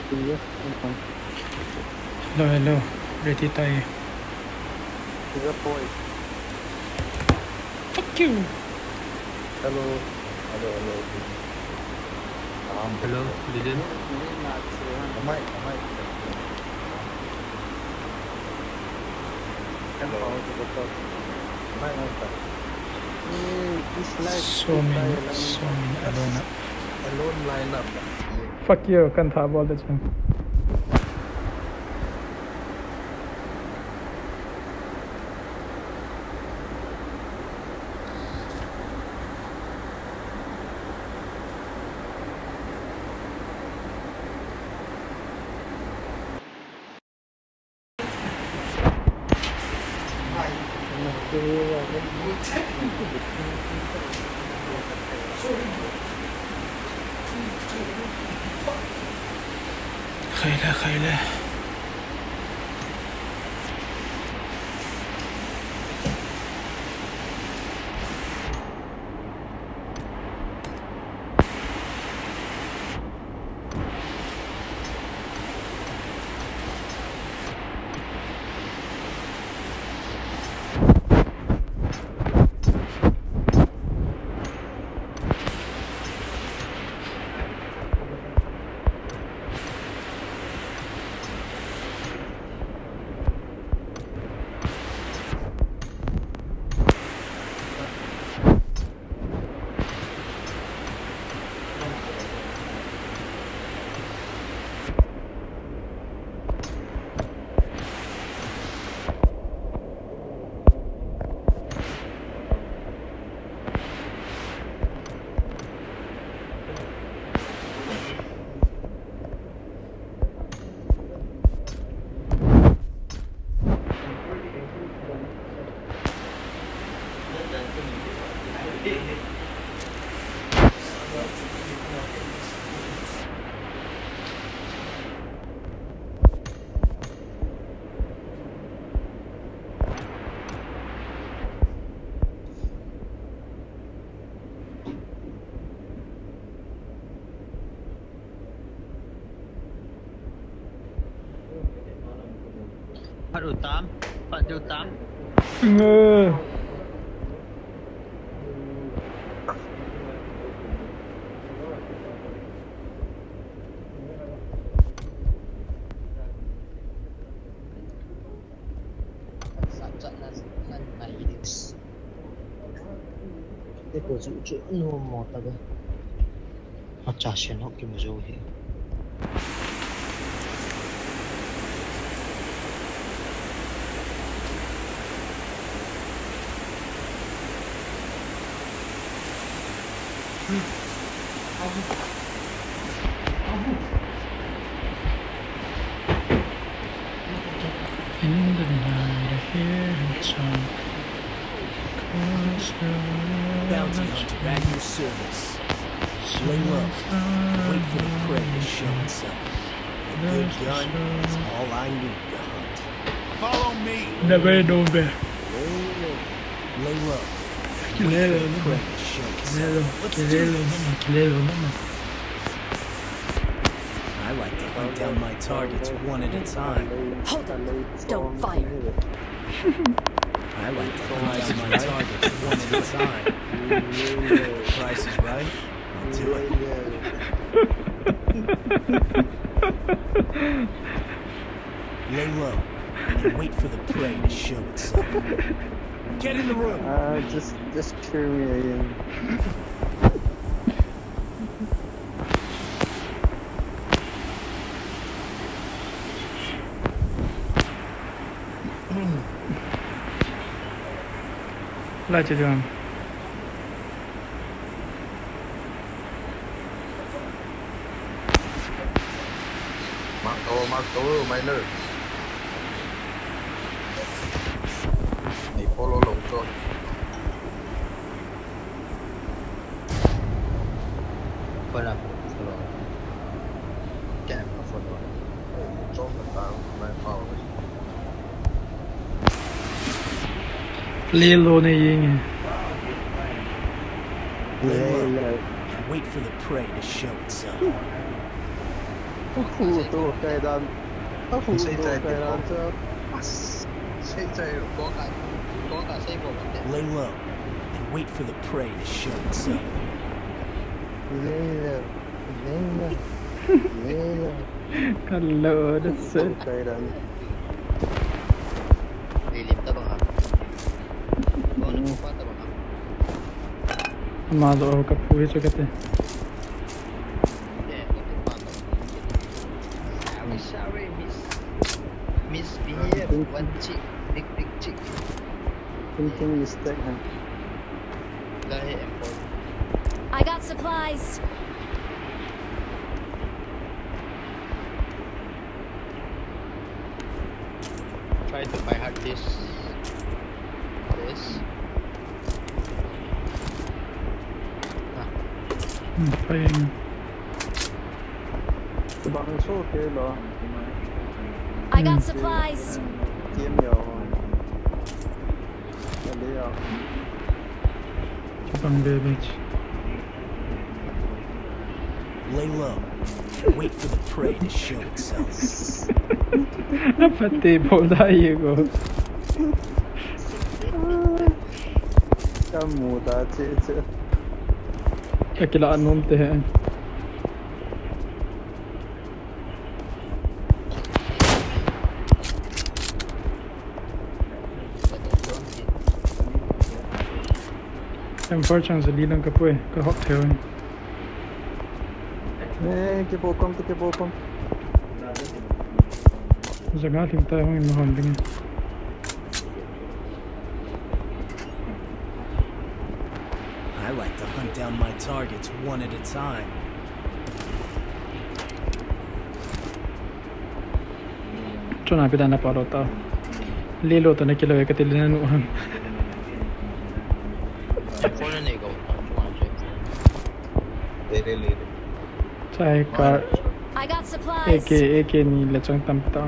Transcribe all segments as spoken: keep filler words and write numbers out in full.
Hello, hello. Ready tayo. Fuck you. Hello. Hello, hello. Um, hello, Lydian. Amai, amai. Hello. Amai, amai. So many, so many alone. Alone lineup. Fuck you, kan tha bol de chang. Khayla, khayla. Phát ủ tám, phát ủ tám. Ừ. Cái của dụ chữ nô một ta cơ. Họ trả tiền họ kiếm rồi thì. In the night I hear him talk. Bounty hunter at your service. Lay low. Wait for the prey to show itself. A good gun is all I need to hunt. Follow me. Never know better. Lay low. Kilelo, Wait for the prey to show Kilelo, itself. Let's do kilelo, this. mama, kilelo, mama. I like to hunt down my targets one at a time. Hold up. Don't fire. I like to hunt down my targets one at a time. Price is right. I'll do it. Lay low and wait for the prey to show itself. Get in the room. Uh, just, just cheer me again. Lại trên đường. Marco, Marco, miner. Đi follow lồng cho. Follow, follow. Kẹp và follow. Cho người ta lại follow. Lilo nàyยิง. Lay low and wait for the prey to show itself. Nó phụ tổ cái đàn. Nó phụ tổ cái đàn cho. Xây chạy có cả có cả xây bộ vấn đề. Lay low and wait for the prey to show itself. Lê lờ. Lê lờ. Lê lờ. Hello, that's Tổ it. cái đàn. Đi liếm tao bằng hả? Có nó không qua tao bằng hả? Mà rồi các phụ cho cái gì? Yeah, có thể qua tao. Sorry, sorry, miss. Misbehave. One chick. Big, big chick. Thinking mistake hả? Là hệ em có. I got supplies. Try to buy hard this. This. Hmm, playing. Bằng số cái đó. I got supplies. Kiếm nhiều. Ở đây à. Chụp bằng bê bitch. Lay low and wait for the prey to show itself. Pati bộ đây go. Cái mù ta chết chết. Kakilaan mo te. Em phải chăng sẽ đi lên cái quê, cái hot theo anh. Nè, cái bộ công cái bộ công. Giờ ngã tìm tay không em hòn đi nghe. I like to hunt down my targets one at a time. Cho nào biết anh đã bảo tao. Lý lộ tao này kia là cái tiền lên nữa. Phone này go. Để để để. Sai cả I got A supplies. K A K ni là trong tâm tao.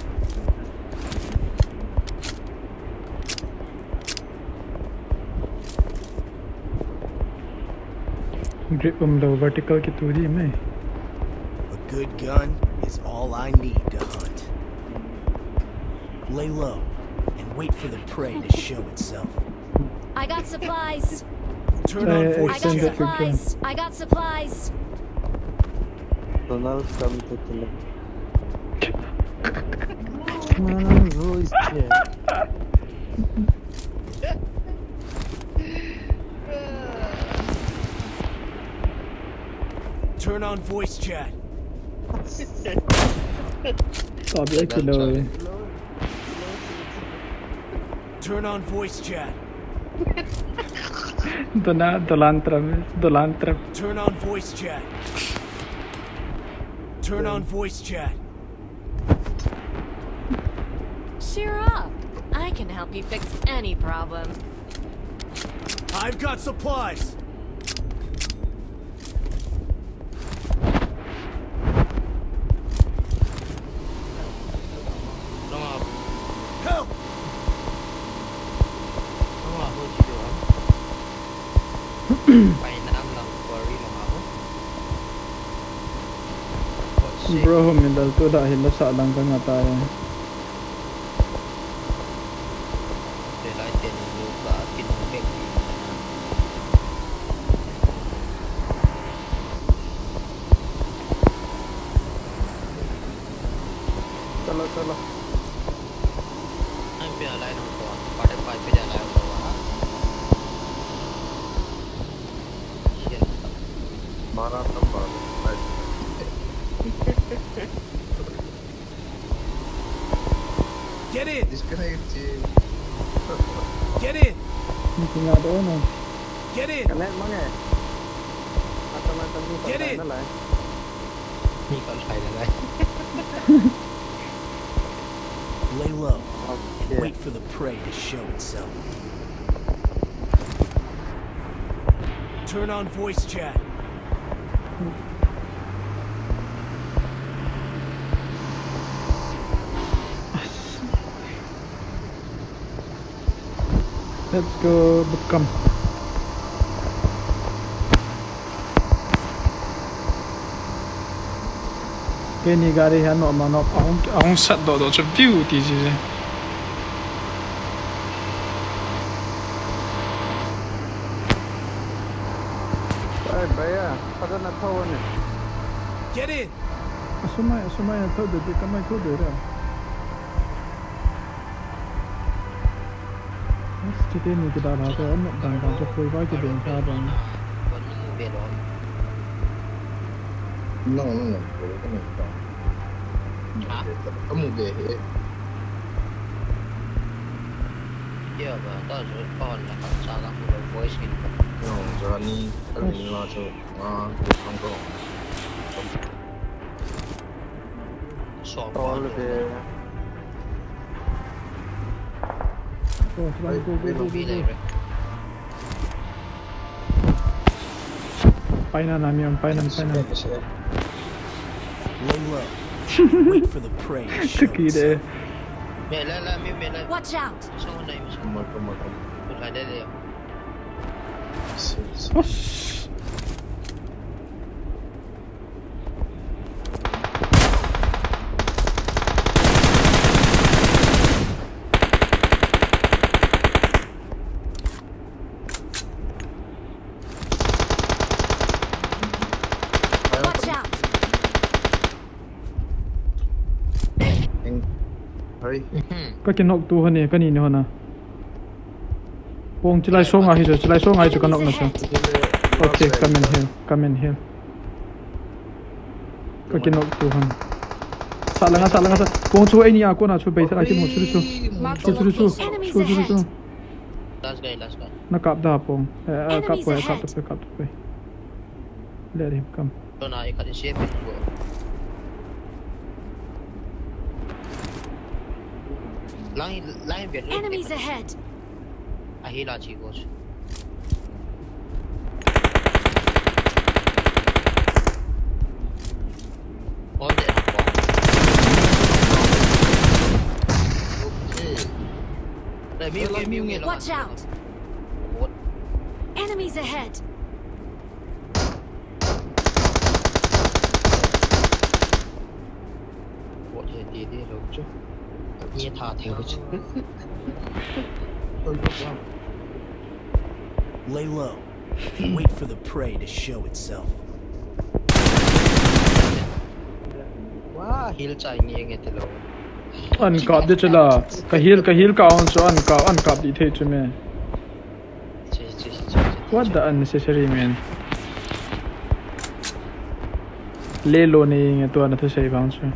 Grip um low vertical की तूरी में. A good gun is all I need to hunt. Lay low and wait for the prey to show itself. I got supplies. Turn on Uh, I voice got Extend chat. it. supplies. I got supplies. Donald Trump to kill. Man, voice chat. Turn on voice chat. Tao biết cái lời. Turn on voice chat. Dona dolantra dolantra. Turn on voice chat. Turn on voice chat. Cheer up. I can help you fix any problem. I've got supplies. Help! Bro, humindal to dahil nasa lang ka nga tayo. Chalo, chalo. Anh bây giờ lại không có, có thể phải bây giờ lại không có. Mara number. Get in! Disconnect. Get in! Hindi nga doon eh. Get in! Cái này mà nghe. Macam-macam ni Get in. tak lại. Ni còn phải là đây. Lay low and Okay. wait for the prey to show itself. Turn on voice chat. Let's go bootcamp. cái này gà đi hắn nó mà nó ông ông sắt đồ đồ cho view thì gì vậy Ê, bé à, sao nó thô nè. Get in! số mấy số mấy thôi được cái mấy thôi được rồi cái tên này cái đó là cái ấn tượng còn cho phơi với cái biển sao bằng Vẫn như về đó. No, no, no, pero que no está. Ah, ¿Cómo que es? giờ mà tao rồi con là con sao là một đôi voice skin. No, yo ni al ni la cho. Ah, không có. Sọ To con là về. go go go go go bị này go rồi. bay na nami on bay na bay na Lay low. Wait for the prey to show cái gì itself. đấy Mẹ lên lên mẹ mẹ lên. Watch out! Sao này mà sao Como, como, como. một lại đây đi. Sí, sí. Oss. Watch out! En. Hey. cái cái nọc tu hơn này cái gì nữa nè bông chỉ lại số ngày rồi chỉ lại số ngày cho cái nọc nó sao okay come in here come in here cái cái nọc tu hơn sát lăng sát lăng sát bông chú anh nhà cô nào chú bây giờ ai chú một chú chú Mark chú the chú chú location. Enemies chú chú chú ahead. Last guy, last guy. nó cặp đá bông cặp Enemies quay cặp ahead. quay cặp quay let him come Tôi nói cái gì shape của. Lang lang biển. Enemies ahead. À hi là chỉ có. Ôi để học bỏ. Okay. Đây miêu miêu miêu miêu. Watch out! What? Enemies ahead. What thì đi đi rồi chứ. Nghe thả theo chứ. Lay low. Wait for the prey to show itself. Wow, hill chạy nghe nghe từ lâu. ăn cặp đi chứ là cái hill cái hill cao hơn số ăn cặp ăn cặp đi thế chứ mẹ Chứ chứ chứ. what the unnecessary man lê lô này nghe tôi nó thấy say bao nhiêu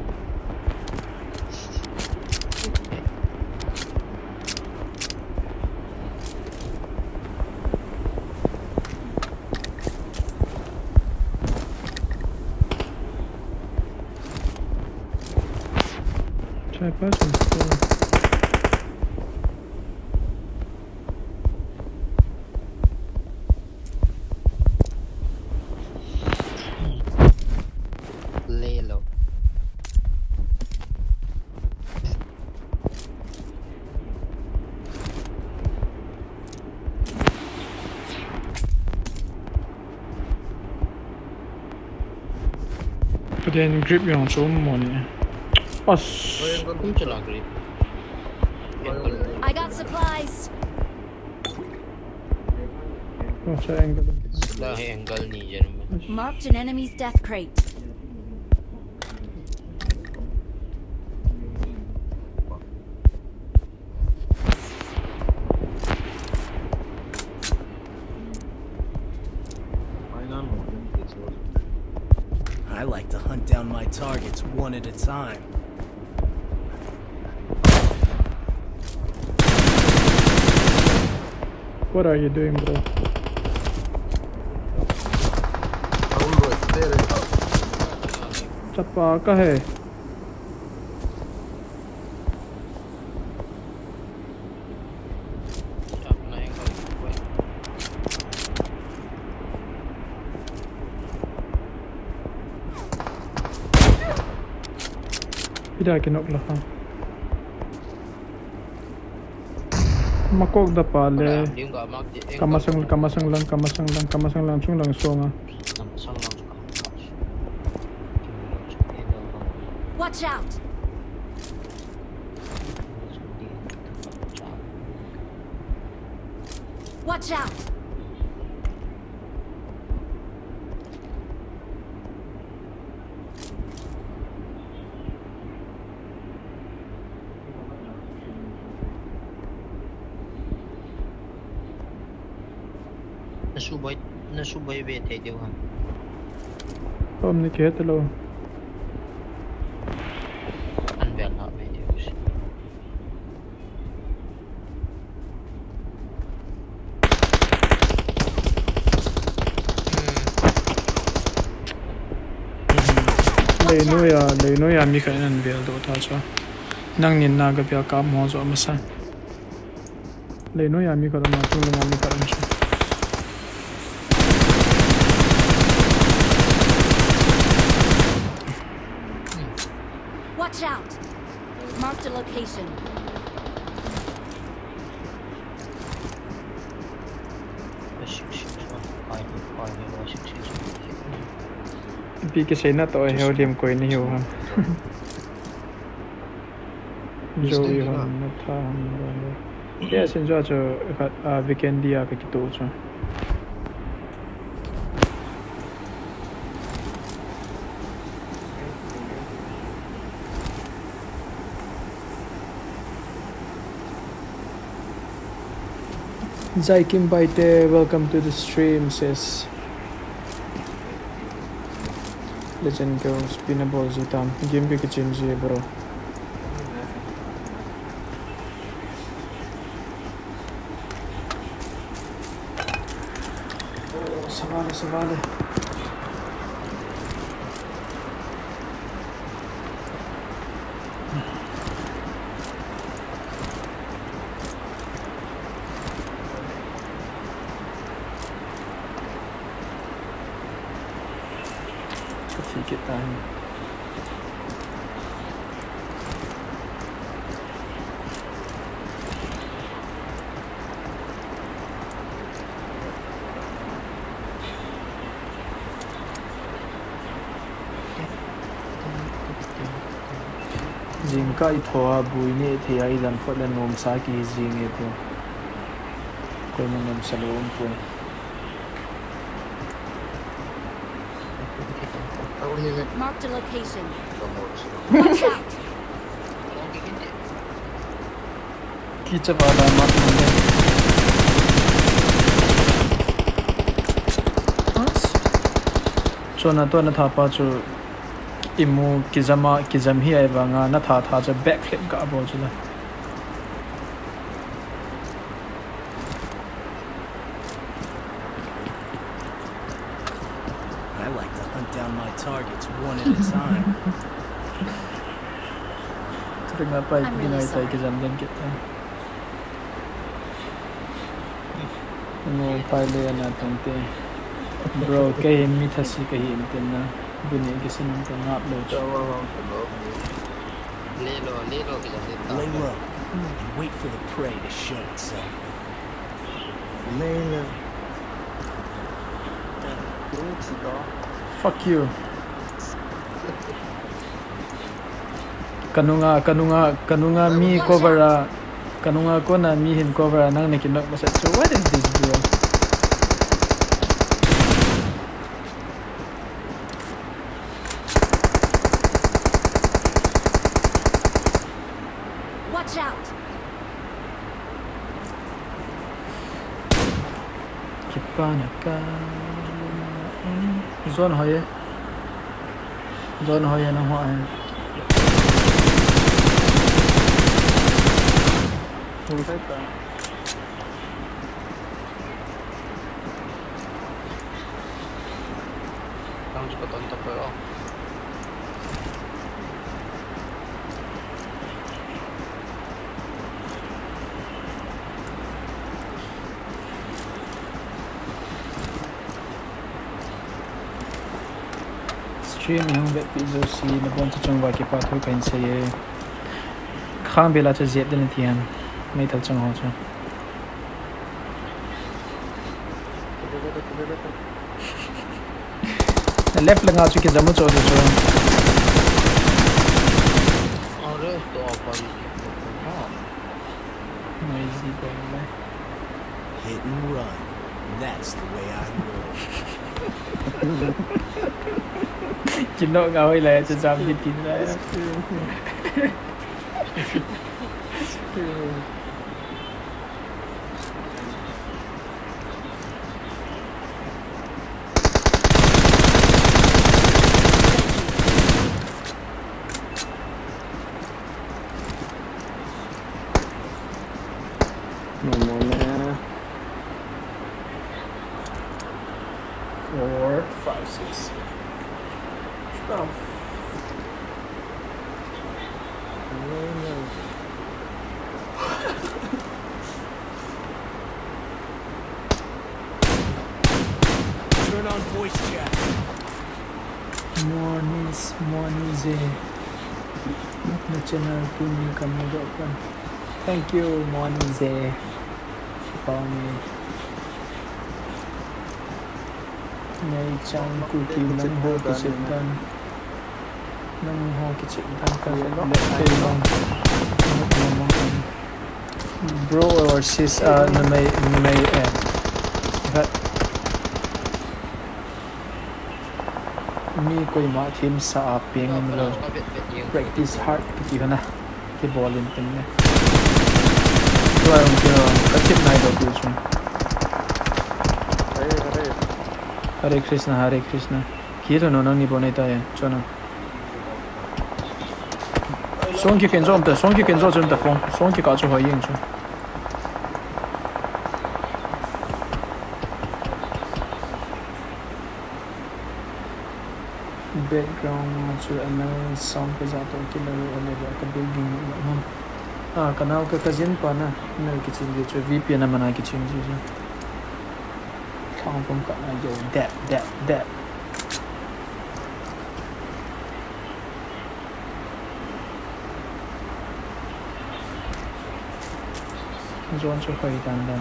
try passing Lê lâu. but then grip yung số một này os Cũng chưa là grip. I got supplies. oh try angle Là hay angle ni je mà. Marked an enemy's death crate. I like to hunt down my targets one at a time. what are you doing bro Aún lo espere. chapa ka hai Chắc là angle. ida ke nok la ha makok da pa le Yung ga mark di. kamasang kamasang lang kamasang lang kamasang lang chung lang so nga Sang lang. Watch out! Watch out! Nó su bay nó su bay về thấy điều hả? Hôm nay kia tao lo. Ăn về họ về điều. Lấy nuôi à, lấy nuôi à, mi cái anh về đồ thà cho. Nang nhìn na cái việc cam hoa rồi mà sao? Lấy nuôi à, mi cái đó mà chung là mi cái anh cho. Watch out! Marked a location. Vì cái xe nó tội heo điểm quay nó hiểu hả? Rồi hả, nó tha hả? Cái xin cho cho weekend đi à cái tổ cho. Zai Kim Baite, welcome to the stream, says Legend Girls, Pinaball Zitam, game big gym Z, bro. Savale, savale. Get down. Jing kai thoa bui ne the ai dan phot lan nom sa ki jing e po. Koi man nom salom po. Marked a location. Watch out! Kicha bala mat mande. As. Chona to na thapa chu imu kizama kizam hi ai wanga na tha tha cha backflip ka abo chula. Targets one at a time. Tôi ngáp bay đi nói tới cái dòng dân kita. Ngồi tay lên là thằng tê. Bro, cái hình mi thật sự cái hiện tên na. Bên này cái xin cái ngáp đồ cho. Lê lô, lê lô cái dòng dân. Lay low and wait for the prey to show itself. Lê lô. Đúng chỉ đó. Fuck you. Kanunga kanunga kanunga mi cover kanunga ko na mi hin cover nang nikinok mo sa. So what is this, bro? Watch out! Kipana ka. Zone hoye. Zone hoye na ho ai. Full fight ka. Tao chỉ có tuần tập rồi không? Stream yung bet piso si nabon sa chong waki pa thôi kain sa ye. Khang bela cha zet din tian. May thal chong ho cha. Left lang nga chu ki zamu cho cho. to apa ini? Oh, noisy boy. Hit and run. That's the way I roll. Kinok ngawai lah macam zombie tin lah. Four, five, six. Oh. Turn on voice chat. Moniz, Monize. Na channel punya kamu doakan. Thank you, Monize. Pauni. Nay chang cookie nang ho kitchen nang ho kitchen ka bro or sis uh na may na may eh but mi koi ma team sa aping mo practice hard ki kana ki ballin tin ne tuwa ang kyo kachip nai do tu chung Hare Krishna, Hare Krishna. Kira no nang ni bonai ta yan, chona. Song ki kenzo mta, song ki kenzo zhen da fong, song ki ga zhu hui yin chu. Background ma chu ana sound ka za to ki lo ana ba ka building ma. Ah, kanal ka kazin pa na, na ki chin ji chu V P N na mana ki chin ji chu. Không không cận là dù đẹp đẹp đẹp John cho hơi đàn đàn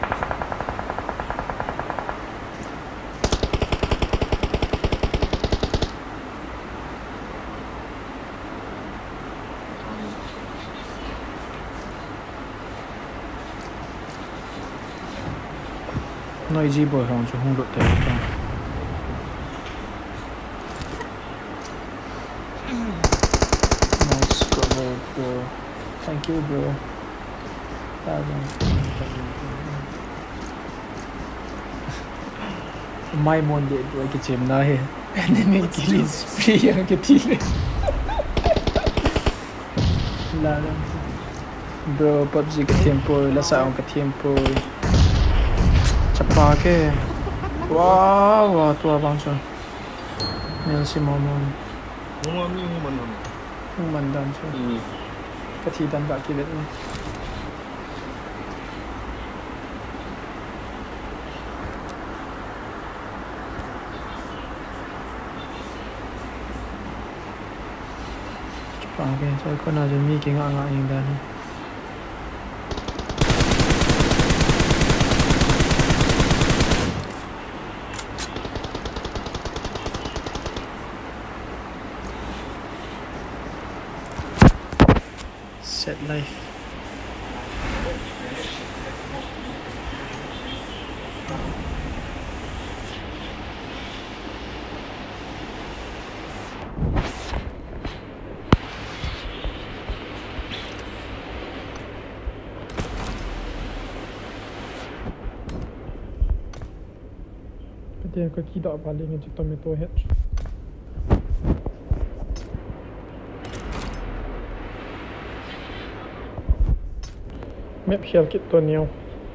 noisy boy hong chu hong lot tayo ka. Nice cover bro. Thank you bro. My monde bro ki chim na he. Enemy kill is free yang ke tile. La bro P U B G ka tempo la sa ang ka tempo. Cepat ke? Wow, wow, tua bang cuy. Ni si momon. Momon ni momon. Momon dan cuy. Kati dan tak kilat ni. Cepat ke? Saya kau nak jadi king angak yang dah ni. Set life. Dia kau tidak balik dengan cerita meto head. Map shell kitตัวเนียว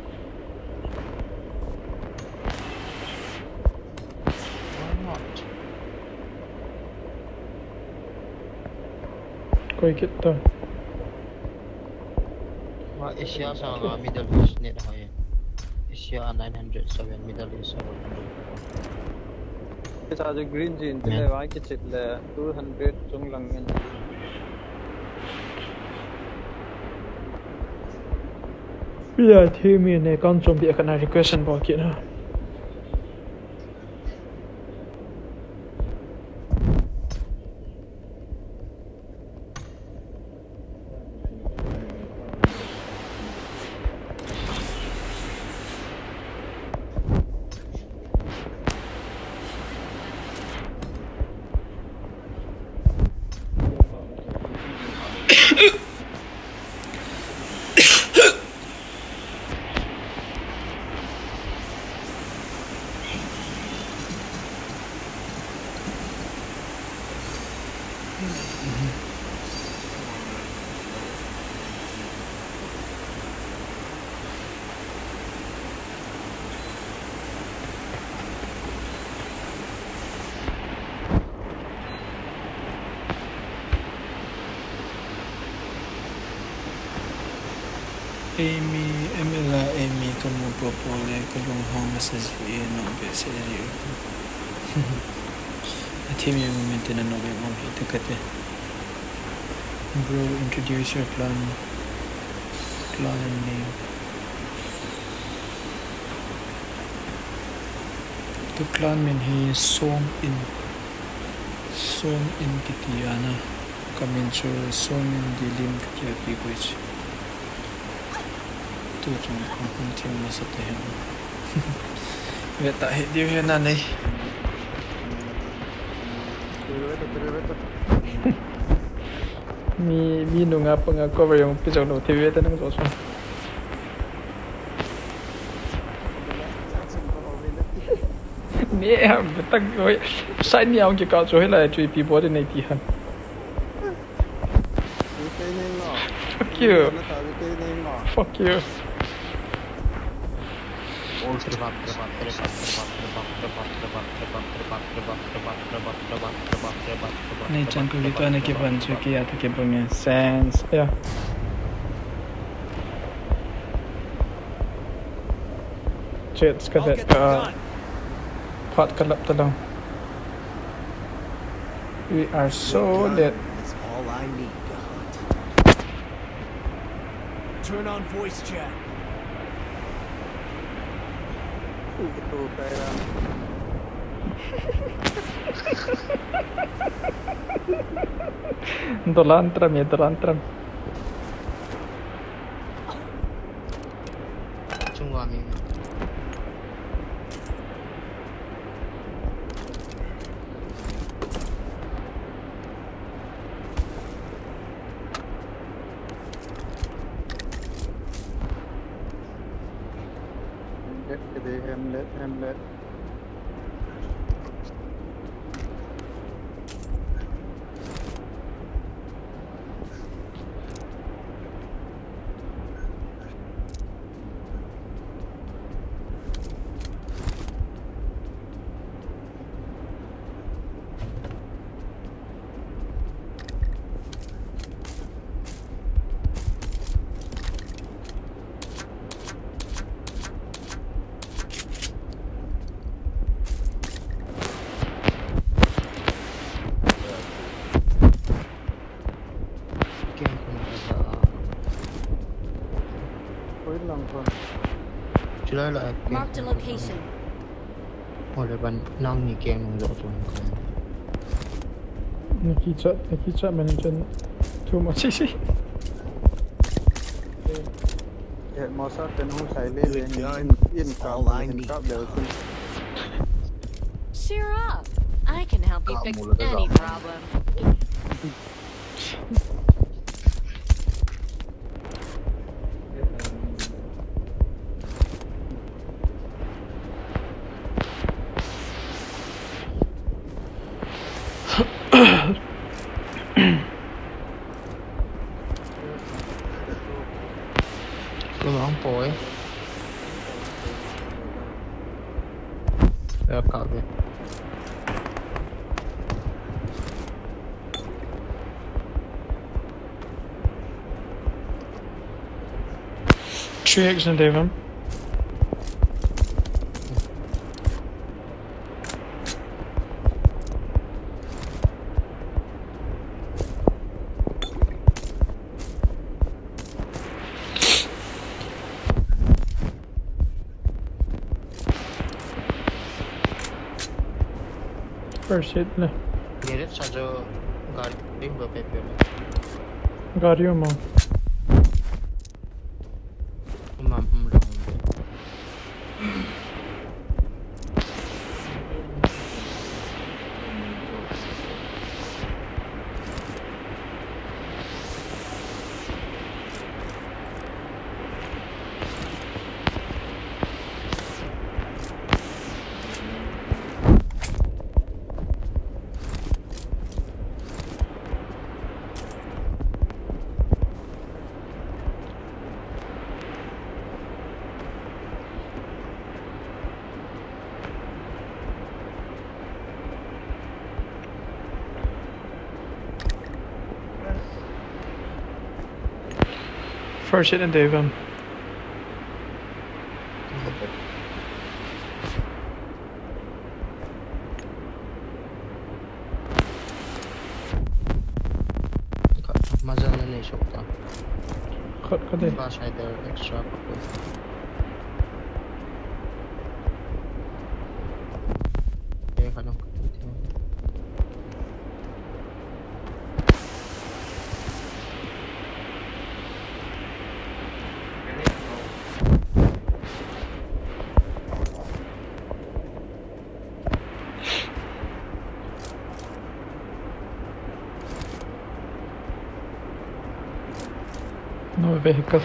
ก็อีกคิดตัว Ma Asia sama Middle East net hai. Asia nine hundred seven Middle East seven hundred. Sa jo green jean te wa ki chit le two hundred chung lang ngen. Bây giờ thì mình này con chuẩn bị cái này request bỏ kiện ha. Amy, Emila, Amy, kamu popole, kalung hong message vi no be serio. Atimi moment na no be mo hitakate. Bro, introduce your clan. Clan name. The clan min he Som in. Som in kitiana. Kamin cho Som in dilim kitia piguich. Tu chung không không chịu mà sắp tới hết. Vậy tại hiện điều hiện nay này. Mi mi nung apa ngak cover yang pisau no T V tanang sosok. Ni am betak oi. Sai ni ang kau cuci lah cuci pibo di nanti han. Fuck you. Fuck you. Này chẳng có lý do này cái vấn đề kia thì cái vấn đề sense, yeah. Chết cái đấy cả phát cái lập tao. We are so dead. That's all I need to hunt. Turn on voice chat. Itu kayak Dolantram ya dolantram. Trung Hoa mình cái Hamlet Hamlet chơi lại Marked a location. hoặc là bạn năm như game mình rõ rồi Nikki chat, Nikki chat manager too much easy. ya masa kan hu sai le le in in ka in ka le Cheer up. I can help you fix any problem. tôi mà không phổi được cậu kìa three X in Devon. First hit le. Direct saja guarding berpepel. Gario mo. Mampu dong. first hit and Dave. Mazal na na shop ta. Khot ko de. Ba sai der extra ko. Ye ka dong. No vehicle.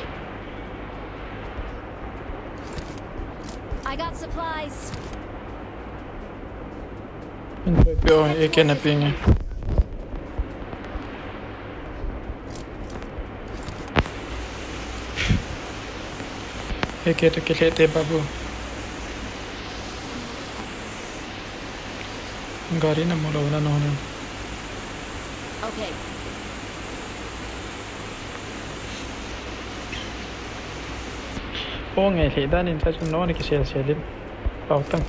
I got supplies. Yo, ये क्या नपींगे? ये क्या तो किलेते बाबू? गाड़ी ना मोड़ा वाला ना होने. Okay. Ô ngày thì ta nên ta cho nó này cái xe xe lên bảo tăng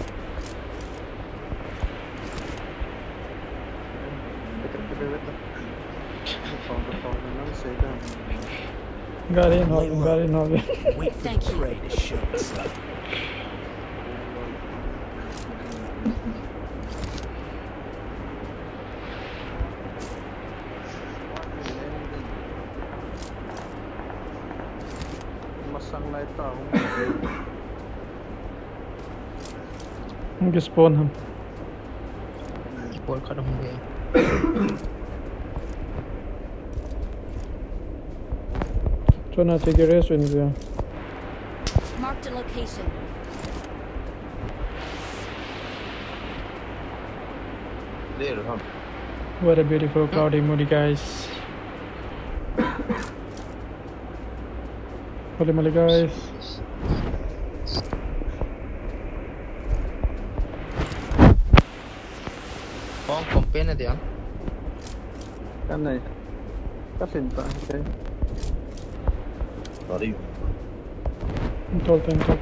gari no gari no Wait for the prey to show itself. Không cái spawn hầm Spawn ka dong be. cho nó take a rest when you Marked a location. Đây rồi không? what a beautiful cloudy moody guys holy moly guys Con compare na diyan. Cái này cắt hiện tại cái Đó đi. told them told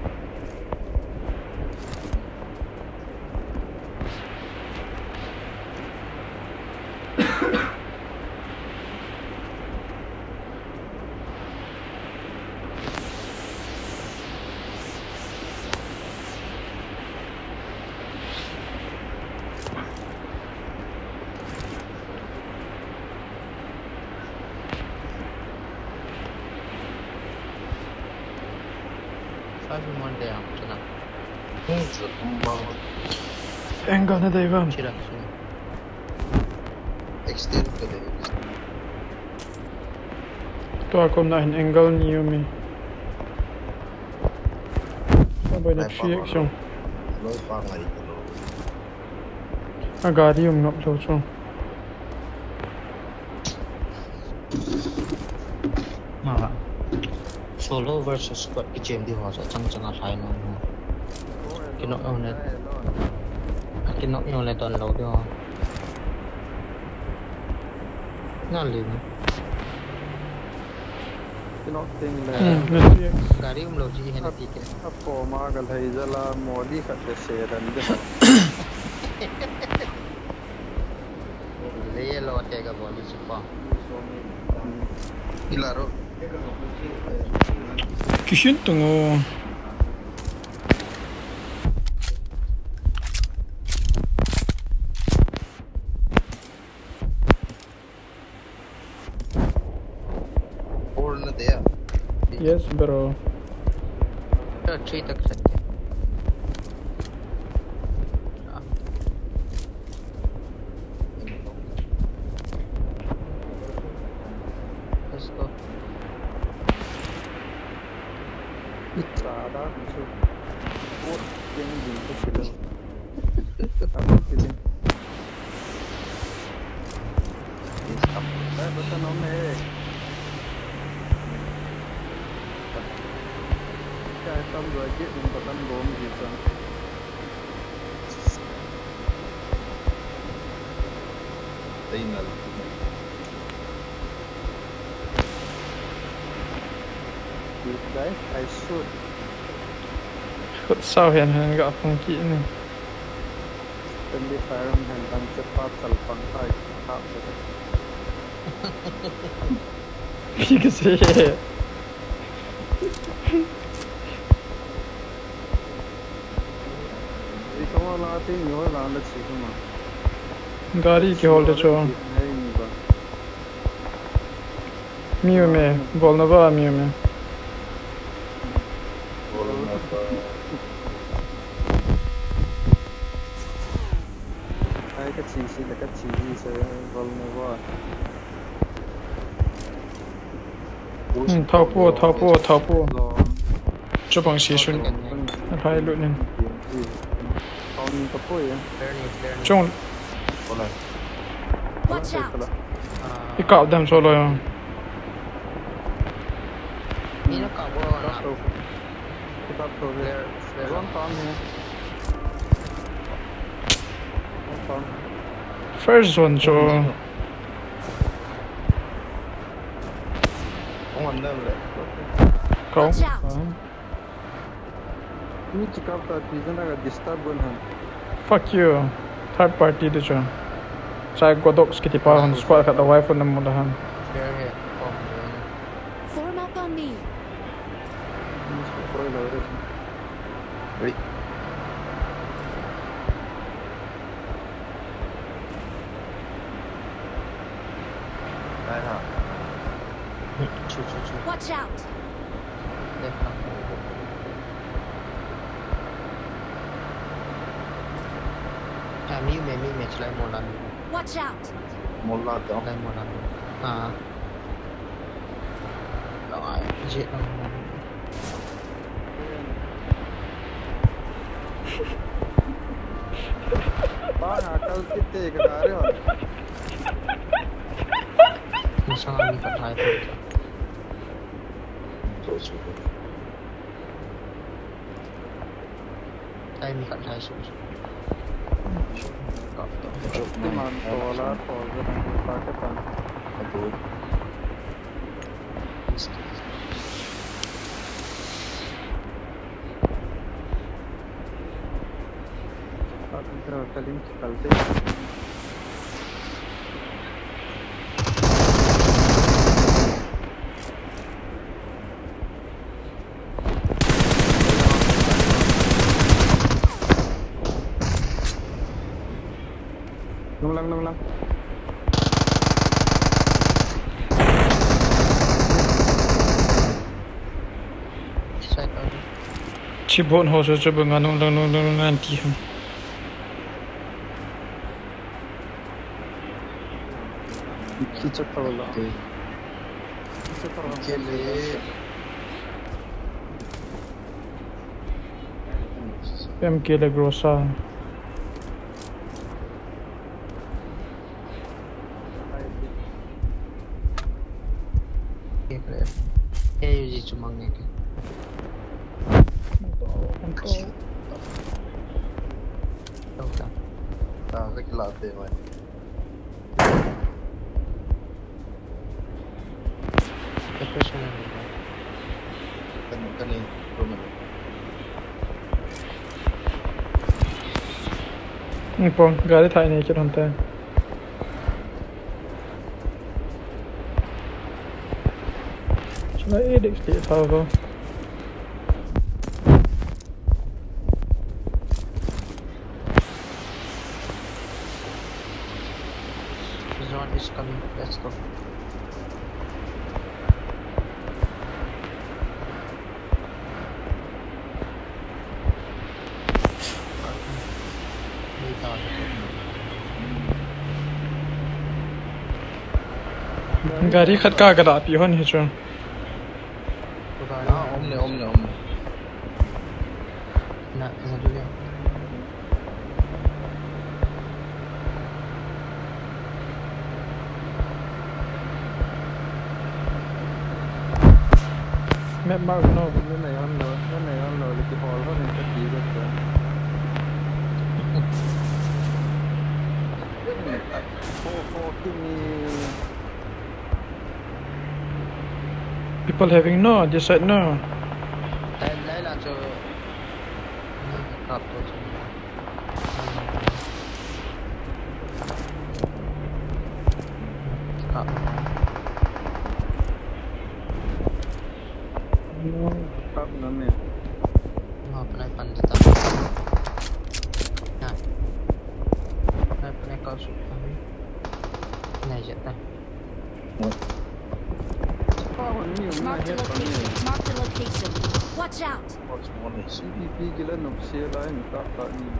Five in one day after that. Không chỉ không bao. angle na Dave Sira sira. Extend cái đấy. to akom na hin angle niyo mi sabay na three action Lối pha này cái đó. a gari yung ngap lo chung Mà solo versus squad cái game đi họ sẽ chẳng chẳng là sai nó. Cái nó ông này cái nó nhau này toàn lâu đi họ. Nó liền. cái nó tiếng là hmm na three action Gari um lâu chỉ hay là tí cái. Apo magal hay zala modi ka te seran de. Le lo te ka boli supa. Claro. kishin tungo Or na there. yes bro Cho three tak set. Let's go. Sada so what can be to kill. Apa killing. Eh betul nama eh. Cái tâm rồi chết mình có tâm gồm gì sao? Đây là deep dive. I should. ก็เศร้าเห็นเห็นกับฟังกี้นี่ Friendly fire and hand guns at part salpang type. Half of it. พี่ก็เสีย We come a lot in your land at Sigma. गाड़ी के hold चो मियो में बोलना बा मियो में I could see see like a cheese so vulnerable. อืมท่อปูท่อปูท่อปูจุบังสีชุนอะไรลุนึง On the point. จง Watch out! อีกกับดำโซโลยนี่แล้วก็ว่า Pick up over there. There's one farm here. One farm. first one โจ không ăn đâu đấy เขา Watch out! You check out that reason I got disturbed one hand. fuck you third party ดิจ้ะใช้กดดอกสกิทปาหันสควอตกับตัวไวฟ์นั่นหมดแล้ว Form up on me. đấy đây hả chú chú chú Watch out! đây không à mi mẹ mi mẹ chỉ lại một lần Watch out! một lần đó lại một lần à rồi dễ lắm Bang, akal kitte ek ga rahe ho. nó sang anh phải thay thôi rồi chú đây mình phải thay xuống The man tola forward and back up and tôi इधर कलिंग चलते nunglang nunglang sai rồi chỉ bốn hồ sơ cho bằng nông nông nông nông nông tí không खींचत पड़ला tôi खींचत cái lấy em kia là grossa kia cái cái gì chúng mình nghe cái đâu cả à cái là tiền rồi cái person này cái cái này rồi mình ừ pon गाड़ी थाई नहीं चल होता है चला ये देख लिया था वो this one is coming let's go đi tàu गाड़ी खत का करा पी हो नहीं चो à ôm này ôm này ôm này nè nghe được không mẹ bao nó cái này ăn rồi cái này ăn rồi thì hỏi nó nên cái gì được rồi phô phô cái này People having no, just said no. Lấy lấy là cho cặp tôi cho. Cặp. Cặp nó nè. Mà bên này pan kita. Nah. Này bên này kau suka. Này je ta. Mark the location. Mark the location. Watch out. What's one is C D P gila nak share lain tak tak ni.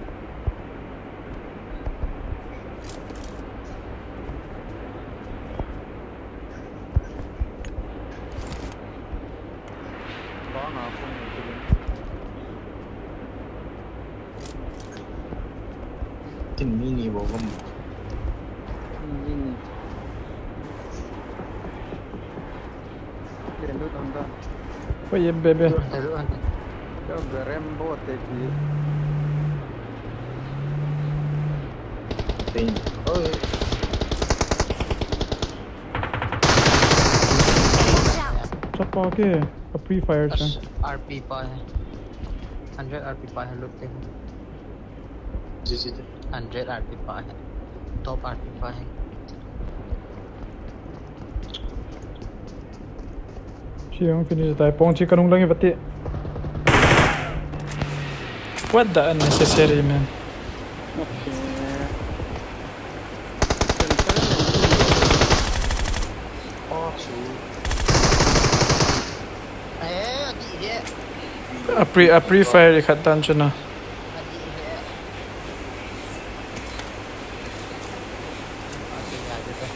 Bana pun itu. tin mini bộ không Ini. Dia lu tanda. What you baby? Lalu kan. Kau berembo tadi. tin Oh. Siapa ke? A pre-fire siya. R P pa hai. one hundred R P pa hai loot hai. gì gì thế one hundred R P pa hai. Top R P pa hai. Siya ang finish tayo. Pongchi kanong lang yung bati. What the unnecessary man? Okay. oh chú Eh, adi dia. A pre a pre-fire ikatan siya na. Adi dia. Okay, ada dah.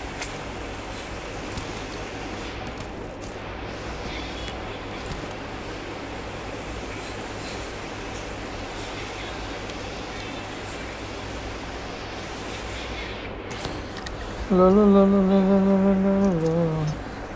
La la la la la la la la la.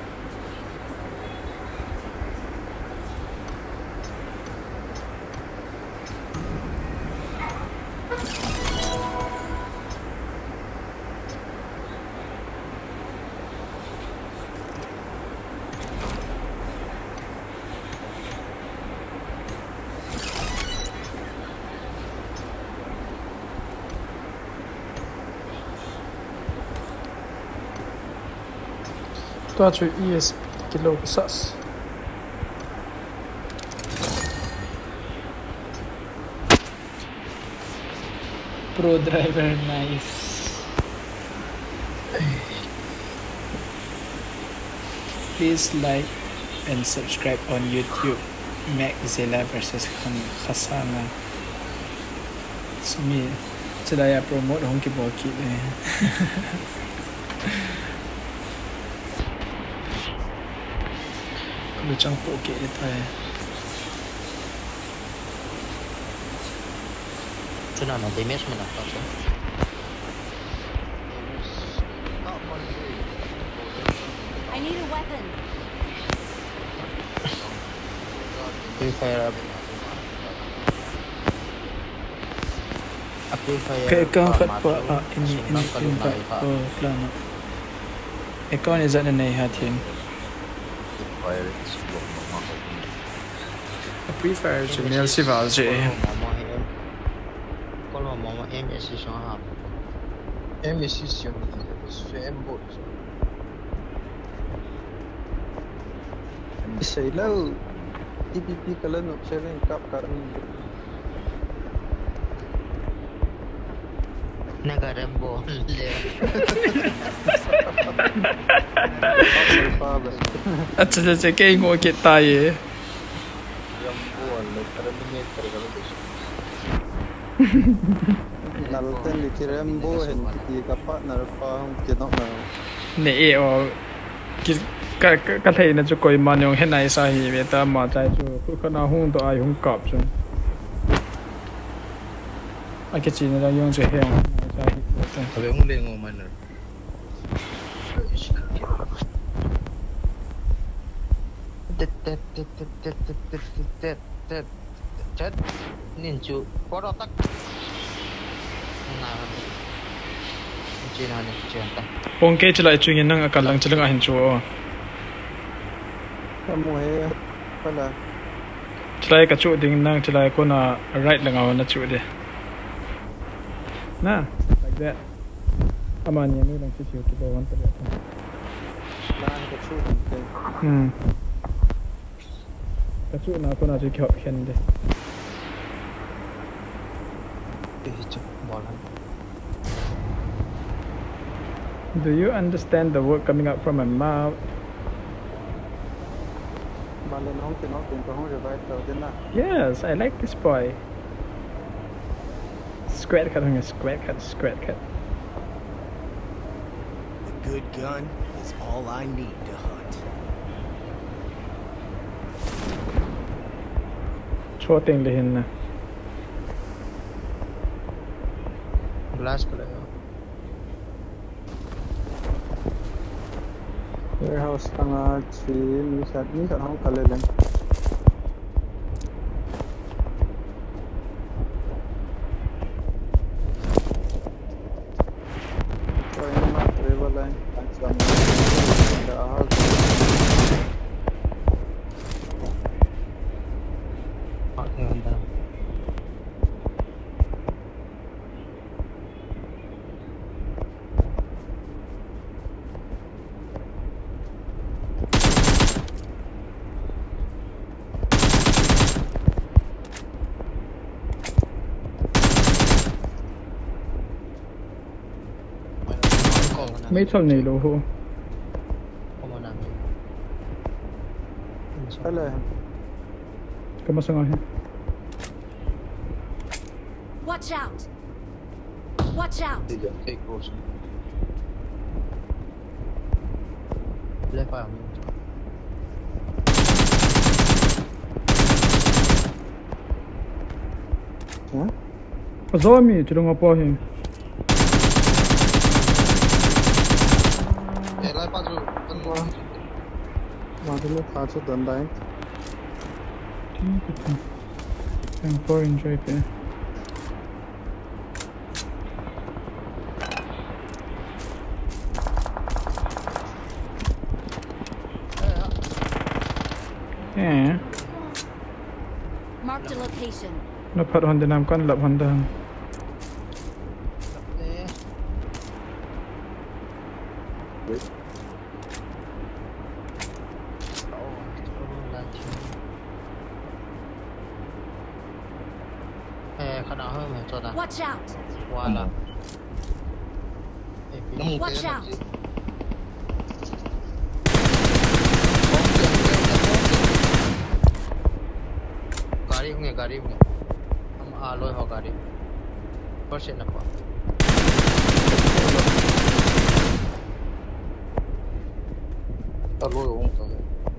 Tu acho E S P kilo sas. Pro driver nice. Please like and subscribe on YouTube. Maczilla versus Khasana. Sumi, saya promote hong kiboki le. Lu campur ke dia try. Cuma nak damage mana tak sah. I need a weapon. Free fire up. Free fire. Ke account kat buat ah, ini ini invite oh lama. Account ni zat nanai hatin. fire explode mà A pre-fire je mel si val je. Kalau mau mau M S sih soal. em is yung em bot Say lo. T P P kalau nak share lain kap kat ni. Negara Rembo. Acha acha ke ngo ke tai. yang buat lepas minit terlalu besar Nalten di Rembo hen di kapak narpa kenok na. Ne e o ki ka ka thei na chu koi man yong henai sa hi ve ta ma chai chu khu khana hung to ai hung kap chu. A ke chin ra yong chu he yong sa hi ta. tapi ang lengo mana Tet tet tet tet tet tet tet tet tet tet ninju porotak. Nah. Cina ni cina. Pong ke chlai chu ngin nang akalang chleng a hin chu. Kamu eh, pala. Try ka chu ding nang try ko na right lang ako na chu de. Na, like that. Aman yan lang si siyo to one to that. Lan ka chu din. Hmm. Ka chu na ko na chu kyo khen de. Do you understand the word coming out from my mouth? Yes, I like this boy. Square cut, square cut, square cut. The good gun is all I need to hunt. Choting lihin na. Blast pala yun. Warehouse tanga chi ni sa ni sa hang kalelan. So in ma travel line some the house. Okay, onda. Mấy thằng này lỗ hô. Hello. Kamu sang ahe? Watch out! Watch out! Tidak, kayak cross. Left arm. Hả? Gió mi, chỉ đông apa hi? Eh, lai pa tu, kan gua. Mà tôi mới phá cho tận đấy. I'm pouring right there. Yeah. Marked a location. Nó phát hoàn Nam con lập hoàn đằng. Watch out! Wala. Watch out! Gari hunge, gari hunge. Hum alloy ho gari. First in apa? Alloy hong ta.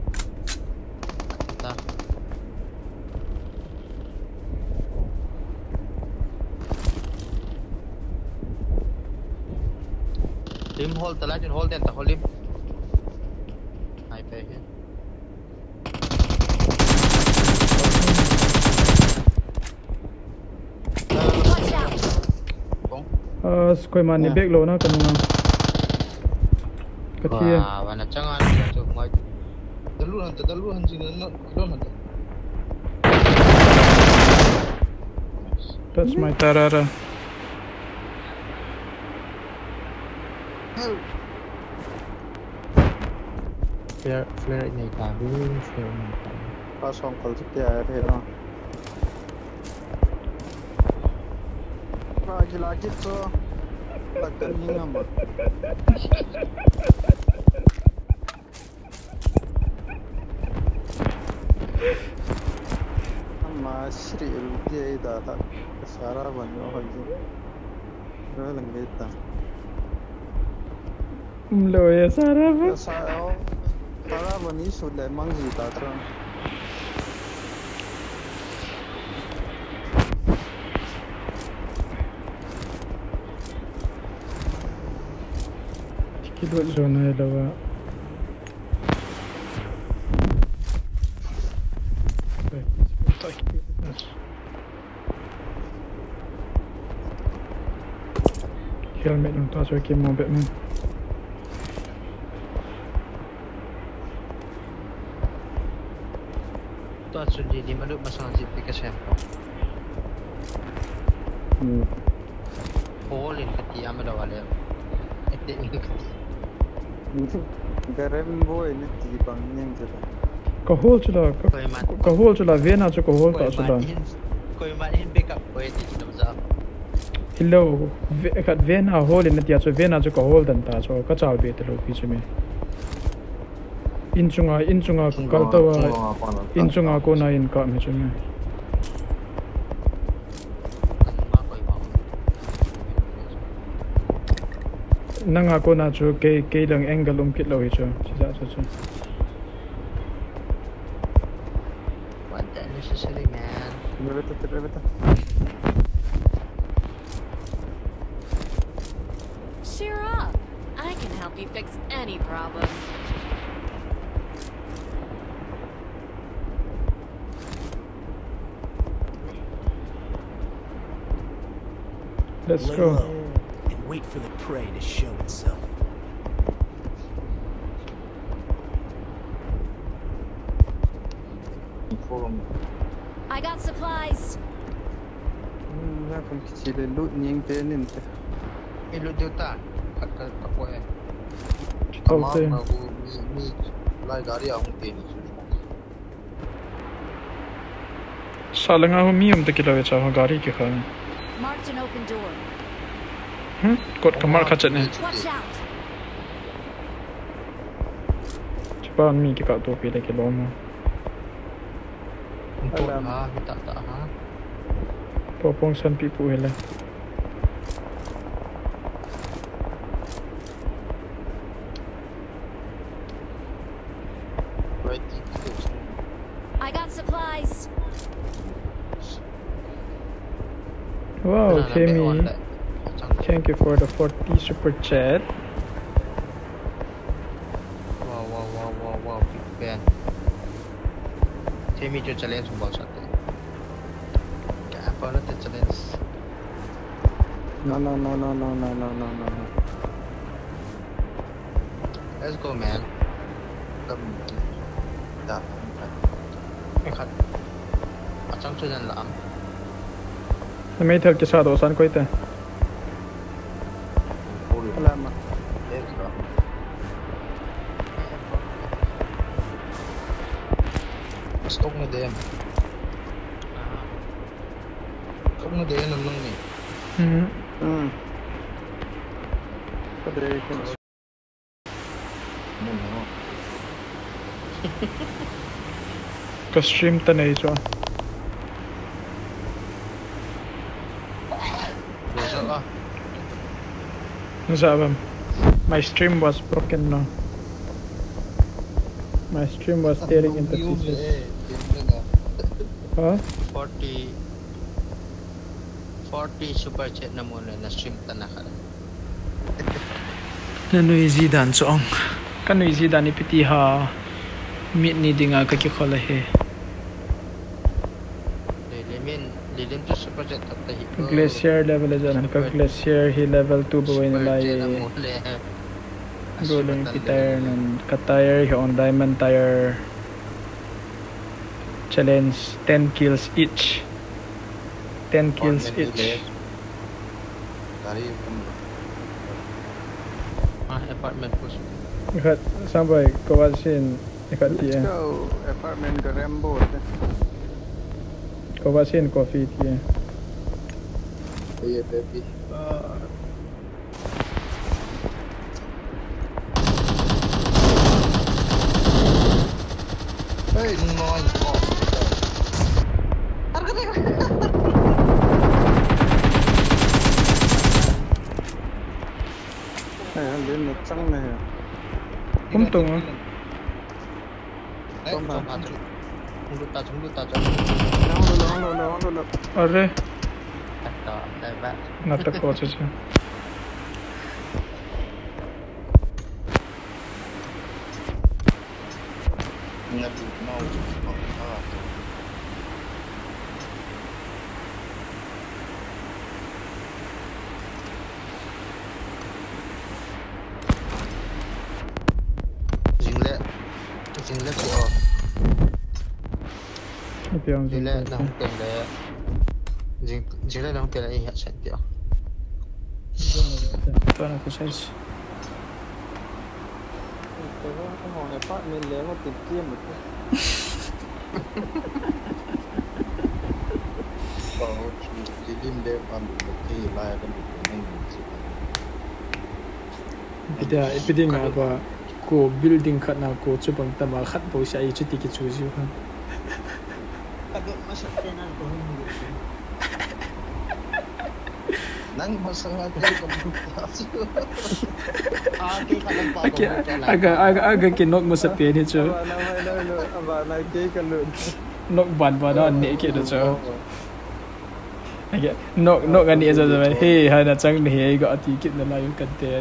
Ta. Lim hold tala jin hold den ta hold lim. Hai pe he. Watch out! Ờ, quay màn đi biết lỗ nó cần không? Cái kia. Wah, wana jangan dia tu mai. Dulu hantar, dulu hantar, dulu hantar. That's my tarara. Flare, flare này cả với flare này cả. Phá xong cầu trực tiếp thế đó. Lagi lagi tu, takkan hinga mak. Amma Sri dia ida tak kesara banyak lagi. Saya lagi tak. Lo ya Sarah apa? Saya Sarah bani sudah mangji tak tu. Kidot zona dawa. Helmet untuk asal kim mau Batman. ตัวสุดดีดีมาดูมาสอนสิบปีกระเซ็นก็อืมโอ้ลินกติอามาดาวเลยไอเด็กนี่กติ Garembo ini tibang yang jelas. Có hole chứ là có hole chứ là viên nào chứ có hole cả chứ là coi mà in backup coi thì nó ra hello cái viên nào hole nên tiệt cho viên nào chứ có hole đần ta cho cái chảo bị từ lúc chứ mình in chung à in chung à cái tàu in chung à cô này in cả mấy chứ mình năng à cô nào cho cái cái đường angle lung kít lâu hết chưa chỉ ra cho chứ one that necessary man Betul betul betul. Cheer up. I can help you fix any problem. let's Lay go low and wait for the prey to show itself. Forum. I got supplies. Hmm, ya kan kecil lu nyeng tenin teh. ilu dia tak kat kat kat kuat Tamam okay aku mi mi lai gari aku teni. साल लगा हो मियम तक किला बेचा हो गाड़ी के खाने Marked an open door. Hmm कोट कमर खचत ने Watch out. चपान मी के का तो पे लेके लो में untuk ha kita tak ha popong san pipu hele Right. I got supplies. wow Benar, Kemi ambil on that. Macam tu. thank you for the forty super chat wow wow wow wow wow big band Jamie जो challenge बहुत सारे क्या apa nanti challenge No no no no no no no no no no. let's go man Tâm đạt. ไม่ขัดอาจารย์ช่วยยันหลัง मैं इधर के साथ ओसान कोई थे Forum. Alamak. Yes lah. stop nge D M stop nge D M nang ni hmm Hmm. Pada kan. Mana? का stream तो नहीं जो besok lah Zabam. My stream was broken now. My stream was tearing into pieces. Huh? forty forty super chat na muna na stream tanah ka Nanu easy dan song. Kanu easy dan ipiti ha. Meet ni dinga kaki khola he. Limin lilim tu super chat tak tahi Glacier level aja ka glacier he level two boy na lai. Rolling pi tire nan ka tire he on diamond tire. Challenge ten kills each. ten kills each. Dari pun. ah apartment pus Ikat sampai kawasin ikat Let's dia. go. Apartment Garembo teh. Kawasin coffee dia. Iya baby. Hey, ngon. Eh, lên một trăm này. Không tung á. eh Tông jom hả? aju mundur ta mundur ta jom Nong dulu, nong dulu, nong dulu. Arre, kata tebak natak ko siya. Nabi mau. Ah. Zingle Zingle tu oh piang Chỉ là đang tiền là chỉ chỉ là đang tiền là hiện sản tiêu. Tuan aku size. Cái cái hồ này phát mình lấy một tiền kia một cái. Có chỉ điểm đẹp ăn được thì lại cái được nên Bida bida nga ba ko building khat na ko chu bang tama khat bo sai chu ti ki chu ju ha. Agak masuk tenan ko. nang masangat ko Ake ka lang pa ko. Aga aga aga kinok mo sa pian ni chu. Aba na mai na lo aba na ke ka lo. Nok ban ba da ne ke da chu. Aga nok nok ani za za he ha na chang ne he ga ti kit na la yu kan te.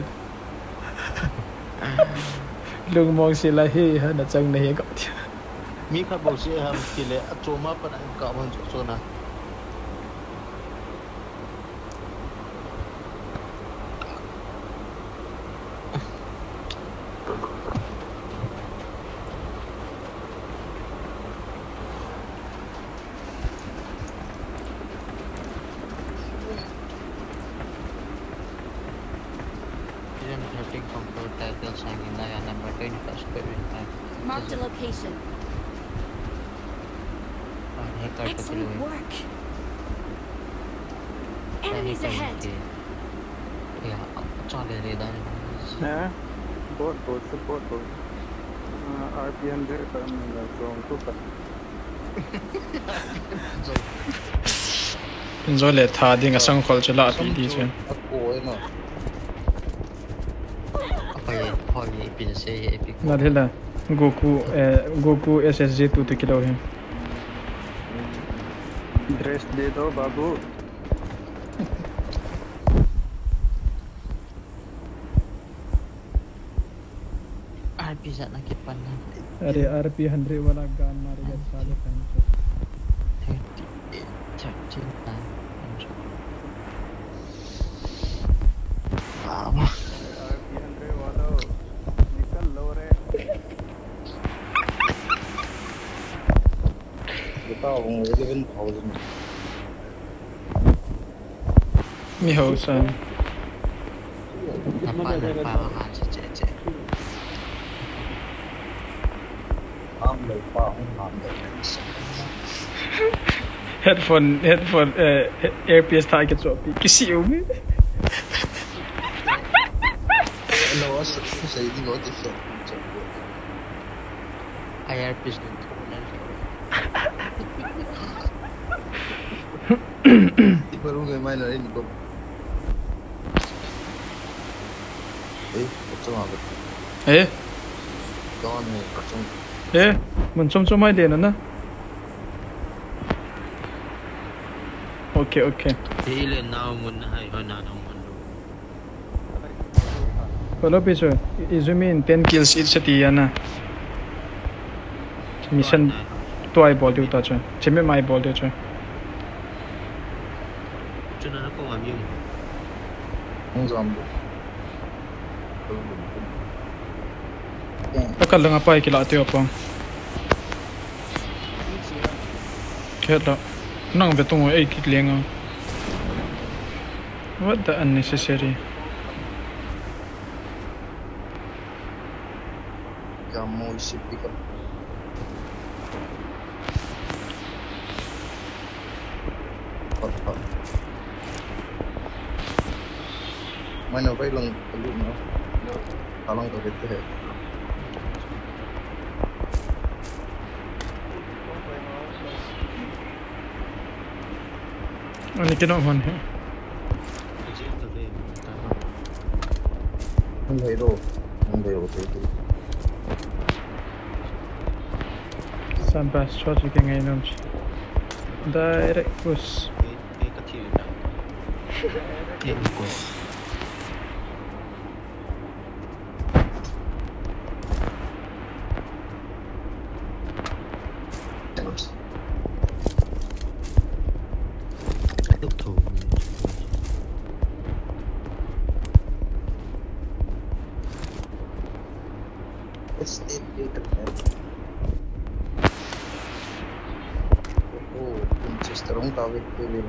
Lung mong sila he ha na chang ne he ga ti. Mi kha bo se ham kile achoma pa na ka man so na. Marked a location. Excellent work. Enemies ahead. Yeah, cho lên đây đó. Nè, bot bot support bot. R P M there kan là trong tu kan. Rồi le tha ding a sang khol chala pi di chu. ôi mà Apa ye? Apa ye? Pin se ye epic. Na de la Goku eh Goku S S J two to kilo hai. Dress दे दो बाबू. R P sa na kipan na. Are R P one hundred wala gun mari ga sale kan chu. thirteen nine. à R P one hundred वालों निकल लो रे. người ta cũng người bên thầu rồi Mi ho san. Apa na pa ha che che che. am lấy pa không làm được Headphone headphone eh earpiece tha ke chu pi kisi u mi. nó sẽ sẽ đi gọi tiếp theo I R P din to na. thì baru người mai là đi có ấy có trong nào Eh con này có trong eh mun chom chom mai de na na. Okay okay. Ile now mun hai ho na no mun. Kalau piso izumin ten kills each sati yana. Mission to ai ball tu ta chu. Cheme mai ball tu chu. Cho nên nó có làm gì? không dám được Takal lang apa kila ate opang. Kaya nang betong ay kiklenga. What the unnecessary? kamu isi pick up hot hot mana bay lang lu no talang to dete hai Ani kena man hai. không thấy đâu không thấy đâu thấy Sampai shot ke ngai nom. Direct push. Cái cái gì đó. Cái của đục thủ. it's it it Terung tahu itu.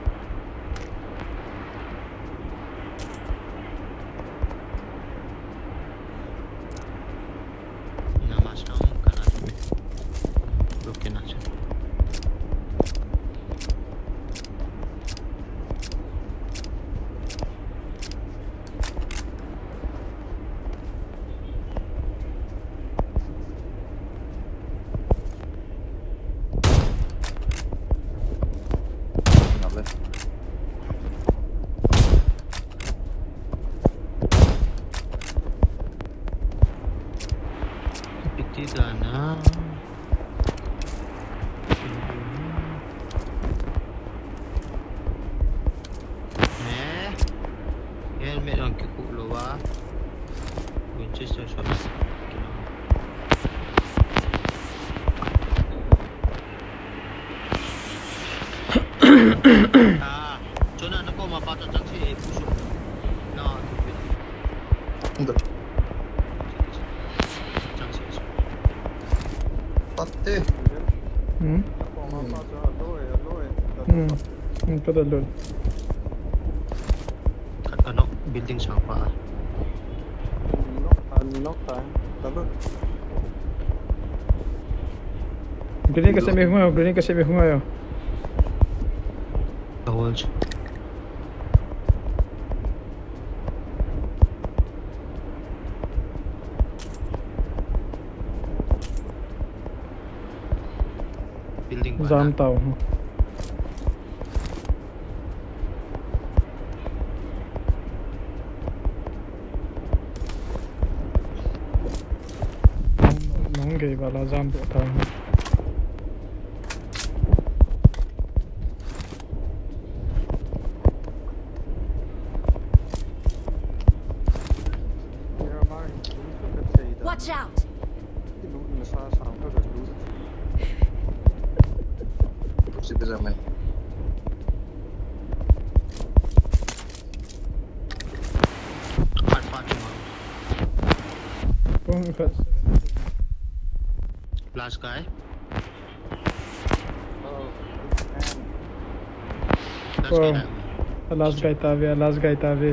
Nama sedang kan ada. Broken aja. Dana eh helmet yang cukup luar Winchester shot ah Jonah nak kau mapa tak sih busuk no Enggak. Pati. Hmm? Hmm. Hmm, pada lol. Kat ano building siapa? Knock tayo. Talo. Grenade kasi may hungayo, grenade kasi may hungayo. Tawag. Building mana? Zam tau. Nong gay bala zam bo tau. Watch out! Si bisa main. Hard part cuma. Kung kat. Last guy. Last Oh. guy. Last guy tabe, last guy tabe.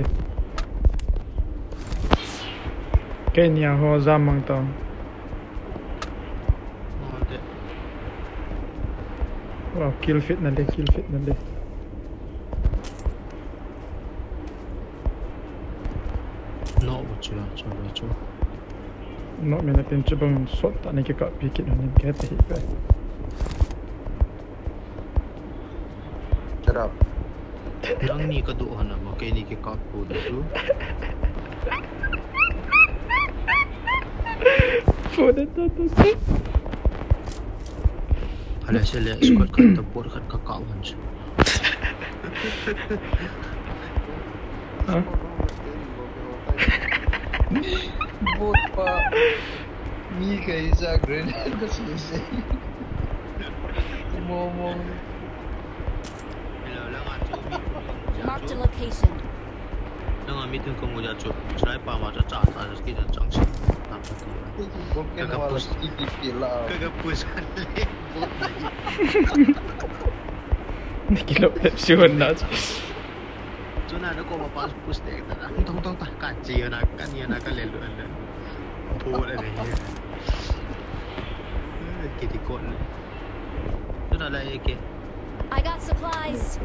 Kenya ho zam mang tau. Oh, dia. Wow, kill fit na le, kill fit na le. No, chưa, chưa, chưa. No me na pinche bang sot ta ni ke ka pikit na ni ke te hit. Cerap. Yang ni keduhan nama, kayak ni ke kapu tu. Foda ta ta. Ada saya lihat squad kat tebur kat kakawan. Ha? Bot pa. Mi kaisa grenade kasi si. Momong. Bila lang ato. Marked a location. Nang amit yung kemudian tu, saya pa macam cat ada sikit dan jangsi. Bukan wala sikit pila. Kagak push kan le. Ni kilo option na. Tu nak aku apa push dek tak. Tong tong tak kaci ya nak kan ya nak lelu lelu. Boleh deh. Kita kot. Tu dah lah ke. I got supplies.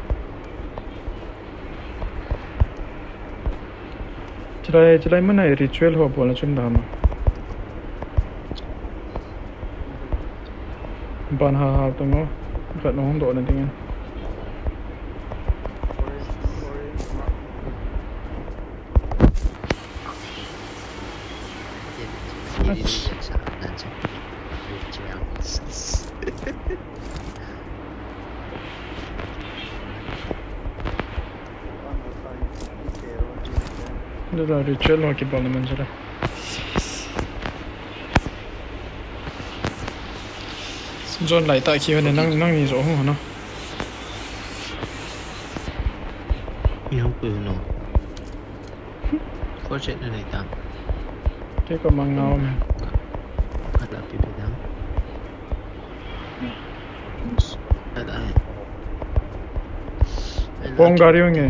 Chilai chilai mana ritual ho bola chum dah ma. Ban ha ha tu mo. Kat nong do na dengan. Dia dah ritual ho ki bola man jara. John lại tại kia này năng năng gì rõ không hả? Ni không quên nó. Có chuyện này tạm. Cái con mang ngao mà. Ada pipi dah. Ada. Bong gari nge.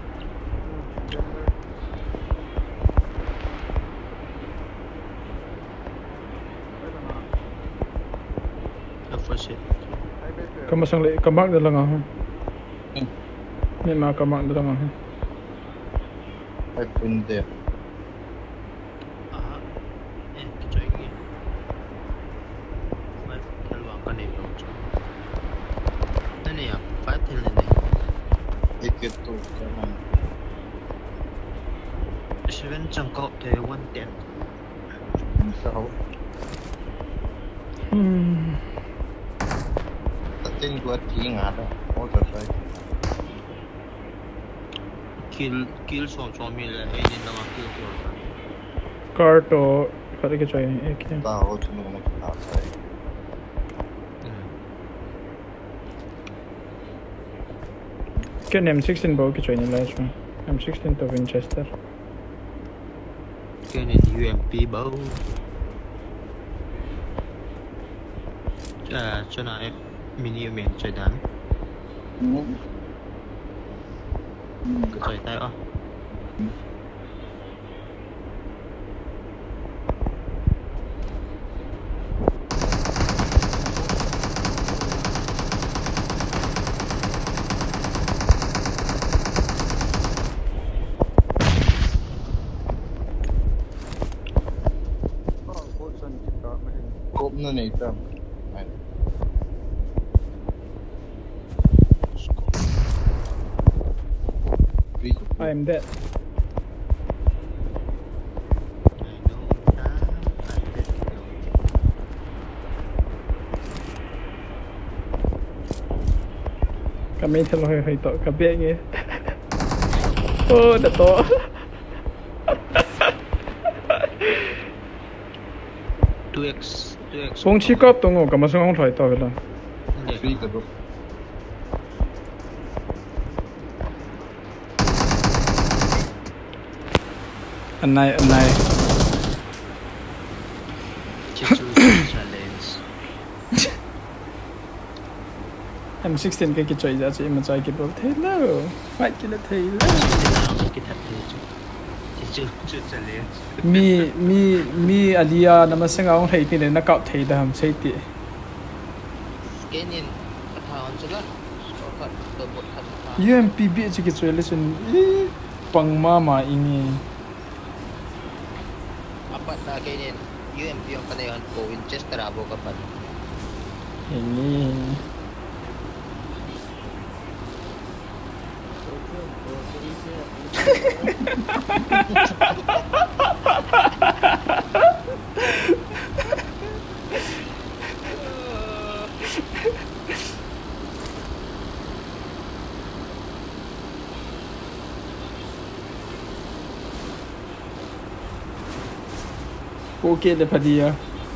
Kamasang le kamak na lang ako. Ni ma kamak na lang ako. Ay pinde. Ah, eh, kecoy ni. Five telwa ka ni bro. Nani ya? Five tel ni. Iket tu kaman. Seven chang ko te one ten. Sao? Hmm. Tin gua thi ngã đó. Ôi trời ơi. Kill kill so so mi le ai ni na kill ko. Car to kare ke chai ek hai. Ta ho chunu na ta sai. Ke M sixteen bo ke chai ni lai chma. M sixteen to Winchester. Cái này U M P bấu. À, cho này mini miền chơi đám. Cứ chơi tay á. Cốp nó này tâm. I am dead. Kami thelo hơi hơi to kabe nghe. Oh, đã to. two x two x. Bong chi kap tong ka masang ong thoi to vela. Free ka do. Anh này, anh này. M sixteen cái cái chơi ra chỉ mà chơi cái bộ thế nào, phải cái là thế nào. Mi mi mi Alia nằm sang ông thấy thì nó cạo thấy đam xây tị. U M P B chỉ cái chơi lesson bằng ma mà ini. Apa na kainin U M P yung kanayon ko Winchester abo kapan. Ini. Okay lepas dia.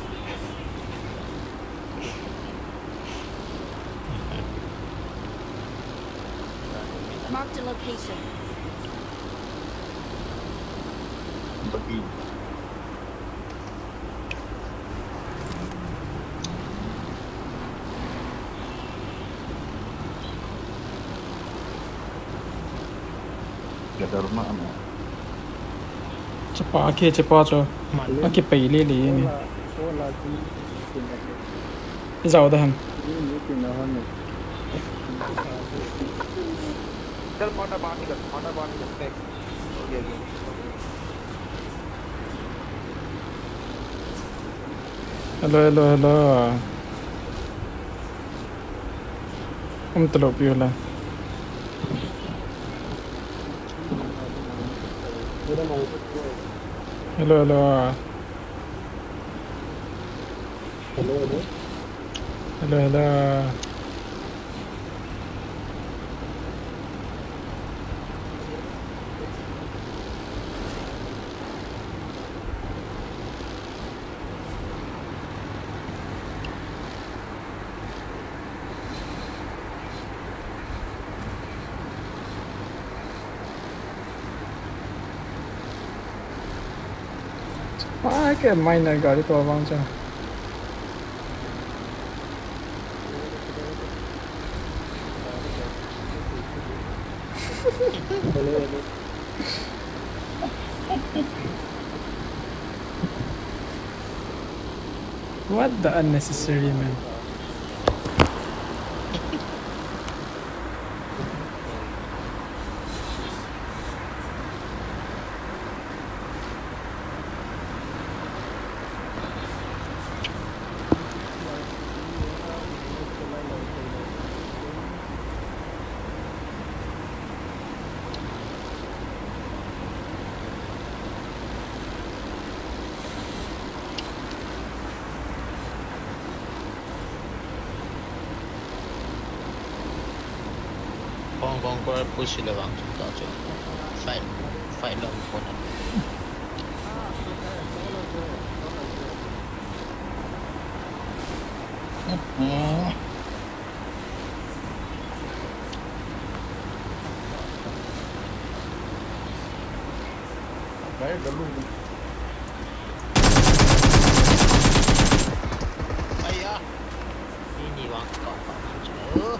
Marked a location. Bagi. Ada rumah ama. Cepat ke cepat cho. Aki pai le le ni. Zao da ham. चल फोटा बाहर निकल फोटा बाहर निकल देख हो गया game Hello hello hello. Om telok piu lah. Hello hello. Hello hello. Wah, cái máy này gọi đi tòa vang cho. What the unnecessary, man? Con con qua push le vang chúng ta cho phải phải lòng con Đấy, đấm luôn đi. ai à ini wang kau kau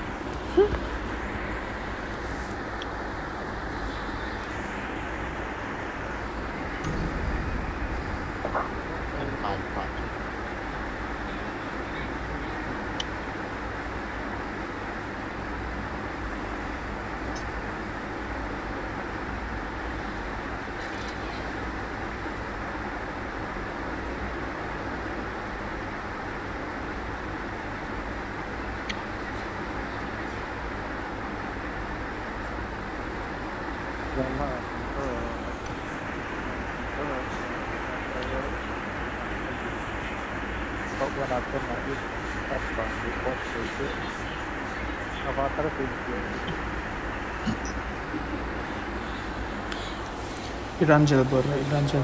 Iranjel बोल रहा है Iranjel.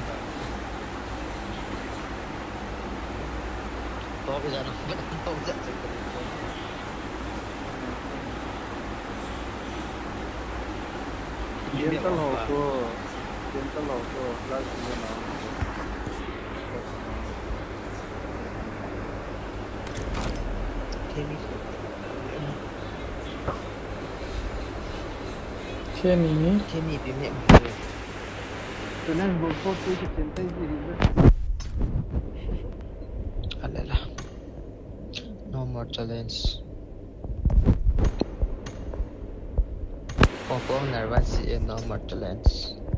तो भी जाना तो भी जा सकते Gentle हो तो gentle हो तो plus ये ना Kenny. Kenny bị mẹ तो ना वो को कोई चिंता ही नहीं है Alala. No more challenge. Con có nervous and no more challenge.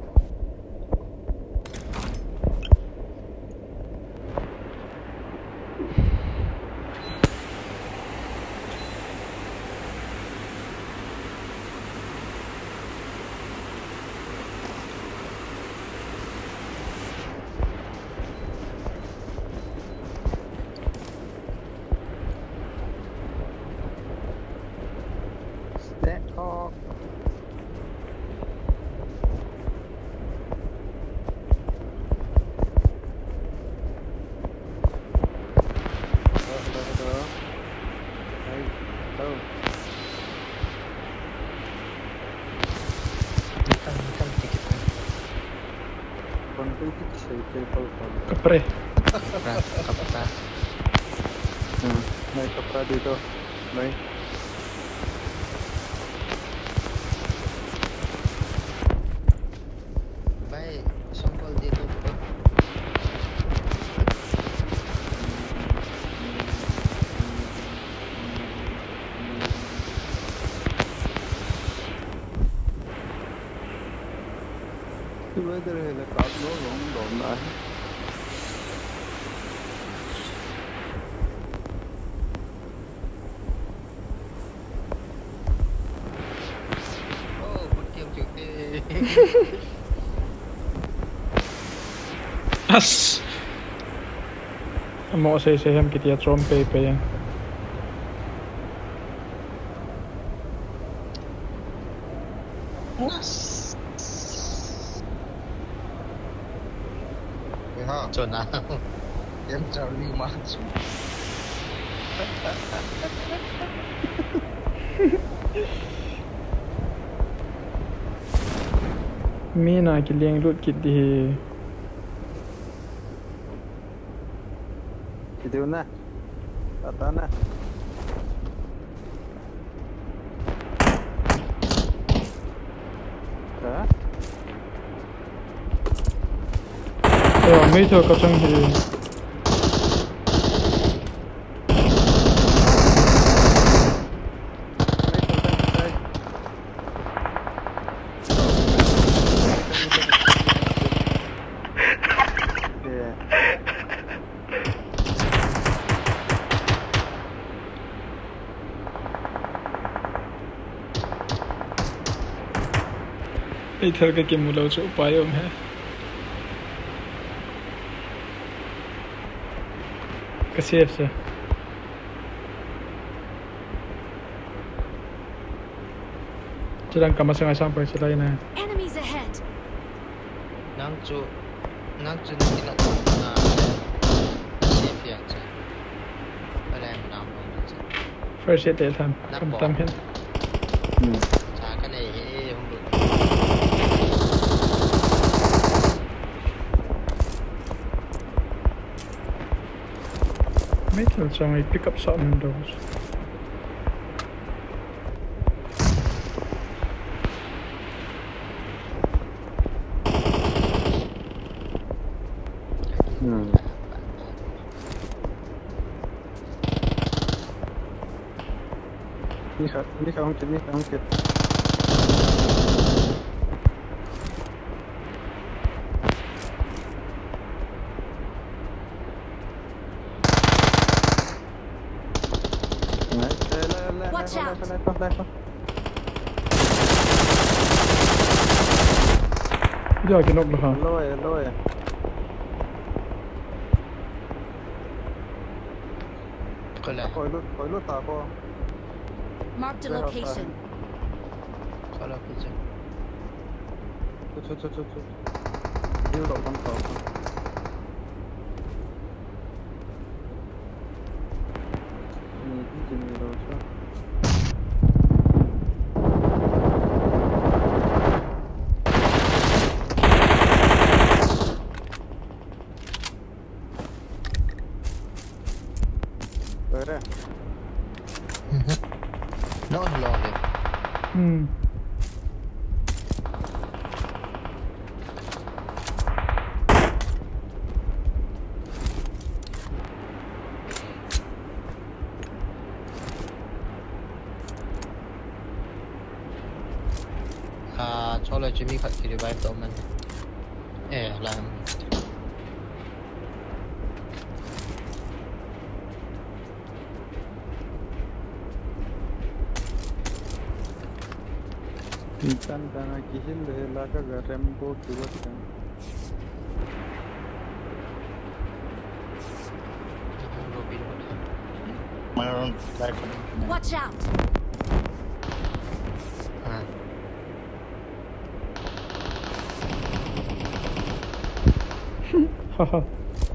Kapre. Kapra, kapra. Hmm, may kapra dito. May. Bay, songkol dito po. Weather है काट लो लॉन्ग दौड़ना है Oh, butiam cuti. As. Mo say say ham kitia trompe pe yan. Ha, Cho nào. em chào lưu mà. Mina ki liang lut kit di. video na tata na mấy thôi có trong thì इधर के के मुलो जो उपायों है कैसे है से जरा कम से कम ऐसा पर चला ही ना Enemies ahead. nang chu nang chu ni na na safe ya cha ala nam lo cha first hit del tham kam tam hen cha ka nei hong du mấy thằng xong rồi pick up something those นี่ครับนี่ครับห้องเจ็ดนี่ครับห้องเจ็ดไหนเล่เล่เล่ Watch out เล่เล่เล่เล่ giờ cái nóc được hả ลอยลอย ko la คอยลุดคอยลุดตาพอ Marked a location. ko la pu cha ชุดชุดชุดชุดชุดดิ้วดอกบังต่อมีที่จริงเราชอบไปเลย no lo le ừ à cho lại Jimmy khát thì revive tụi mình eh làm Insan kana kihil lehla ka garembo kiwatan. Mayroon tayo. Watch out. à haha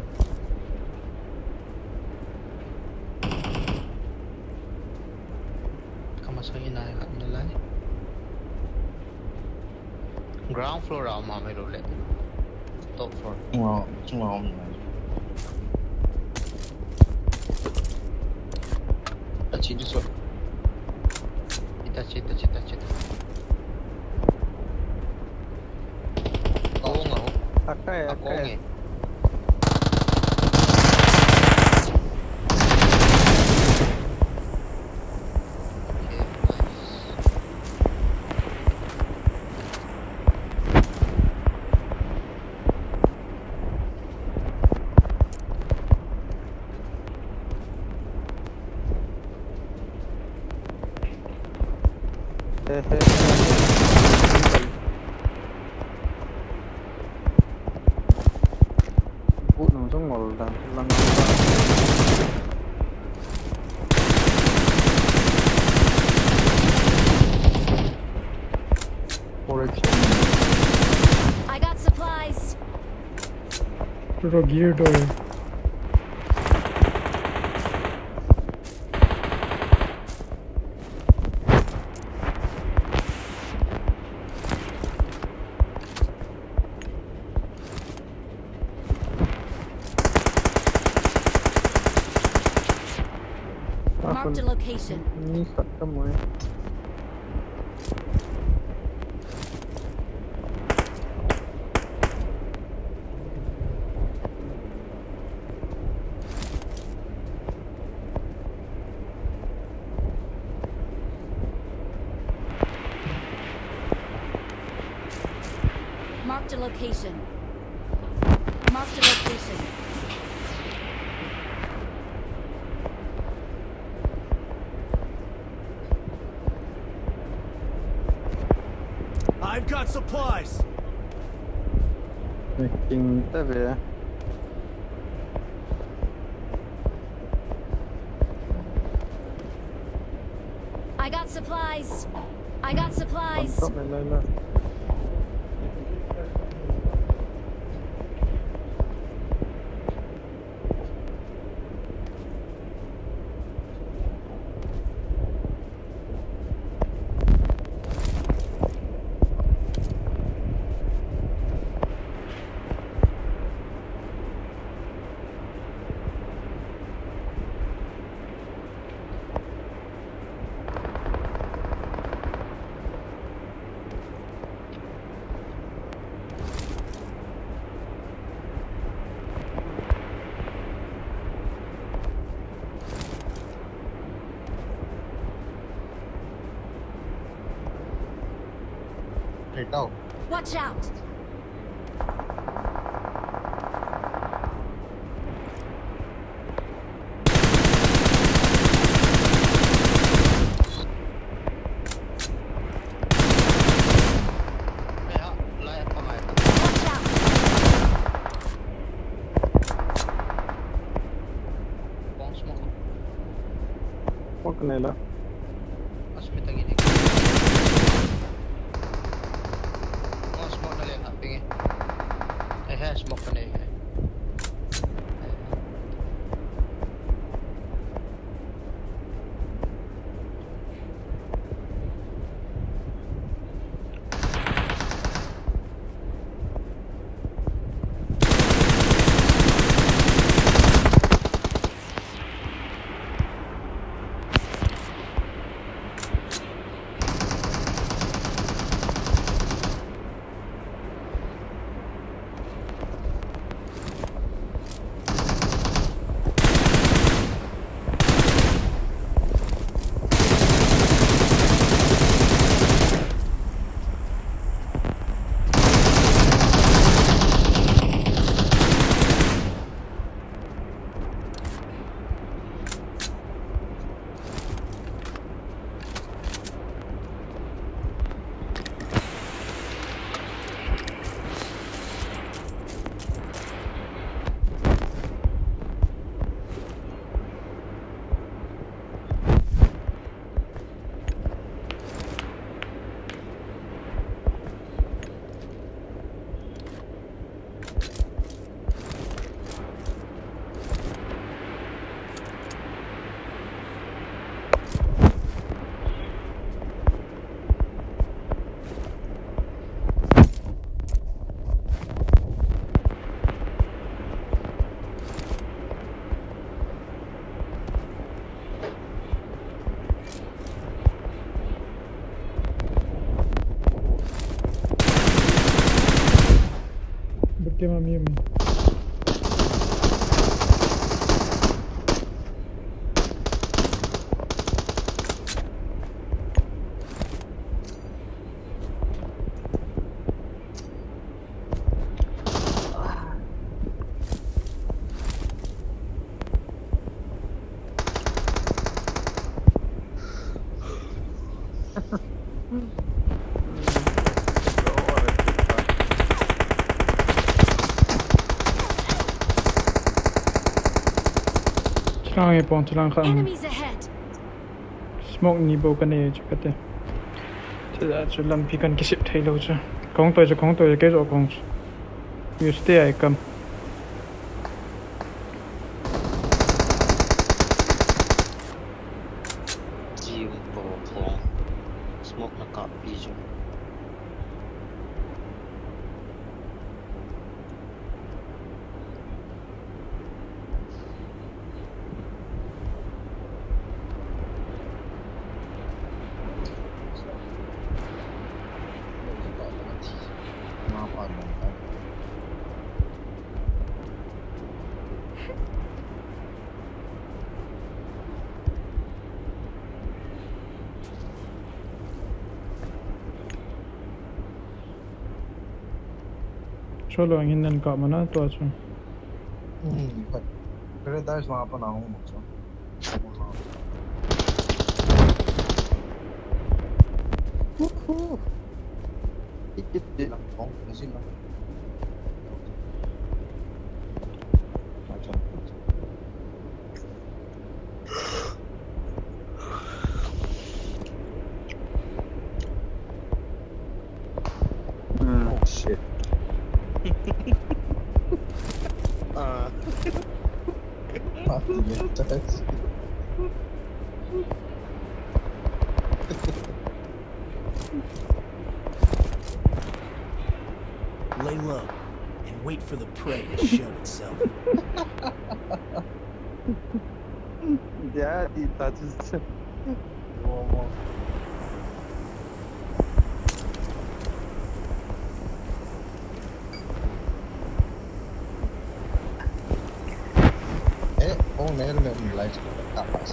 kamu sangin na kat nila ground floor ra mà mày rồi top floor Wow, wow. ta chỉ được kita cita cita cita oh ngau Akai aku akai. nge He he. Bu nang trong ngol dan lang. I got supplies. rồi gear door Marked a location. Ni sat kamu ya. a location. Marked a location. I've got supplies. Making the I got supplies. I got supplies. Stop me, Layla. Right out. Watch out. Kaya, lahat pa nga ito. Watch out. Bong smoke. Fuck Layla. Mas mitaginig. Bong smoke na lang. Pingi. Eh, ha, smoke pa na yun. Quema minha mãe. Lang pon lang khang Enemies ahead. smoke ni bo kan ne chakate cha chu lam pi kan kisip thai lo cha kong to cha kong to ke ro kong you stay ai kam Jiu po po. Smoke na ka piso. Cholo ang hinan ka mana to acho. Hmm. Paradise wala pa na ako mo. Woohoo! Ikit din. Lang po, kasi lang. Oh shit. Ah. Yes. Lay low and wait for the prey to show itself. Yeah, he touches. Eh, oh, meron na yung lights ko. Tapas.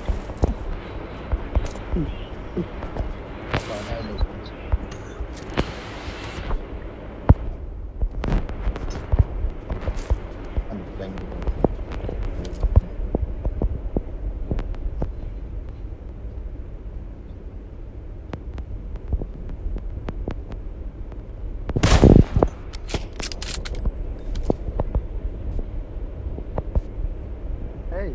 Hey.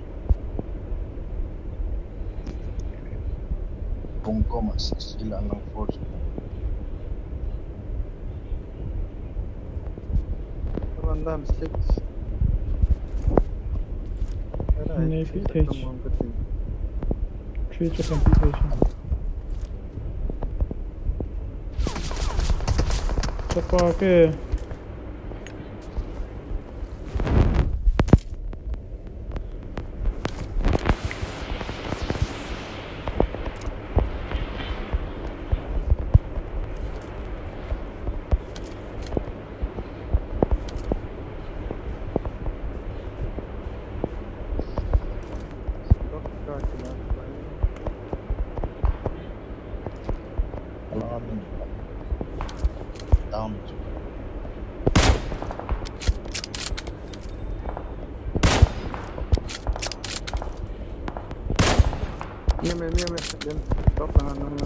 Bungko mas sila ng force. Random six. Navy H. Three to computation. Sapa ke? Down. Mia me, mia me. Yan. Stop na ano na.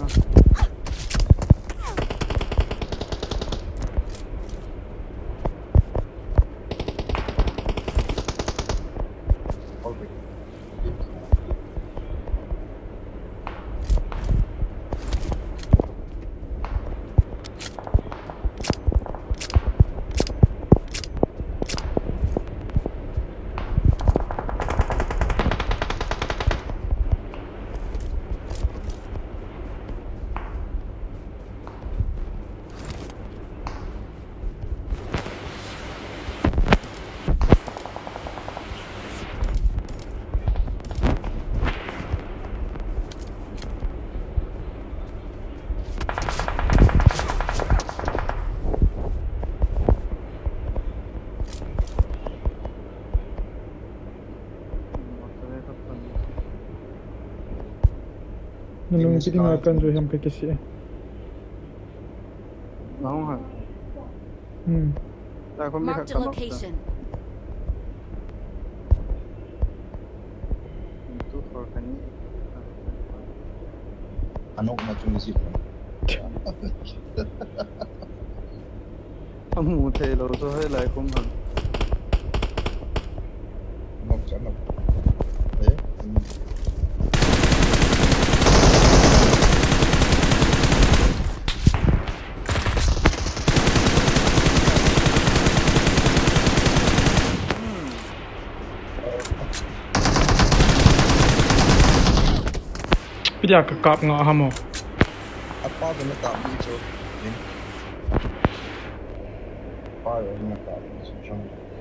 Nung hindi makan jo हम पे किसी है. Nahong ha. Hmm. Dahil kung may Marked a kakamok na. location. Two for kani. Ano na yung isip mo? Amu tayo so hay lai kung han. Mọc chắn mọc. Đấy. Pila ka kap nga hamo. Apa cái nó tạo đi cho đến ba rồi nó tạo đi cho trong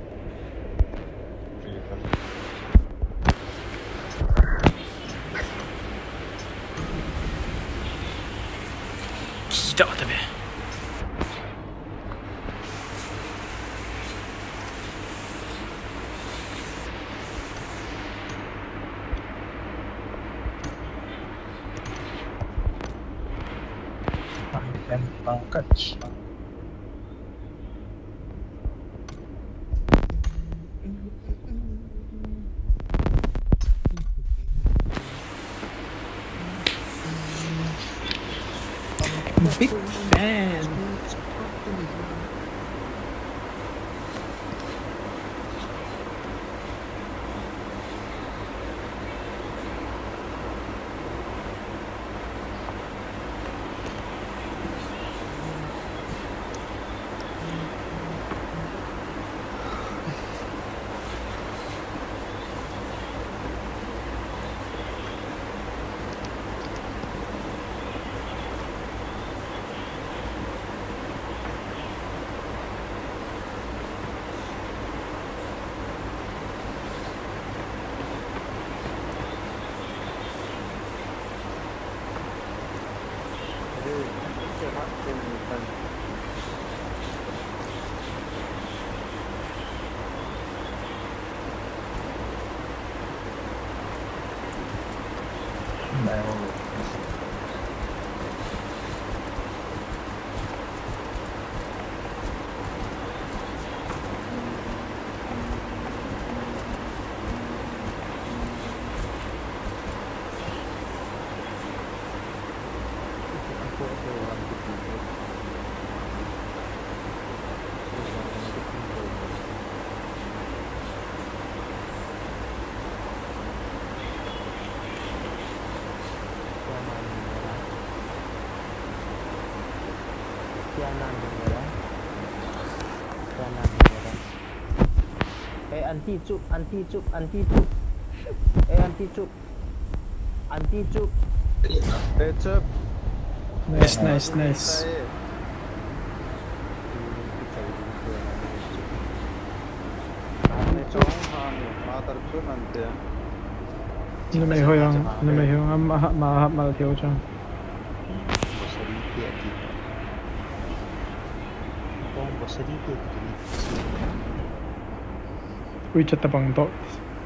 Gida tabii. dan pangkat Đây không? Anti cup, anti cup, anti cup. Eh anti cup. Anti cup. Eh cup. Nice, nice, nice. Ini cong han, matar cup nanti ya. Nó mày hơi không? Nó mày hơi không? Mà mà mà thiếu cho. Ui chắc ta bằng tốt.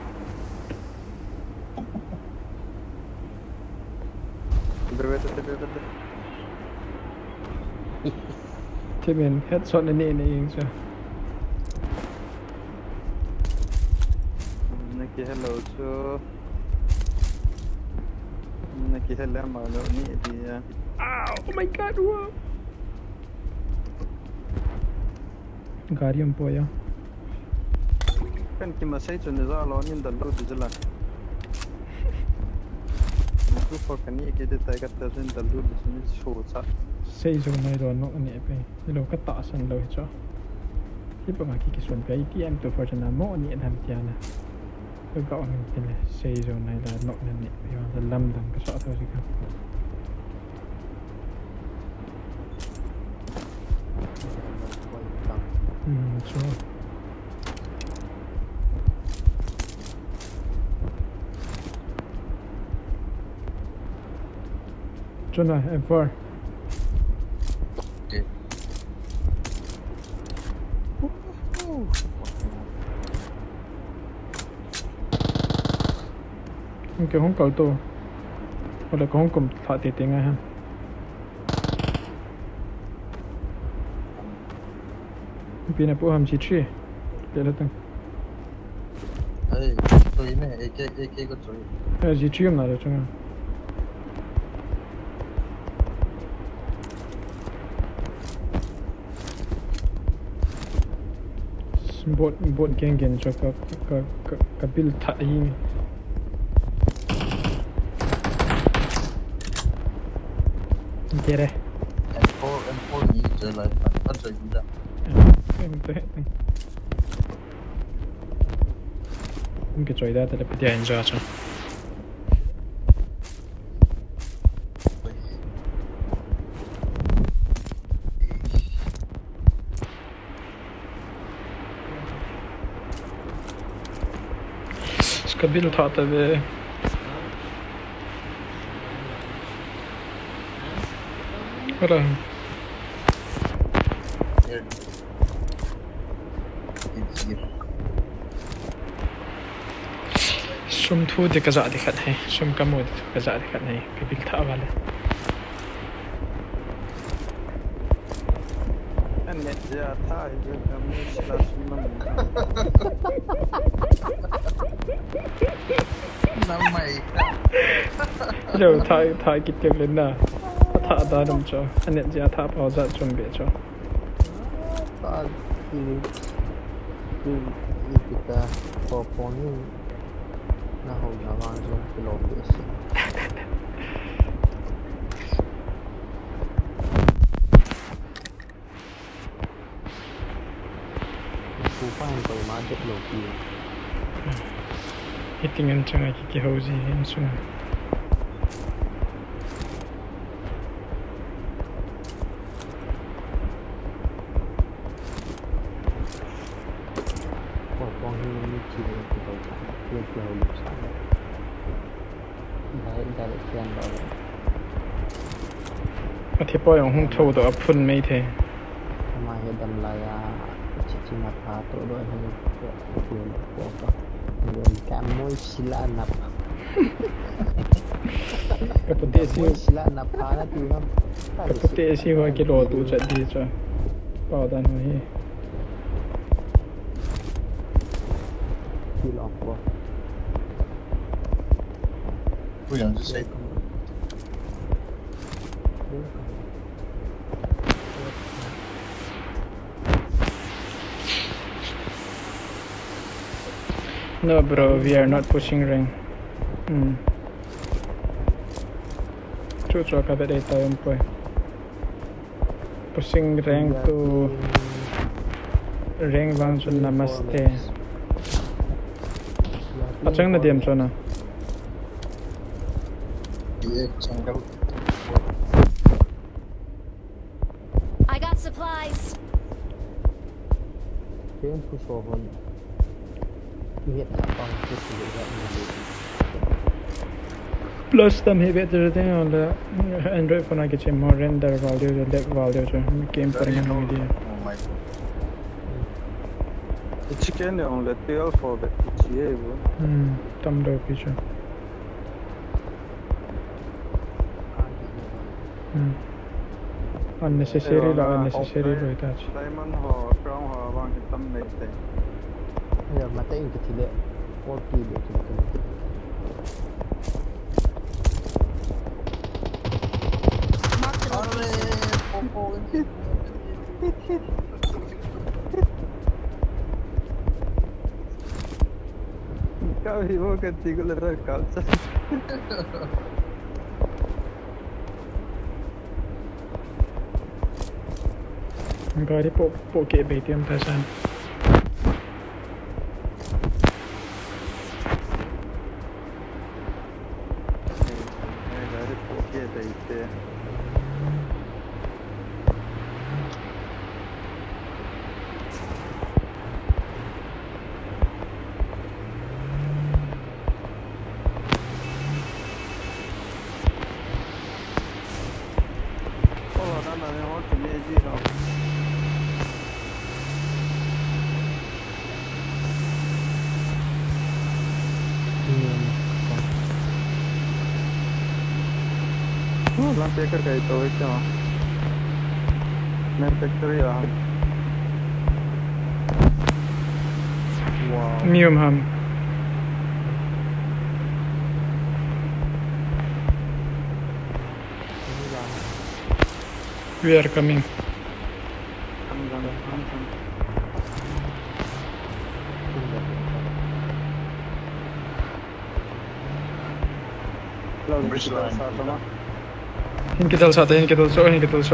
Berbeda, berbeda. Thế mình headshot này này này sao? Naki hello cho. Naki hello mà nó ni dia. Oh my god, wow. Gari um poya. Kan kita masih cuma jalan ni dah lalu jalan. Itu pakai ni kita tak kata sen dah lalu di sini susah. Sei zo mai ro no ani pe. Ni lo ka ta san lo cho. Ti pa ma ki ki sun pe ti am to for na mo ni an ham tia na. Ko ga on tin le sei zo nai la no na ni pe wa da lam dang ka so to si ka. Hmm, so. Chuna M four. Okay. Cái không cầu tô, hoặc là có không cùng thọ tiền tiền ngay ha. Vì này bộ hàm chỉ truy, để nó tăng. Ê, tôi ý này, AK, AK có truy. Ờ, chỉ truy mà được trong à. Bot bot geng geng cho ka ka ka ka bil tha hi. Get it. M four, M four ni chơi lại phải bắt chơi gì đó. Em tới. Em cái chơi đó thì phải đi enjoy cho. Ska bil ta det vi Vadå? Sum thu thì cái dạ thì khát hay, sum cam mồi thì cái dạ thì khát hay, cái bil ta vào đây. Anh nhận ra thay cho kami sila sumang. Năm mày. Rồi thay thay kịch tiệc lên nào. Thả ta đâm cho, anh nhận ra thả bao giờ chuẩn bị cho. Ta ini ini kita poponi na ho jalan zon kilometer. Kupang to market loki. Hitingan changa ki ki hozi hin suna. Popong ini ciri kita dia jauh lebih sana. Baik dari sekian dolar. อธิบายของห้องโชว์ตัวพุ่นไม่เทมาเห็นดำลายอ่ะชิชิมาพาตัวด้วยให้ตัวเพื่อนพวกก็เงินการมวยศิลานับกับปฏิเสธศิลานับพานะตัวนั้นกับปฏิเสธว่ากิโลตูจะดีจ้ะเปล่าดันไว้ที่หลอกพวก不想是谁？ No, bro, we are not pushing rank. Hmm. Chucho ka dito tayo po. Pushing rank to rank bang sun namaste. Achang na diam so na. I got supplies. Tiếng push over. Hiện tại con chưa sử dụng lại mà Plus tam hi better thing on the Android phone ke che more render value the deck value cho game par ngan ngi dia. Chicken on the tail for the G A. Hmm, tam do pi cho. Hmm. Unnecessary la unnecessary rồi ta. Diamond ho crown ho bang cái tâm này thế. giờ mà tay cái thì lệ có kỳ để chúng ta Kau hiwo kan tiga lerar kau sah. Gari po po ke betiam ta san. Gari po ke betiam. Lan taker kayak itu aja. Manufacturer ya. Wow. Mium ham. We are coming. इनके दल साथ हैं इनके दल सो इनके दल सो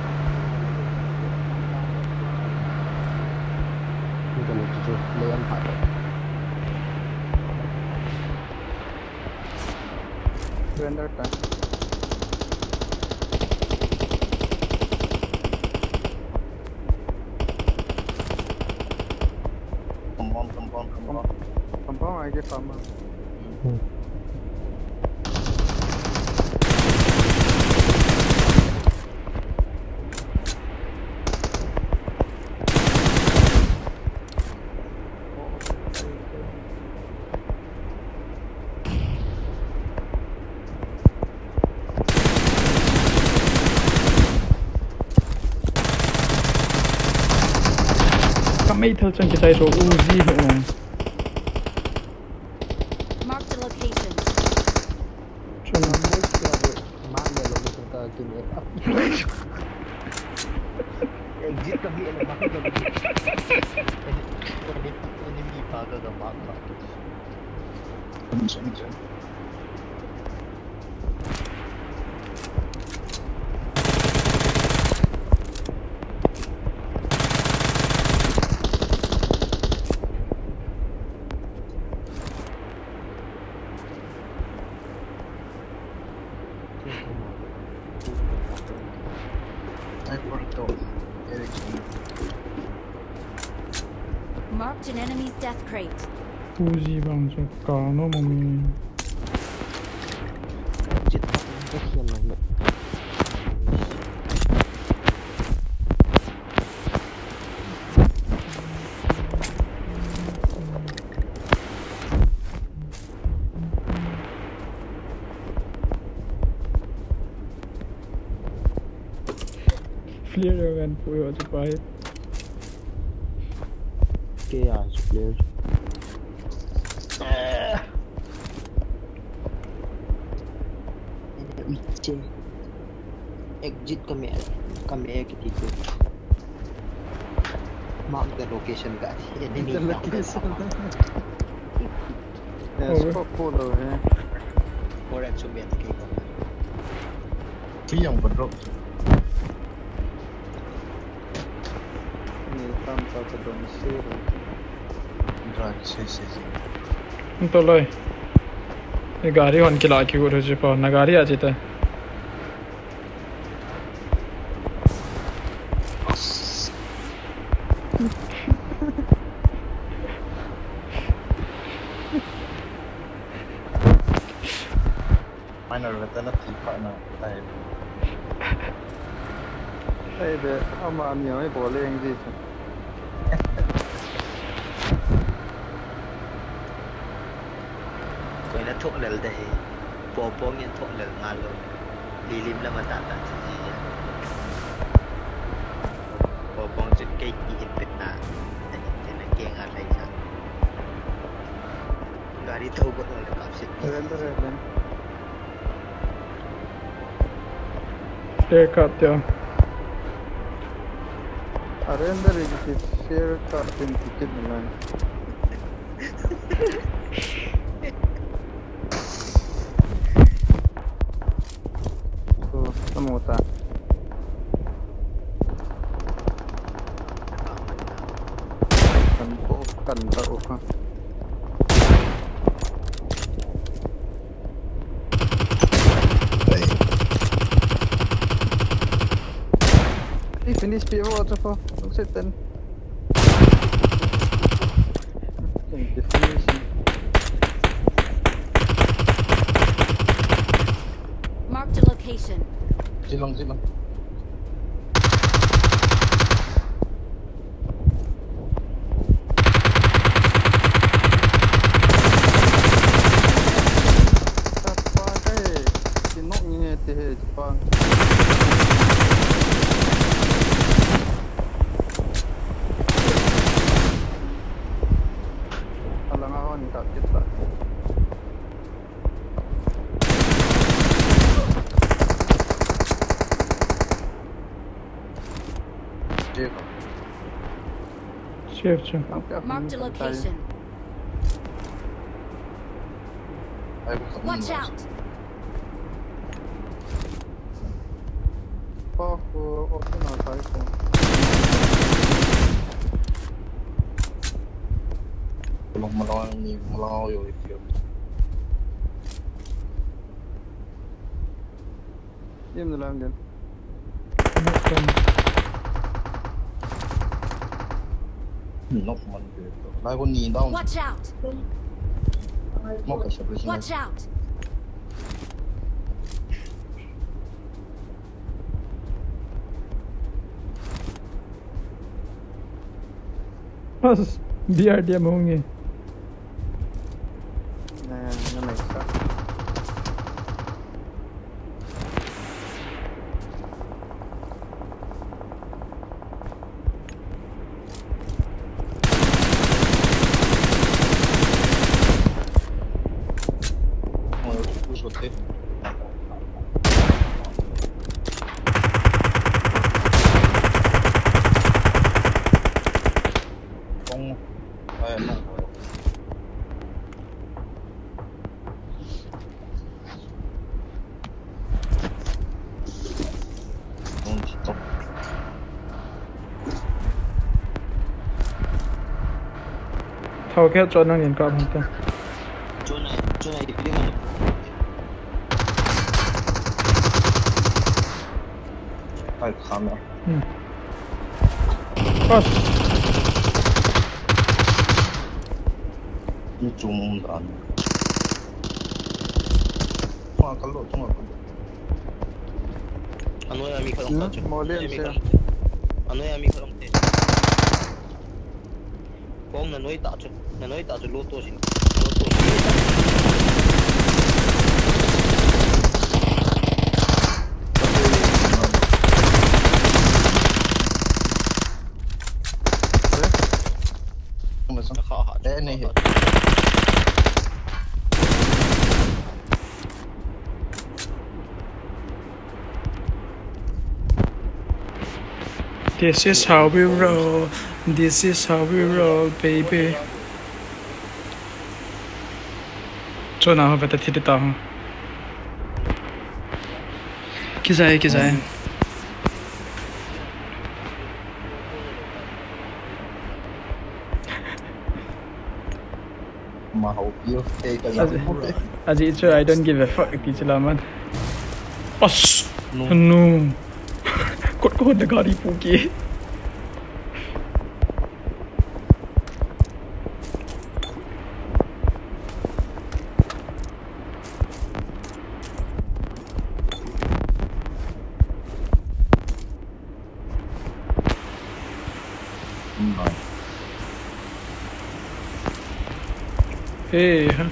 Render time. Compound, compound, compound. Compound aja sama. mấy thợ chân cái tay số Uzi hả? Mark the location. Cho nó mới cho được mang về luôn chúng ta kinh nghiệm ấp. Exit cái gì là mang về. Enemy phá cái cái mang phá. Không sống chứ. Marked an enemy's death crate. Uzi bang cho cả nó mà mình Chết rất hiền này. Flare kan puyo cepai. Okay ah, flare. Miche. Exit kami kami gitu. Mark the location guys. Enemy The location. Yeah, spot full over here. Or at some bit cake. Phi yang berdrop. Ni tam satu dong sir. Drive sih sih sih. Untuk loy. Ini gari on kila ki udah cepat. Nagari aja ta. Mana rata nak tipa nak tay. Hey be, ama am yang boleh yang sih. Kau nak thok lel deh. Popong yang thok lel ngalo. Lilim lah mata tak sih. Popong cek kek ikan peta. Jangan keng alai sah. Gari tahu betul lekap sih. Render render. Flare cut ya. Render itu share cutting ticket melan. So, kamu tak? Kan kan tahu kan? Finish P O waterfall. Don't sit then. Definition. Marked a location. Silang silang. Apa kaya? Sinok ni teh Jepang. Tak kita. Safe je. Marked a location. Watch out. Oh, oh, oh, no, sorry. Belum melawan ni melawan yo itu. Dia dalam dia. Nok man tu. Lai ko ni down. Watch out. Mau ke siapa sini? Watch out. Bas biar dia mengungi. Nah, nampak tak? Oh, push hotel. Kong, ay no. Don't stop. Thao cái cho nó nhìn con không? Chỗ này, chỗ này thì đi mà. Ay kamera. Hmm. Bas. Ni zoom dan. Wah, kalau cuma Ano yung ami ka lang tacho? Mali ang siya. Ano yung ami ka lang tacho? Kung nanoy tacho, nanoy tacho luto sin. Luto sin. Thế này This is how we roll. This is how we roll, baby. Chỗ nào phải thật thì tao. Cái gì cái gì? mà hậu yêu tê cái gì? As it's I don't give a fuck thì chỉ là man. Os. No. Cốt cốt đã gari phụ kia. Hey, huh?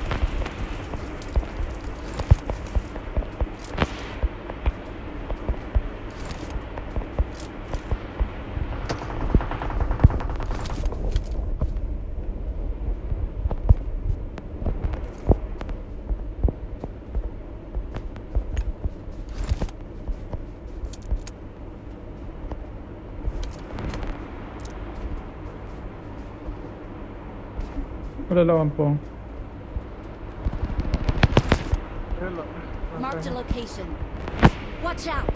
Wala lang po. Marked a location. Watch out!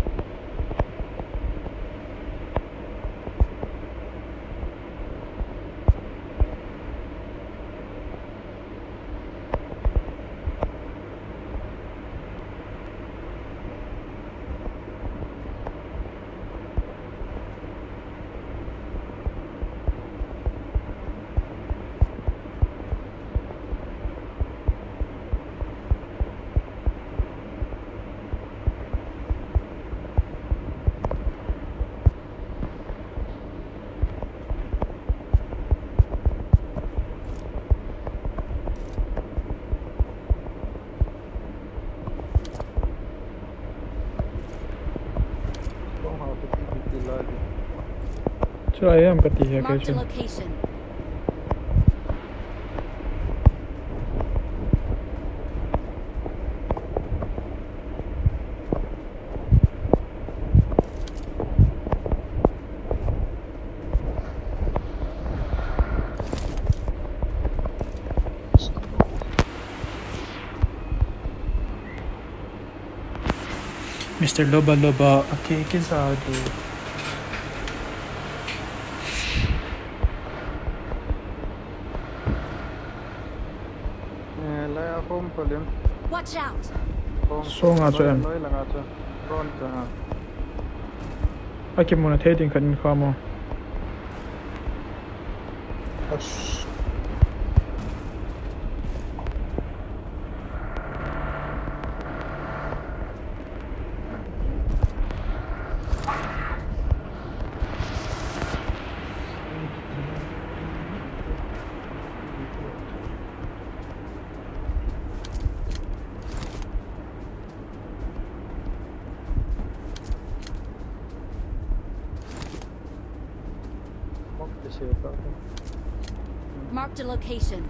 So I am pati hai Marked a kaise. location. Mister Loba Loba, okay, kinsado. Watch out! So nga cho em. Nói là nga cho. Ron cho ha. Aki muna thế din kan kha mo. Marked a location.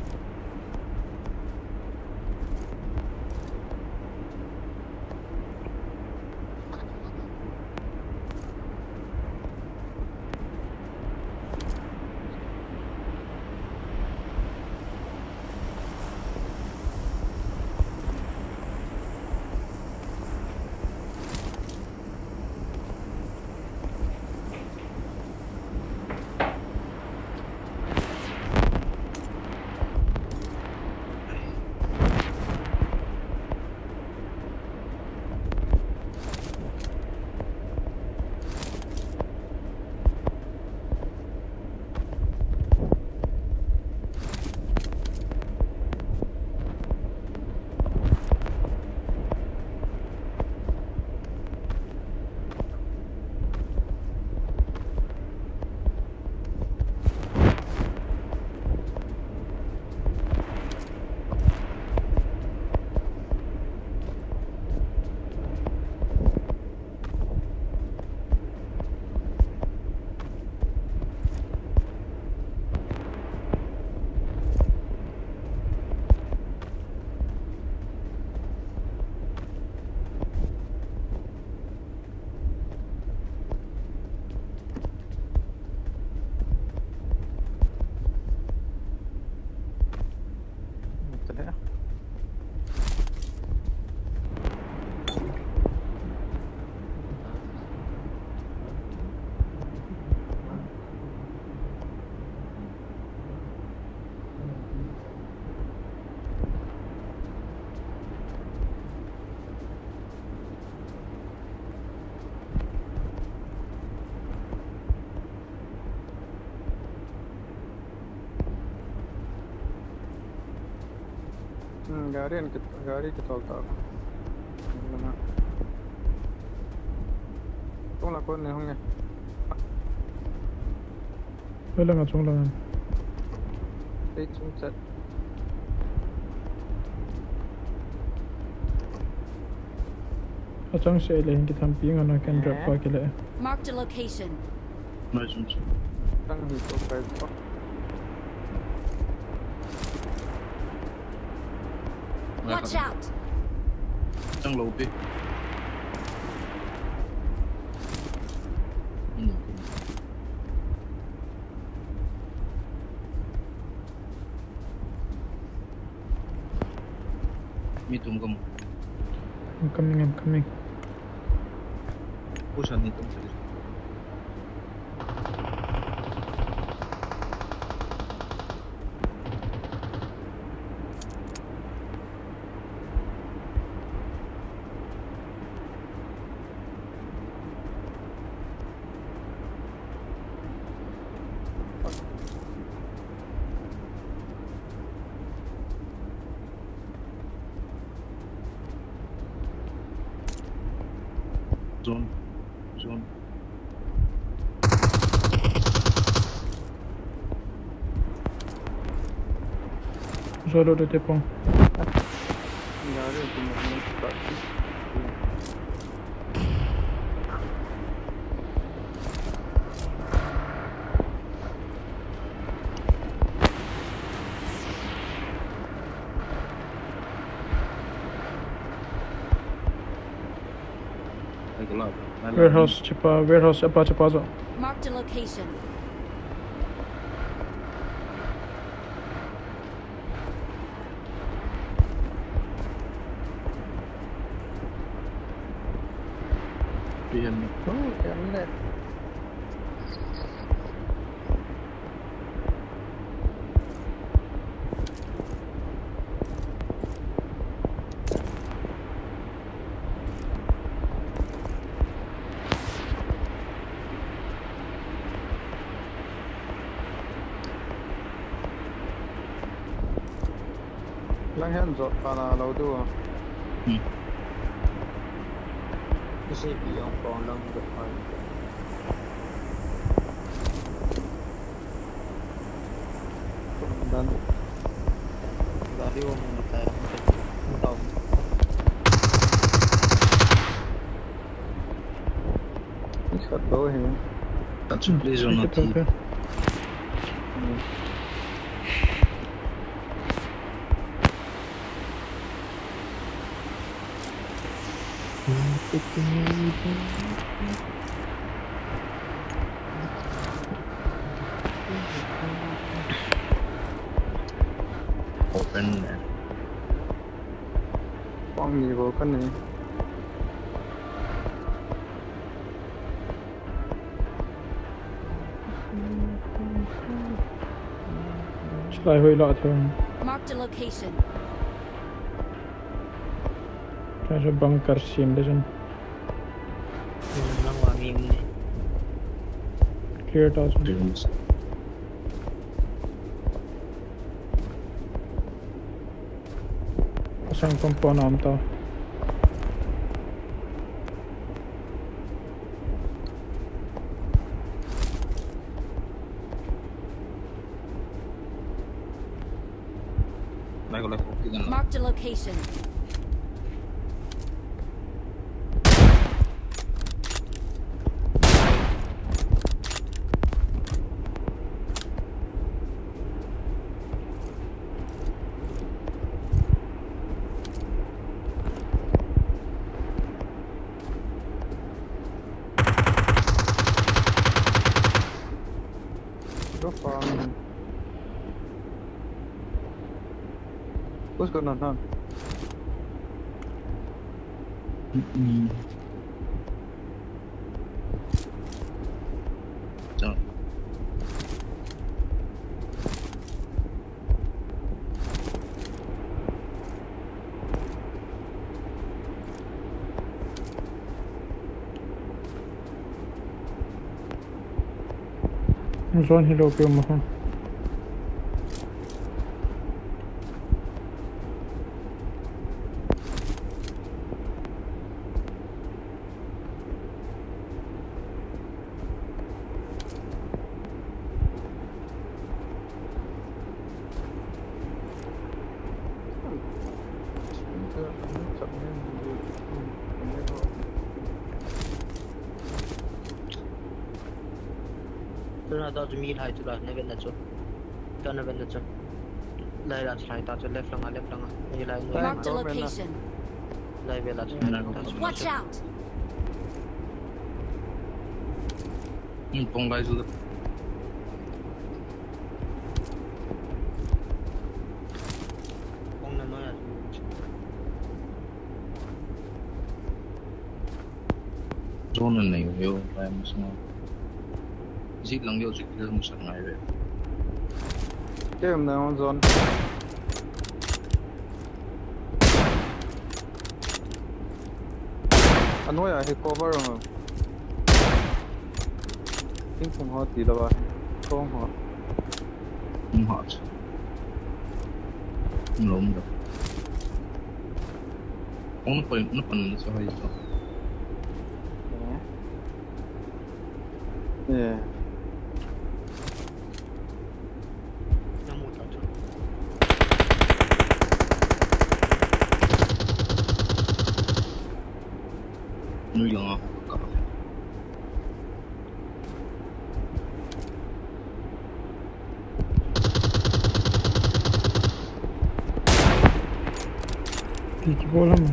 tele. Hmm, गाड़ी इनके गाड़ी के तौल तार ना तुम लोग कौन नहीं होंगे Wala nga chung lang. Stay tuned set Achang siya ilahin kitang pinga na kan drop pa kila. Marked a location. Nice one. tang hi to kai to Watch out! Trong lầu đi. Mi tum kamu. I'm coming, I'm coming. Push on itu. Zone. Zone. Solo de tepong. गाड़ी के movement काफी Like a lot. Warehouse cepa, warehouse apa cepa zo. Marked a location. Behind me. oh damn it lang hen zo para lo du Hmm. Kasi yung phone lang được thôi. dan Dari mo muna tayo. Ito. इसका दो है That's a please or not. Okay. Open there. phong gì vô cái này Slide hui lot thôi. Marked a location. Try to bunker sim doesn't Yun lang wangin ni. clear it also. Dunes. Asang compound am tao. Này có lại phục cái gần. Marked a location. go farm What's going on now? Mm-mm. Jangan. Zone hilo pe mo. Tôi là tao chỉ mi thay chút là này bên là chút, tao này bên là chút, lại là thay tao chút left lăng à left lăng à, như lại người Marked a location. lại bên là chút này tao chút. Watch out! Hmm, pong guys udah. Bông này nói là Zone này hiểu phải một số. Zit lang điều zit là một sáng ngày vậy. Cái em nào zone. Anh nói là cover rồi. Tính không họ tí là ba. Không họ. Không hot. Không lộn được. Không nó còn nó còn sao hay sao? Yeah. năm một tao chút. Nuôi lòng à? Thì cái bộ lắm.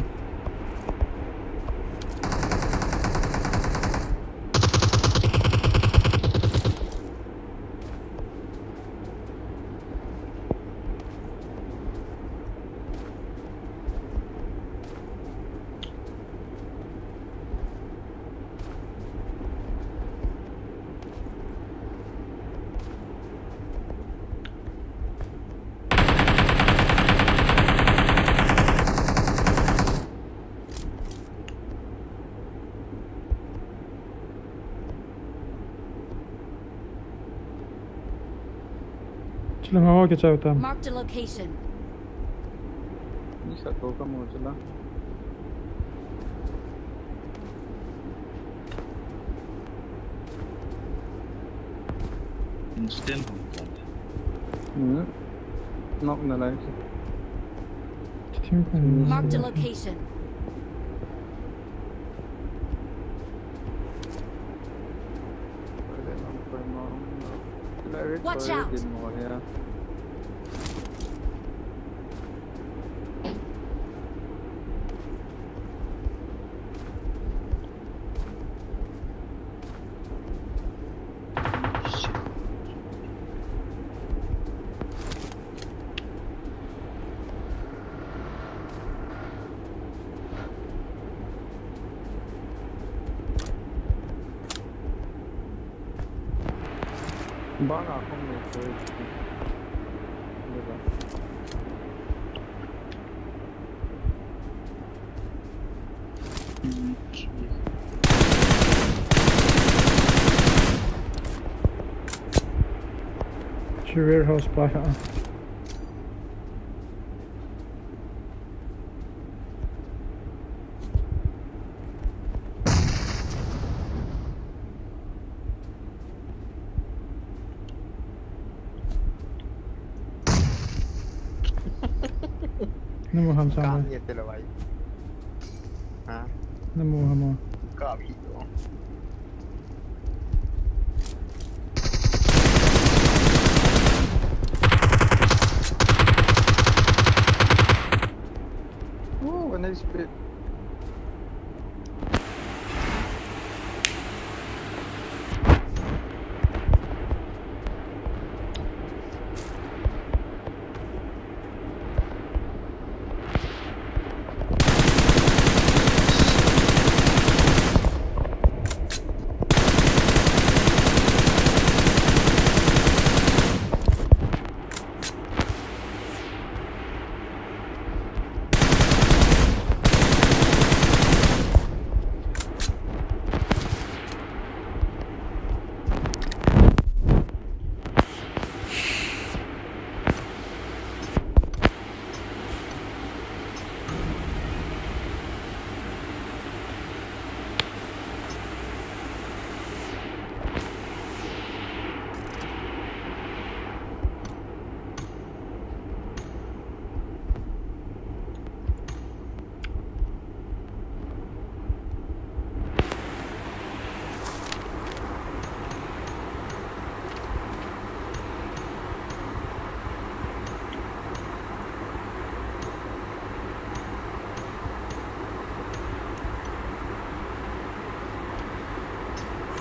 चलो हवा के चाहता हूँ. Marked a location. Ini satu kamu jelah. Instant. Hmm. Knock na lang. Marked a location. Watch out! Bana không được rồi. Được rồi. Warehouse by her. Namo ham sama. Cam nhiệt là vậy. Hả? Namo ham. Cam gì đó. Oh, when I spit.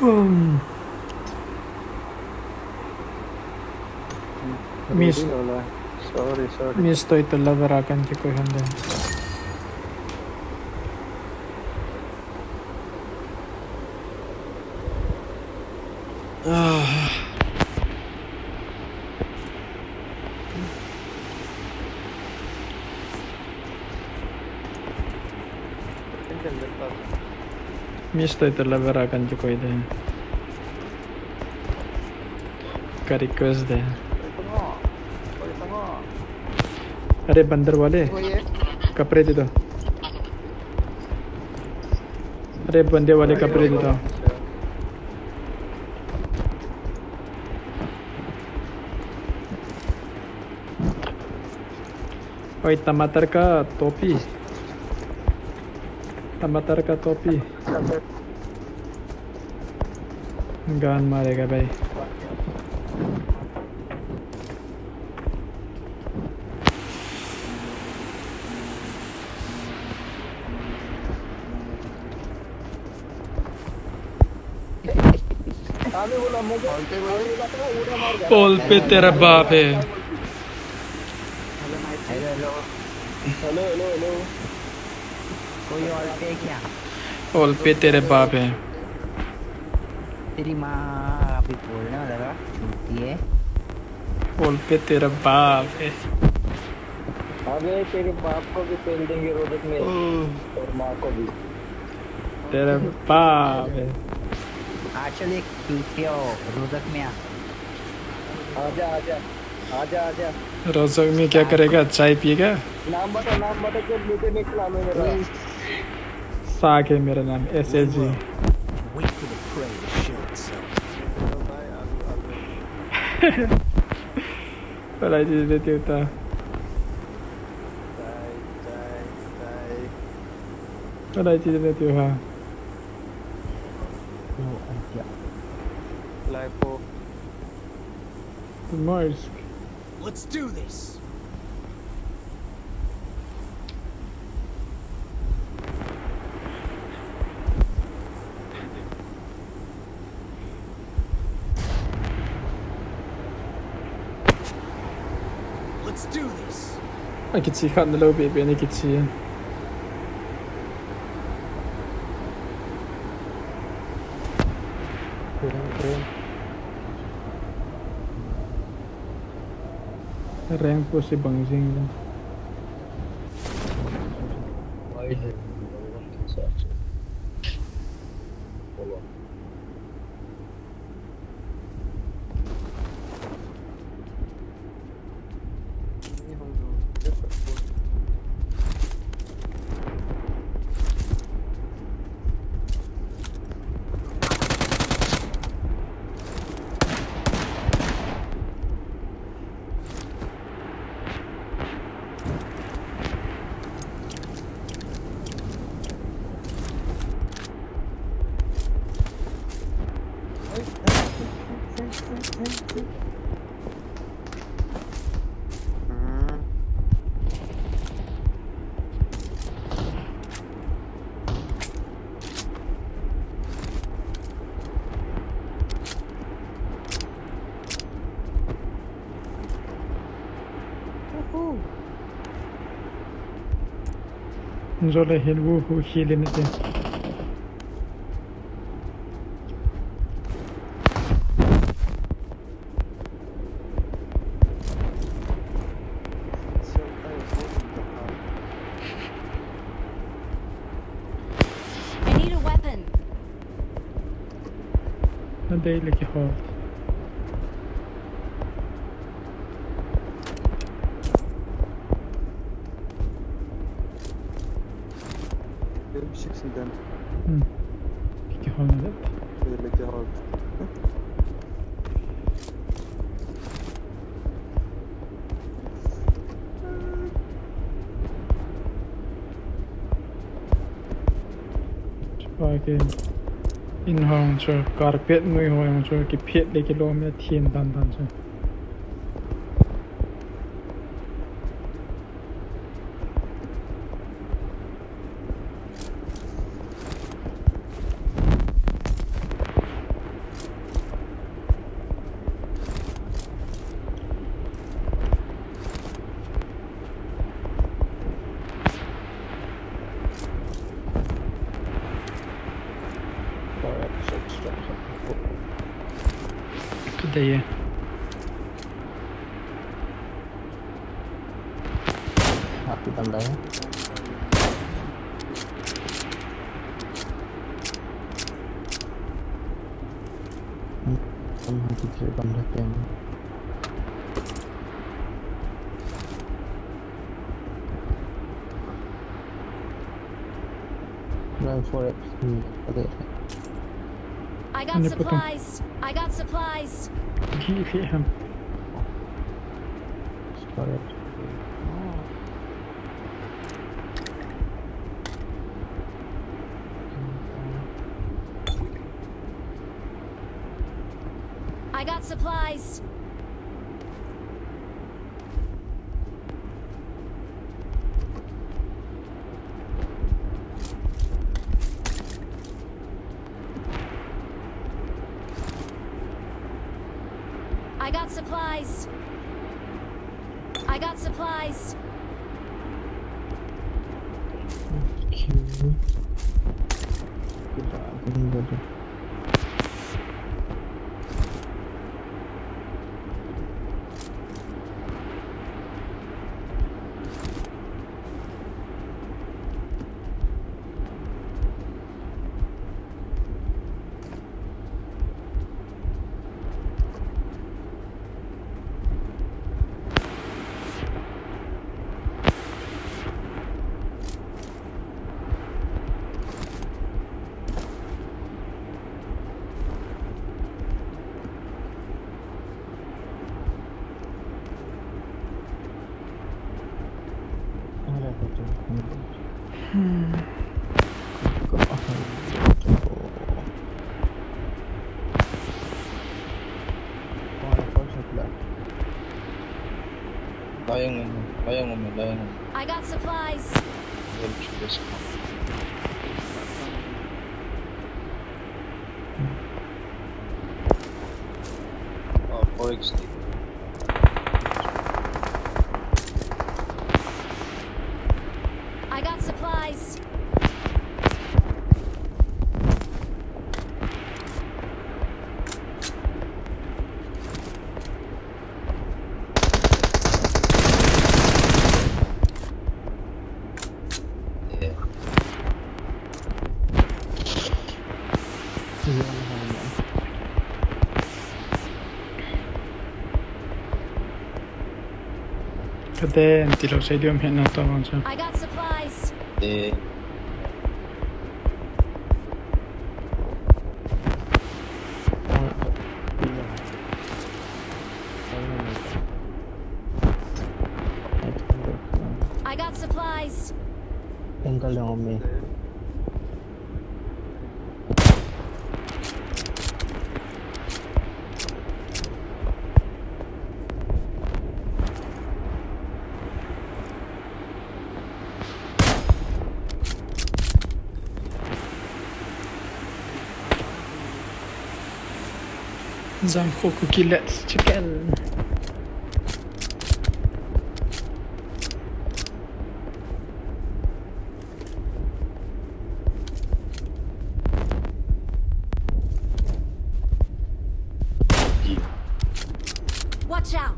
Miss Sorry, sorry. Miss to ito laverakan ki ko hande. Ah. Miss to ito laverakan ki ko ide. का request है अरे बंदर वाले कपड़े दे दो अरे बंदे वाले कपड़े दे दो ओए टमाटर का टोपी टमाटर का टोपी गान मारेगा भाई पोल पे तेरा बाप है हेलो हेलो हेलो कोई और पे क्या पोल पे तेरे बाप है तेरी माँ अभी बोलने वाला था सुनती है पोल पे तेरा बाप है अबे तेरे बाप को भी पेल देंगे रोडक में और माँ को भी तेरा बाप है आचल एक क्यों रोडक में आ आजा आजा आजा आजा रोजक में क्या करेगा चाय पिएगा नाम बता नाम बता जो मुझे निकला मेरा साग है मेरा नाम S S G Wait for the prey to show itself. पढ़ाई चीज देती होता पढ़ाई चीज देती हो हाँ Lipo. Mars. Let's do this. Let's do this. I can see cut the low baby and I can see it. Rank po si Bangzing lang. Zola hil wo who healing it. I need a weapon. Na daily ki ho. Hmm. Ki ho na det. Cái in hong cho carpet nuôi hồi hong cho cái phiết lấy cái lô mẹ thiên đan đan cho đây Hạt bị tầm đấy. Không hay thì sẽ cầm được tiền. Run for it. Hmm, okay. I got supplies. I got supplies. Give him. For it. I got supplies. I got supplies. I got supplies. Okay. Good job. Good job. Hmm. Layang ano, layang mo, layang mo. I got supplies. Well, this Oh, four X D. I got supplies. Kade antilo stadium hiện nào tao chứ? I got supplies. Eh, I got supplies. Angle lang ako may. Zam cookie, let's chicken. Watch out.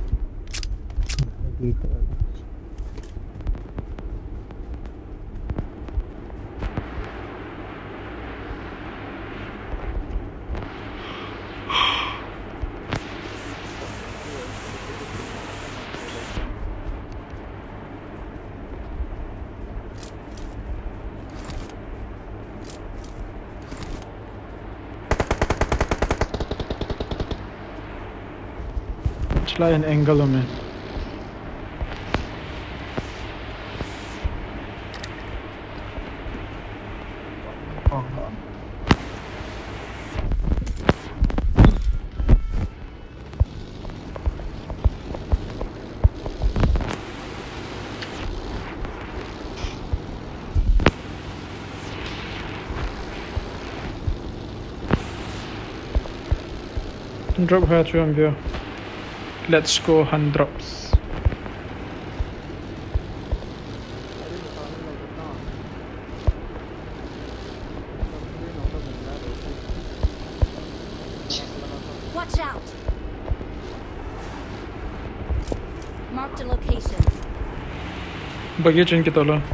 Try an angle on it. Drop her to view. Let's go hand drops. Watch out. Bagi train kita lah.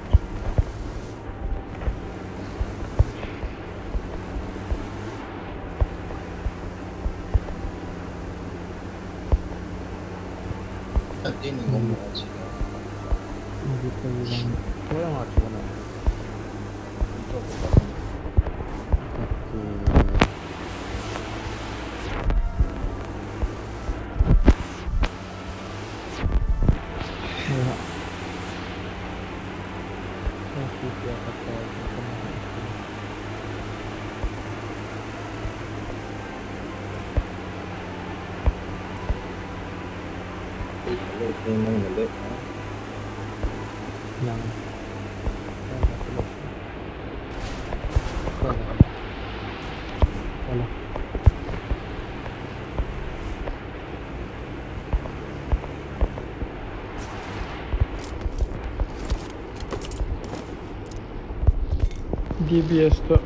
Ini ngomong aja. Gitu bilang, gue yang harus mana? Memang balik. Yang Halo. D B S tu.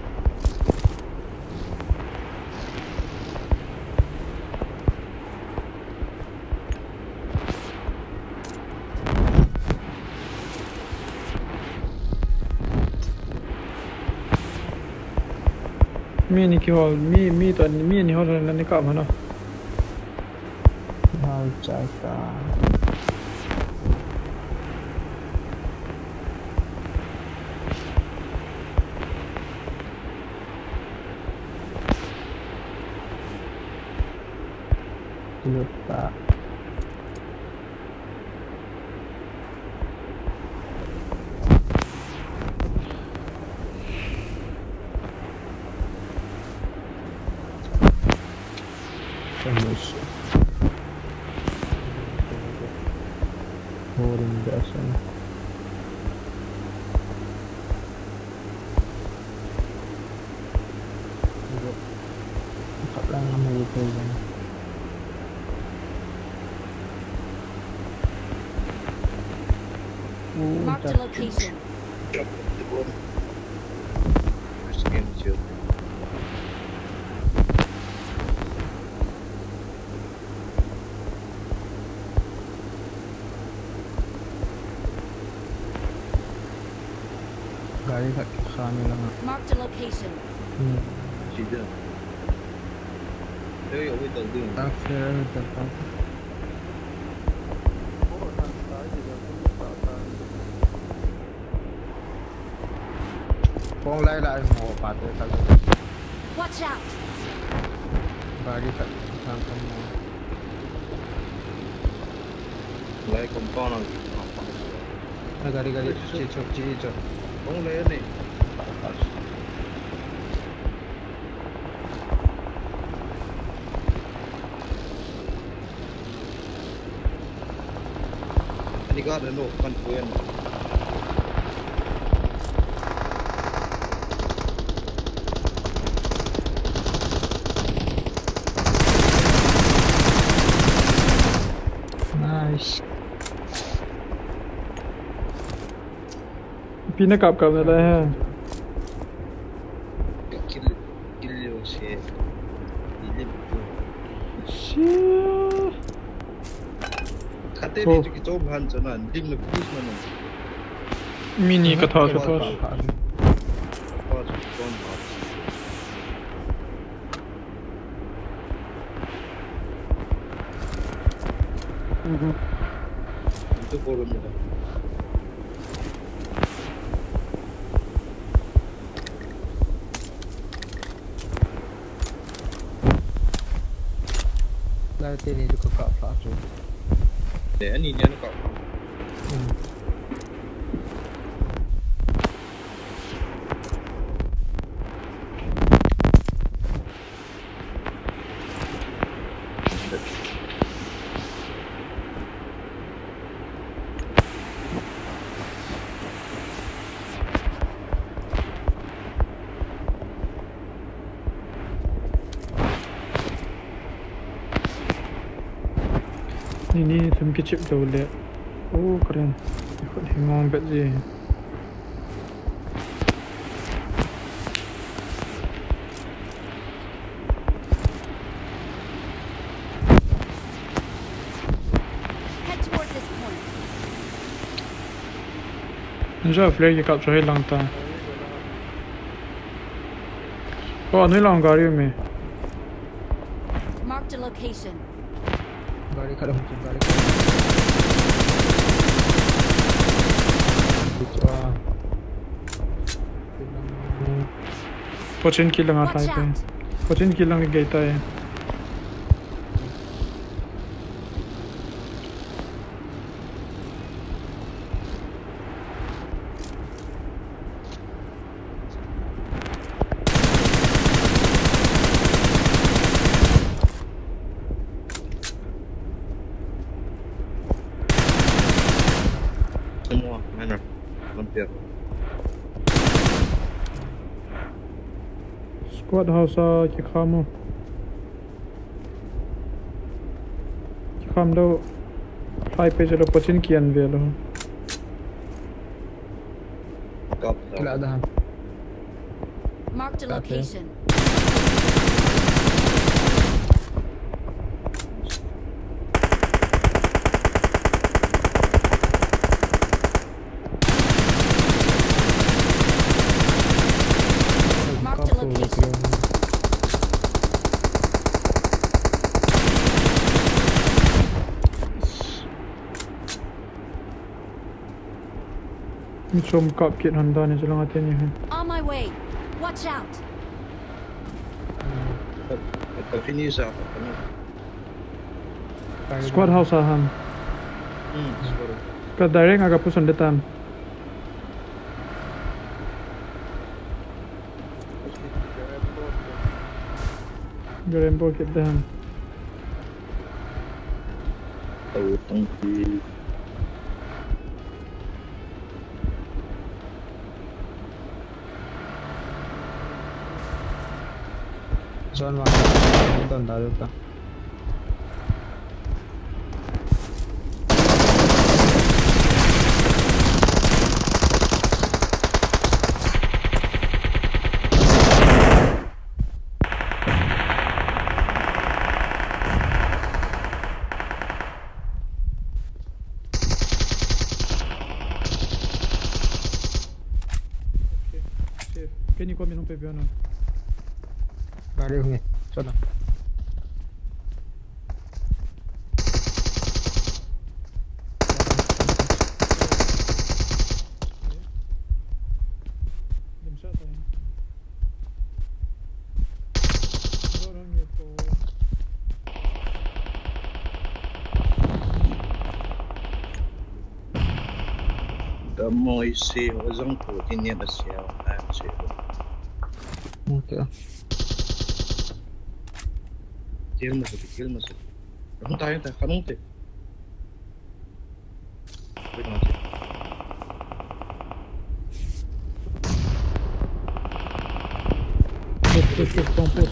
Mi ni ki hol mi mi tu mi ni hol la ni ka mana. Hal caka. Lupa. Tembus. Boring biasa. Cakap lang nama itu kan. Mark the location. First game chill. Gari kat kami lang. Mark the location. Hmm. Sida. Đây ở bên tầng đường. Tak fair dapat. Kung lai lai mo patay talaga. Watch out. Gari kat kami mo. Lại còn con nào? Ay gari gari chicho chicho. Không lấy này. Ini kan ada no kan puan. Nice. Pina kap kap dah hai. Kill kill yo se. Ini betul. Shit. Kate ni tu kita bahan cina, ding le push mana. Mini kata kata. Apa tu kon baat. Mhm. Itu korun ni. Nanti ni juga kat flat tu. Để anh nhìn nha nó cậu. Hmm. Ini sem kecil tu boleh. Oh keren. Ikut hemong bet je. Head toward this point. Giờ flare cái cặp cho hết lăng ta. Ô, nơi lòng gari में. Marked a location. गाड़ी खड़ा हो चुकी गाड़ी Pochin kill lang ata Watch ito. out. Pochin kill lang ligay tayo. Semua mana? Hampir. Squad house sa Kikamo. Kikam daw high page ada Pochin kian velo. Kap. لا ذهب Marked a Okay. location. Marked a location. Macam kap kit Honda ni selang atin ni. On my way. Watch out. Kap ini sah. Squad house aham. Hmm. Sorry. Ka direct agak pusan detan. Garempo kit dahan. Tahu tangki. John वहाँ तो अंदाज़ होता Safe. Can you come in on pepe ano? गाड़ी होंगे चलो Limsa tayo. Orang itu. Kamu isi wazang tu ini masih ada sih. Okay Kill masuk, kill masuk. Kamu tahu tak? Kamu tu. Wait masuk. Push, push, push, don't push.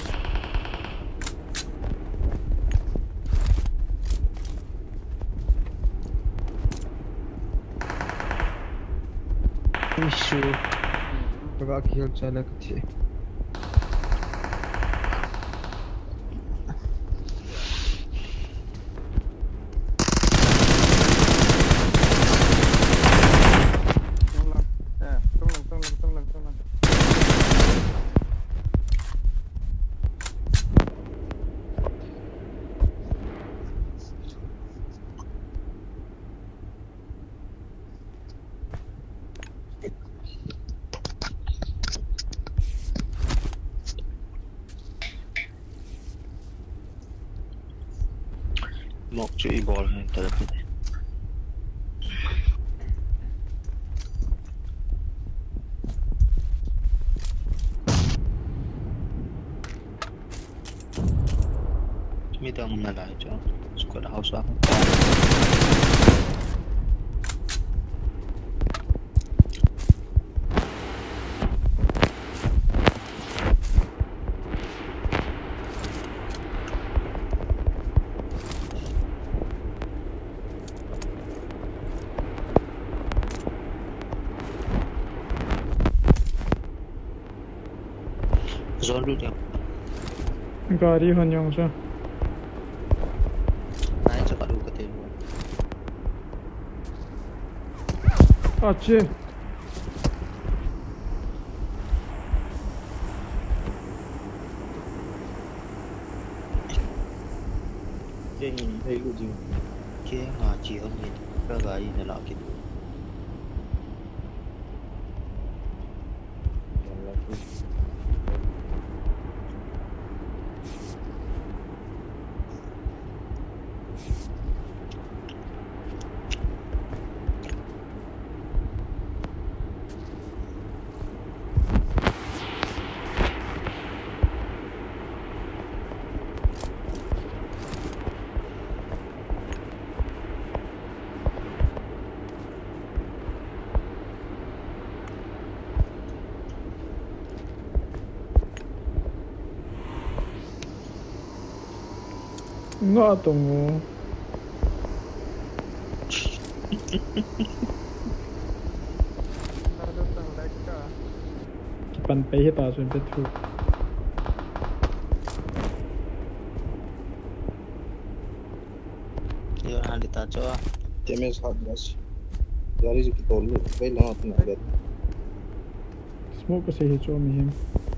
Issue लगा खेल चला कुछ Tung lang. Eh, tung lang, tung lang, tung lang, tung lang. Một chữ ball hay tới đây. Kita mengenal aja squad house lah. Zone dia. Gari hanyang siya. Naik cepat dulu ke tim. Ache. cái hay cái gì kia ngà chỉ hơn gì cái gái này là cái ngõ tùng pan pe hi ta sun pe thu giờ anh đi ta cho cái mấy sao bas dari itu tolu bay lang at na agad smoke kasi hi cho mi him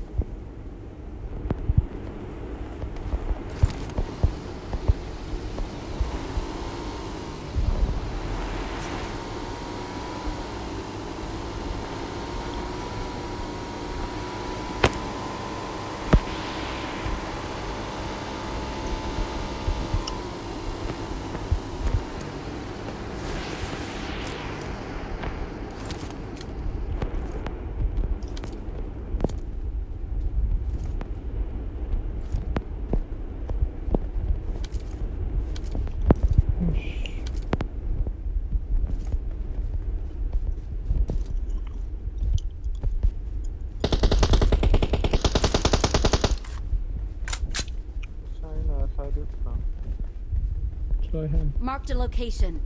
Marked a location.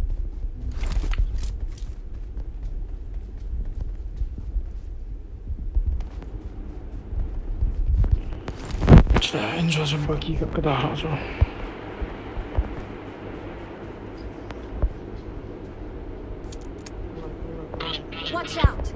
자, 인조 좀 바퀴가 끄다 하죠. Watch out.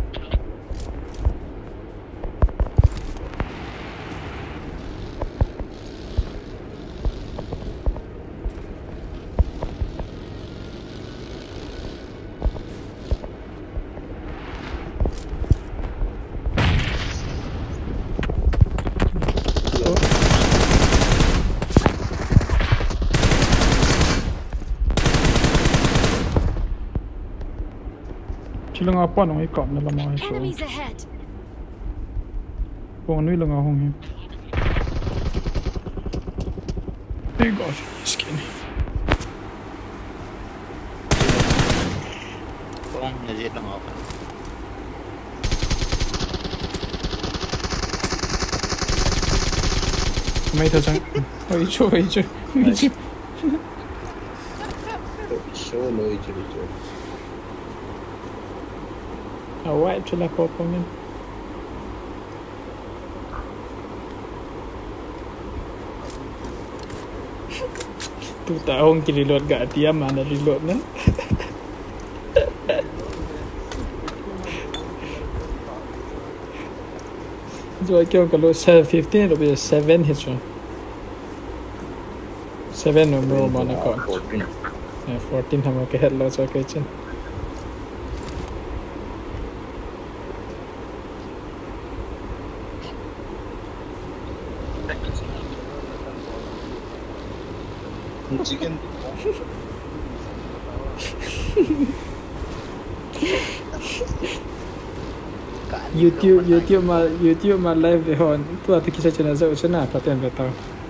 Lang apa nong ikot na lamang ito. Enemies ahead. Kung ano lang akong him. Hey gosh, skin. con nhà diệt lang ako may ito sang oi cho oi cho oi cho solo oi cho oi cho awak tu lah kau komen. Tu tahun kiri reload gak dia mana reload nan. Rồi kêu kalau fifteen lebih seven hit so. seven nombor mana kau? Ya fourteen hama ke head loss okay chen. Chicken. YouTube YouTube mà YouTube mà live về hòn tôi thì kisah channel saya ucap nak pelatihan betul.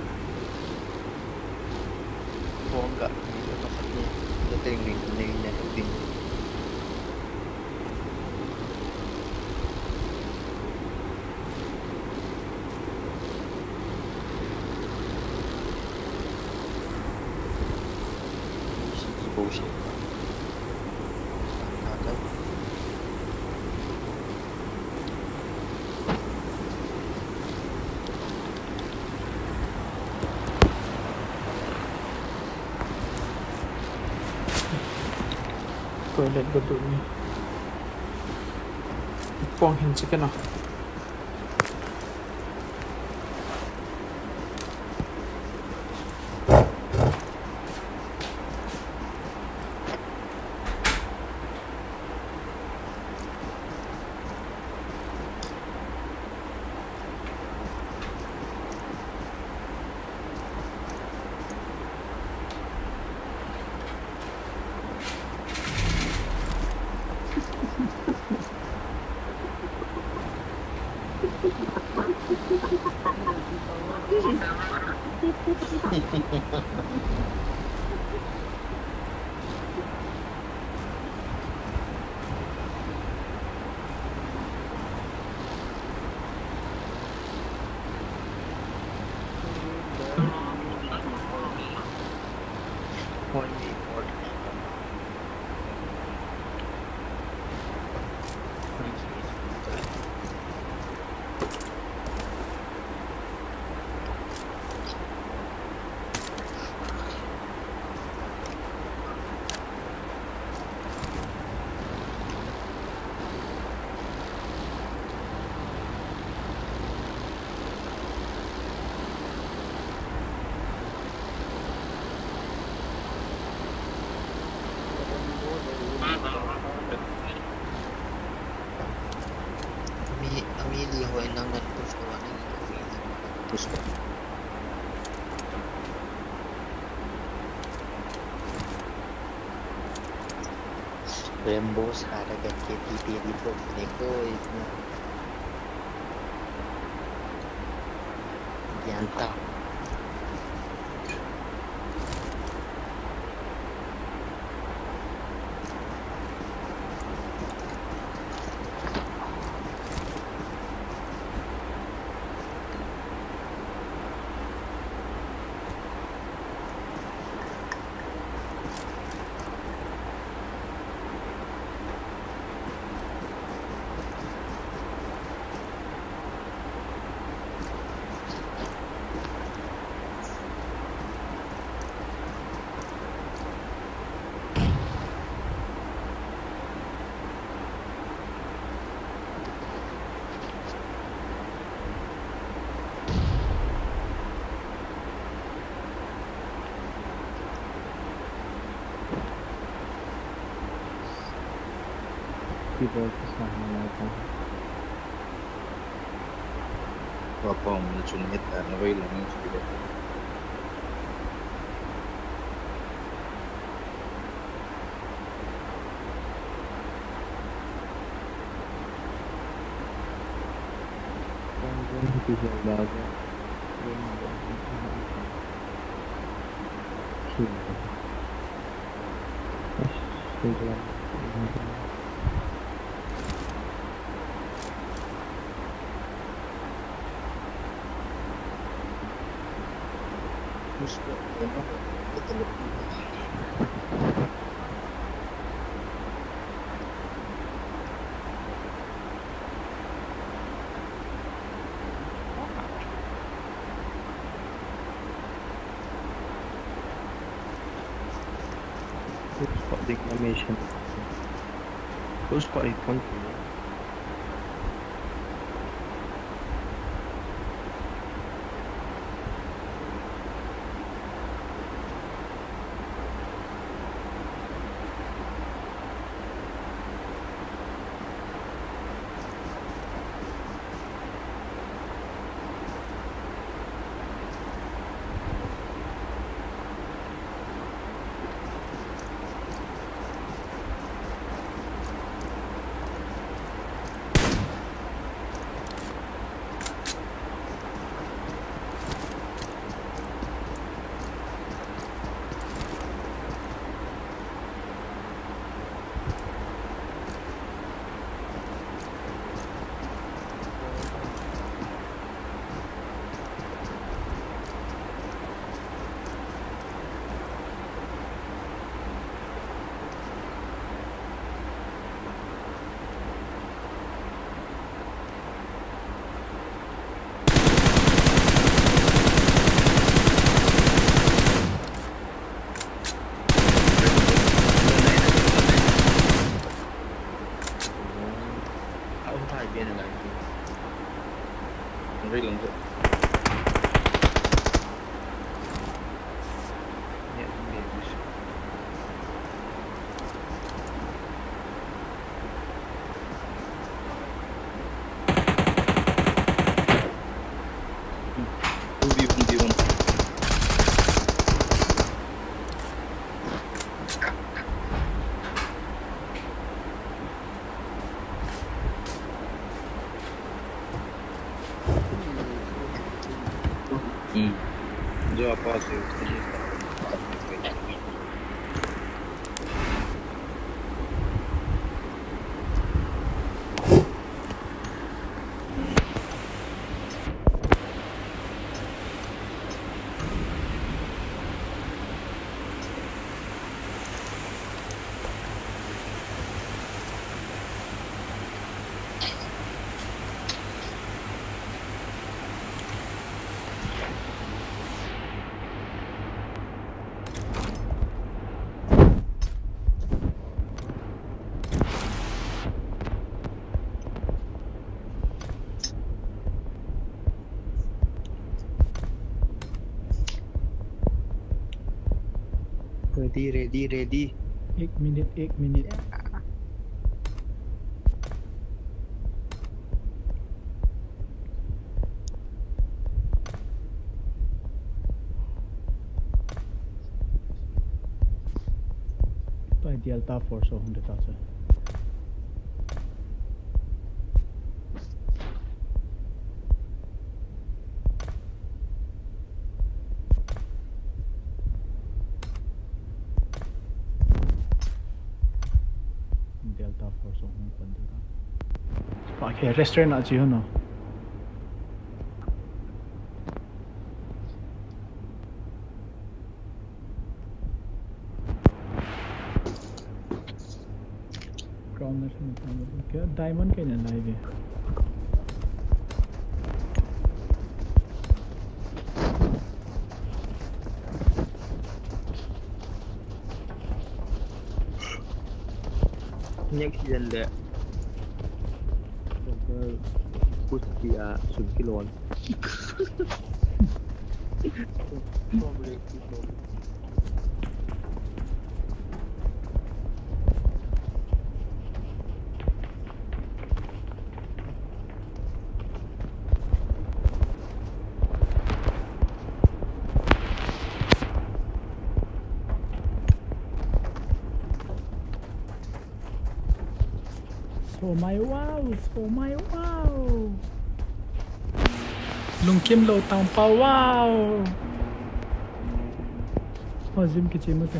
Kau enggak dia tinggi tingginya tinggi bullshit. Toilet betul ni. Pong hin chicken ah. Ami Ami ho nang nag push ko ani push ko Rainbow ada kan K T P dito neko itu Yanta people to sama natin. Apa mo na chunit na way lang yung sila. Hindi siya bago. Sige. push ko ano ito Push po declamation. Push po icon. Lang po. Yeah, maybe. two v one v one. Hmm. जो आप पास है उसके लिए ready ready ready एक minute एक minute तो Delta Force hundred আছে Delta Force hundred bandera pakai restaurant aja no ground क्या diamond kayaknya naik deh next season deh push dia sub kilon Oh my wow, oh my wow. Lung Kim Lo Tang Pa wow. Oh, Zim kecil masa.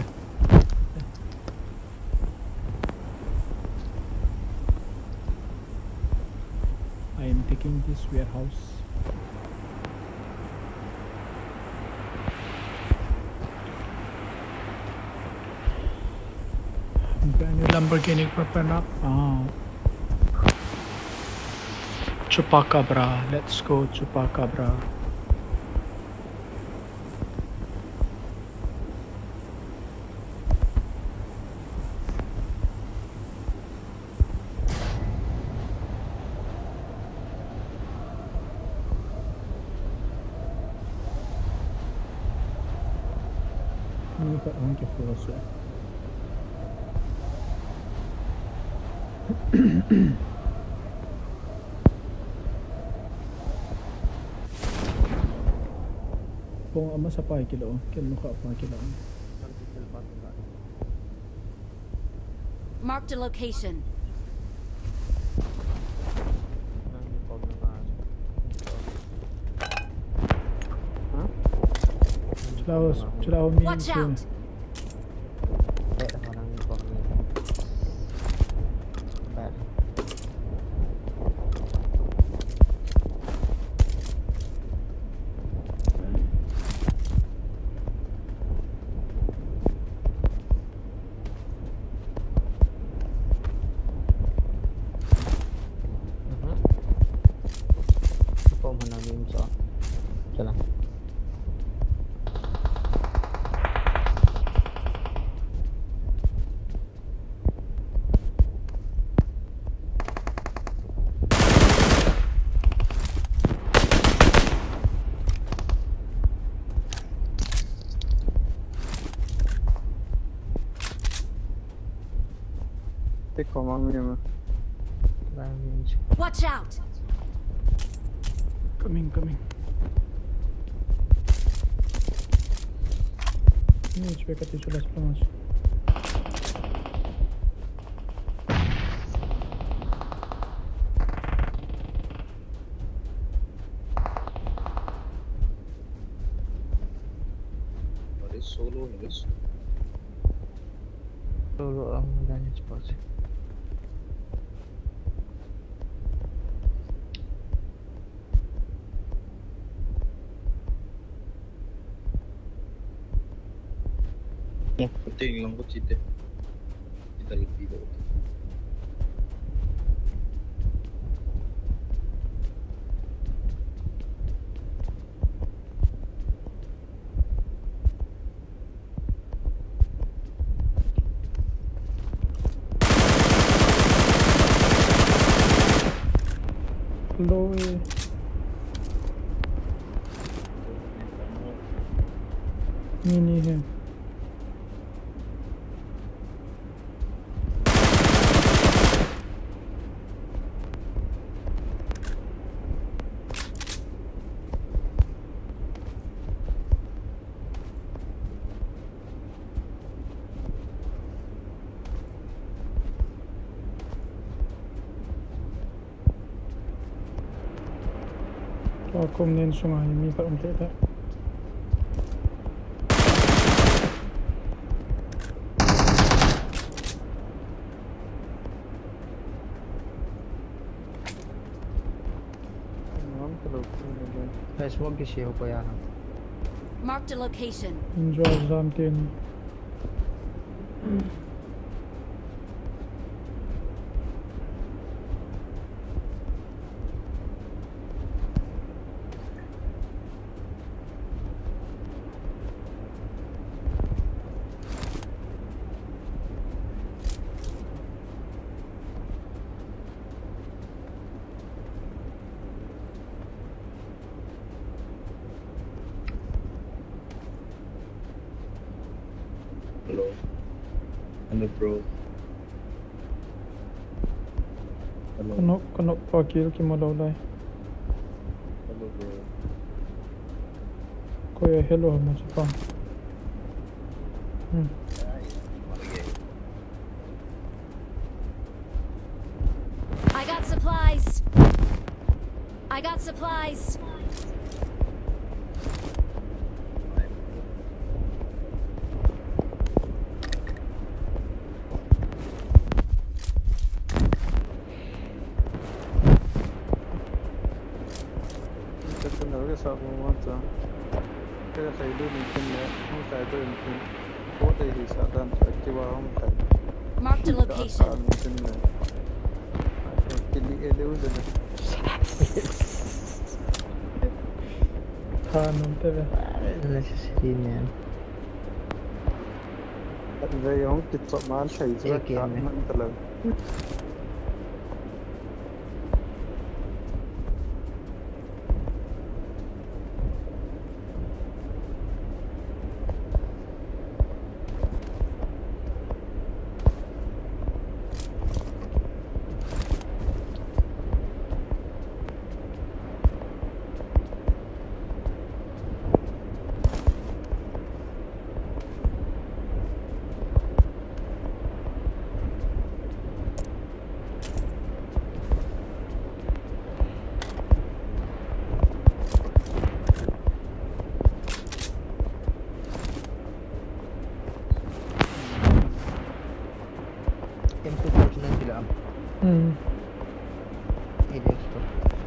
I am taking this warehouse. Brand new Lamborghini Purple up. Ah. Chupacabra, let's go Chupacabra. Ini kat orang ke force. Kung ama sa pa kilo, kilo ka pa kilo. Marked a location. Selaw, selaw mi. Watch out. Take command me, man. Watch out. Coming, coming. Ini supaya kata sudah sepanas. Solo guys. Solo ang magandang spot. Oh, penting lang ko chite. Kita lebih dulu. Low eh. Mini है. Aku mungkin sungai ini tak mungkin tak. Facebook के share को यार. Marked a location. Enjoy exam ten. Hello. Hello bro. Hello. Kano kano pakil ki mo daw lai. Hello bro. Ko ya hello mo sa pa. Hmm. I got supplies. I got supplies. Sabu mata kaya sa ilu mungkin ya ang kaido mungkin kota di sadan sa kiwa ang kai Marked a location. mungkin na kili ele udah Tanam tebe. Necessity man. ada yang kita mal shay sa kan talag Hmm. Ini dia.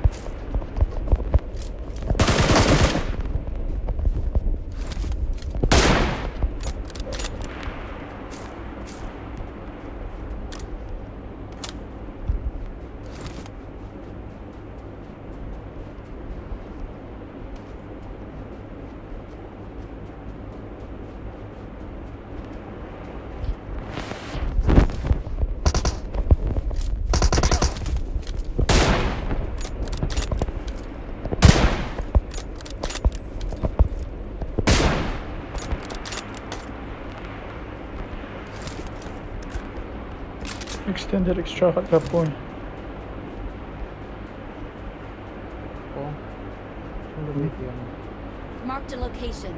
Extended extra hot gap point. Oh. Tunggu video. Marked a location.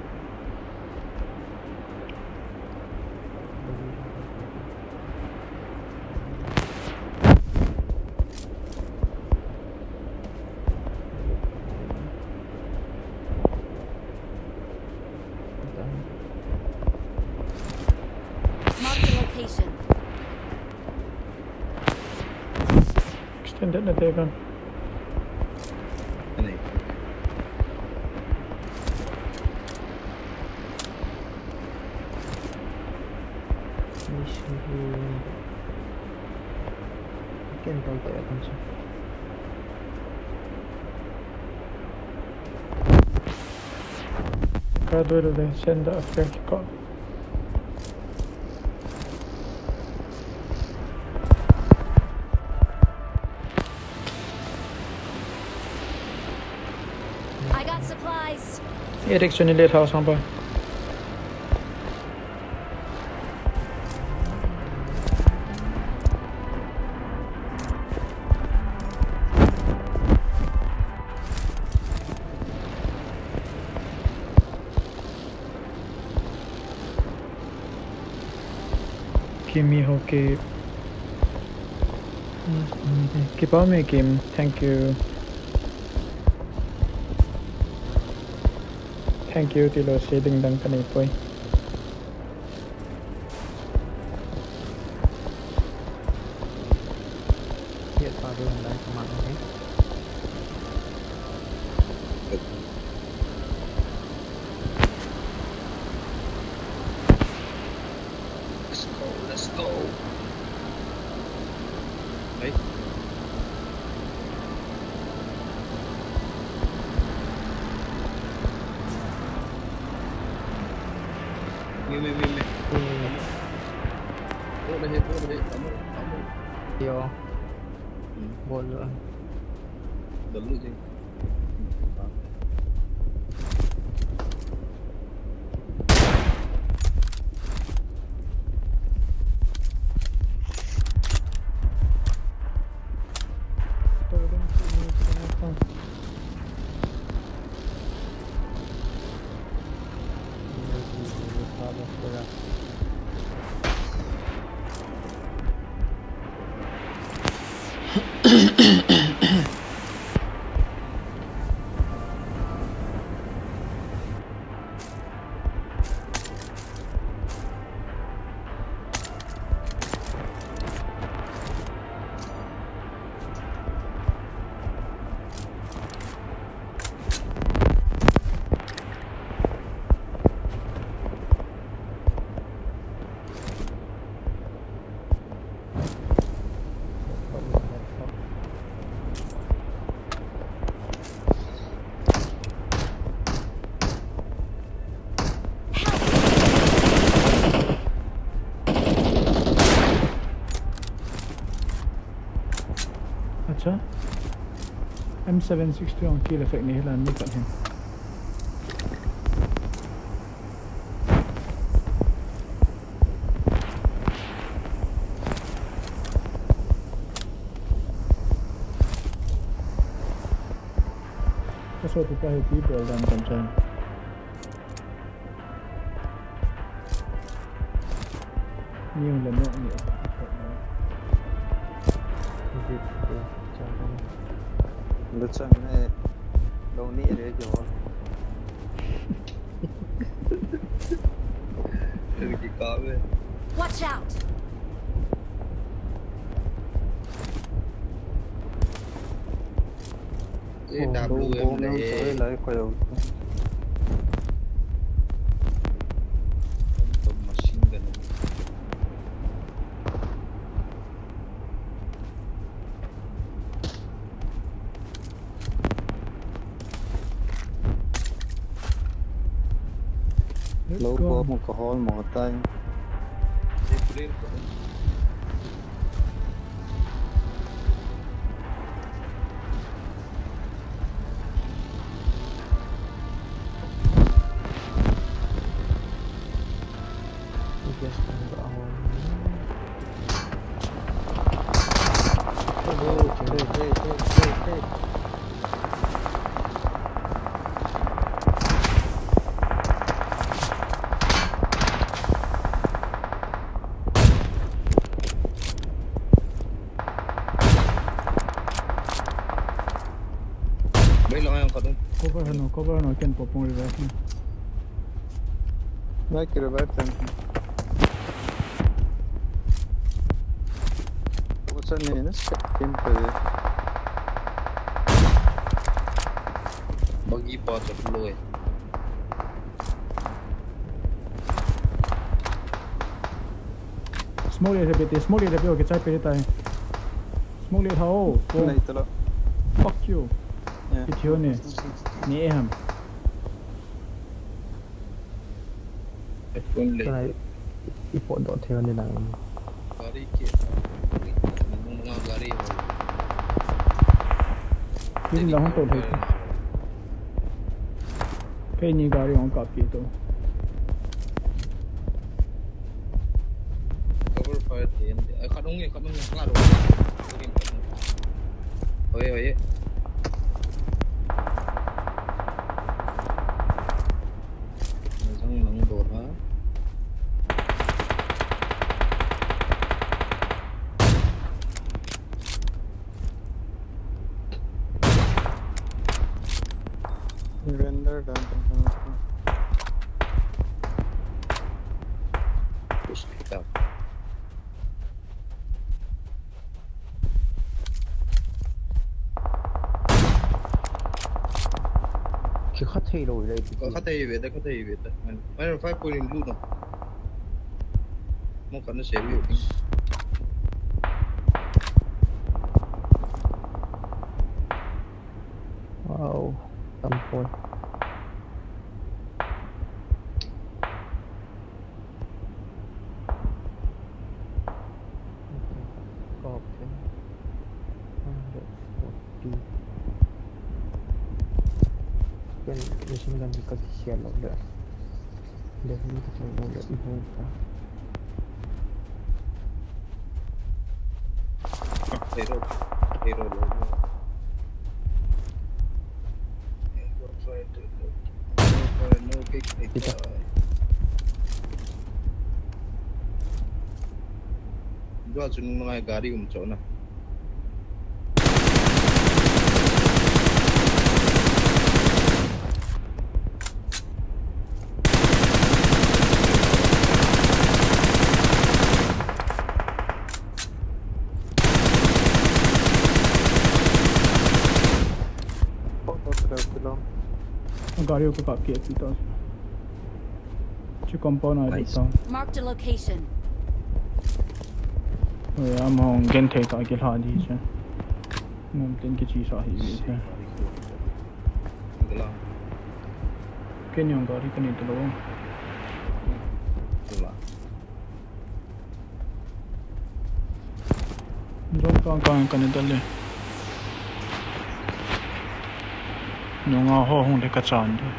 Send it na tekan. Ano eh? Mission room. Kan tahu tak akan sih. Hva då är det det kända affärskan? I got supplies. Eriksson i Lighthouse han bara. Kimi Hockey. Keep on me, Kim. Thank you. Thank you till you're saving them kanay po. Hiện vào đường đây của mạng đấy. Let's go, let's go. Đấy. Mì mì mì mì. Vô đây hết, vô đây hết. Ấm ấm ấm. Yo. Buồn nữa. Đấm được gì? अच्छा M seven sixty on kill effect ni hilang ni kat ni. Kasut tu dah people dan macam. Ni yang lemah ni. Được chân này đâu nị đấy rồi. Đừng chỉ có về. Watch out. Cái đạp lùi em lấy lấy quay đầu. Tầm machine gun. Lâu có một cái hole một tay. Cover no, cover no, can popong revive. Vai que revive tanto. What's her name? This game for spot sa blue eh. Smoke le repeat, smoke le repeat, okay, chai pe ta hai. Smoke le thao. नहीं चलो Fuck you. Kithiyo ne. Ni ham. iPhone le. Cái này ít bộ độ theo như này. Gari ke. Mga gari. Ini lah hong to thai. Pe ni gari hong ka pi to. Cover fire tin. Ay kadong ni, kadong ni klaro. Oye, oye. Nasang nang door ha. Vendor down. Push it up. Khi khách thi rồi đây. Có khách tay về đây, khách tay về đây. Mấy rồi phải quên luôn rồi. Mong cần nó sẽ bị. Wow, tâm phôi. Copy. Kan machine gun di kasi siya lang dah. Dah ni kita boleh ibu pa. Hero, hero logo. No big Kita. Jual cuma mga gari umco na. Gari ko ka pi pi to. Chu compound a to. Marked a location. Oye, am hong gen thai ta ke la di che. Mum tin ki chi sa hi che. Gelang. Ken yang gari kan itu lo. Gelang. Jom kang kang kan itu le. Nunga ho hong de ka chan de.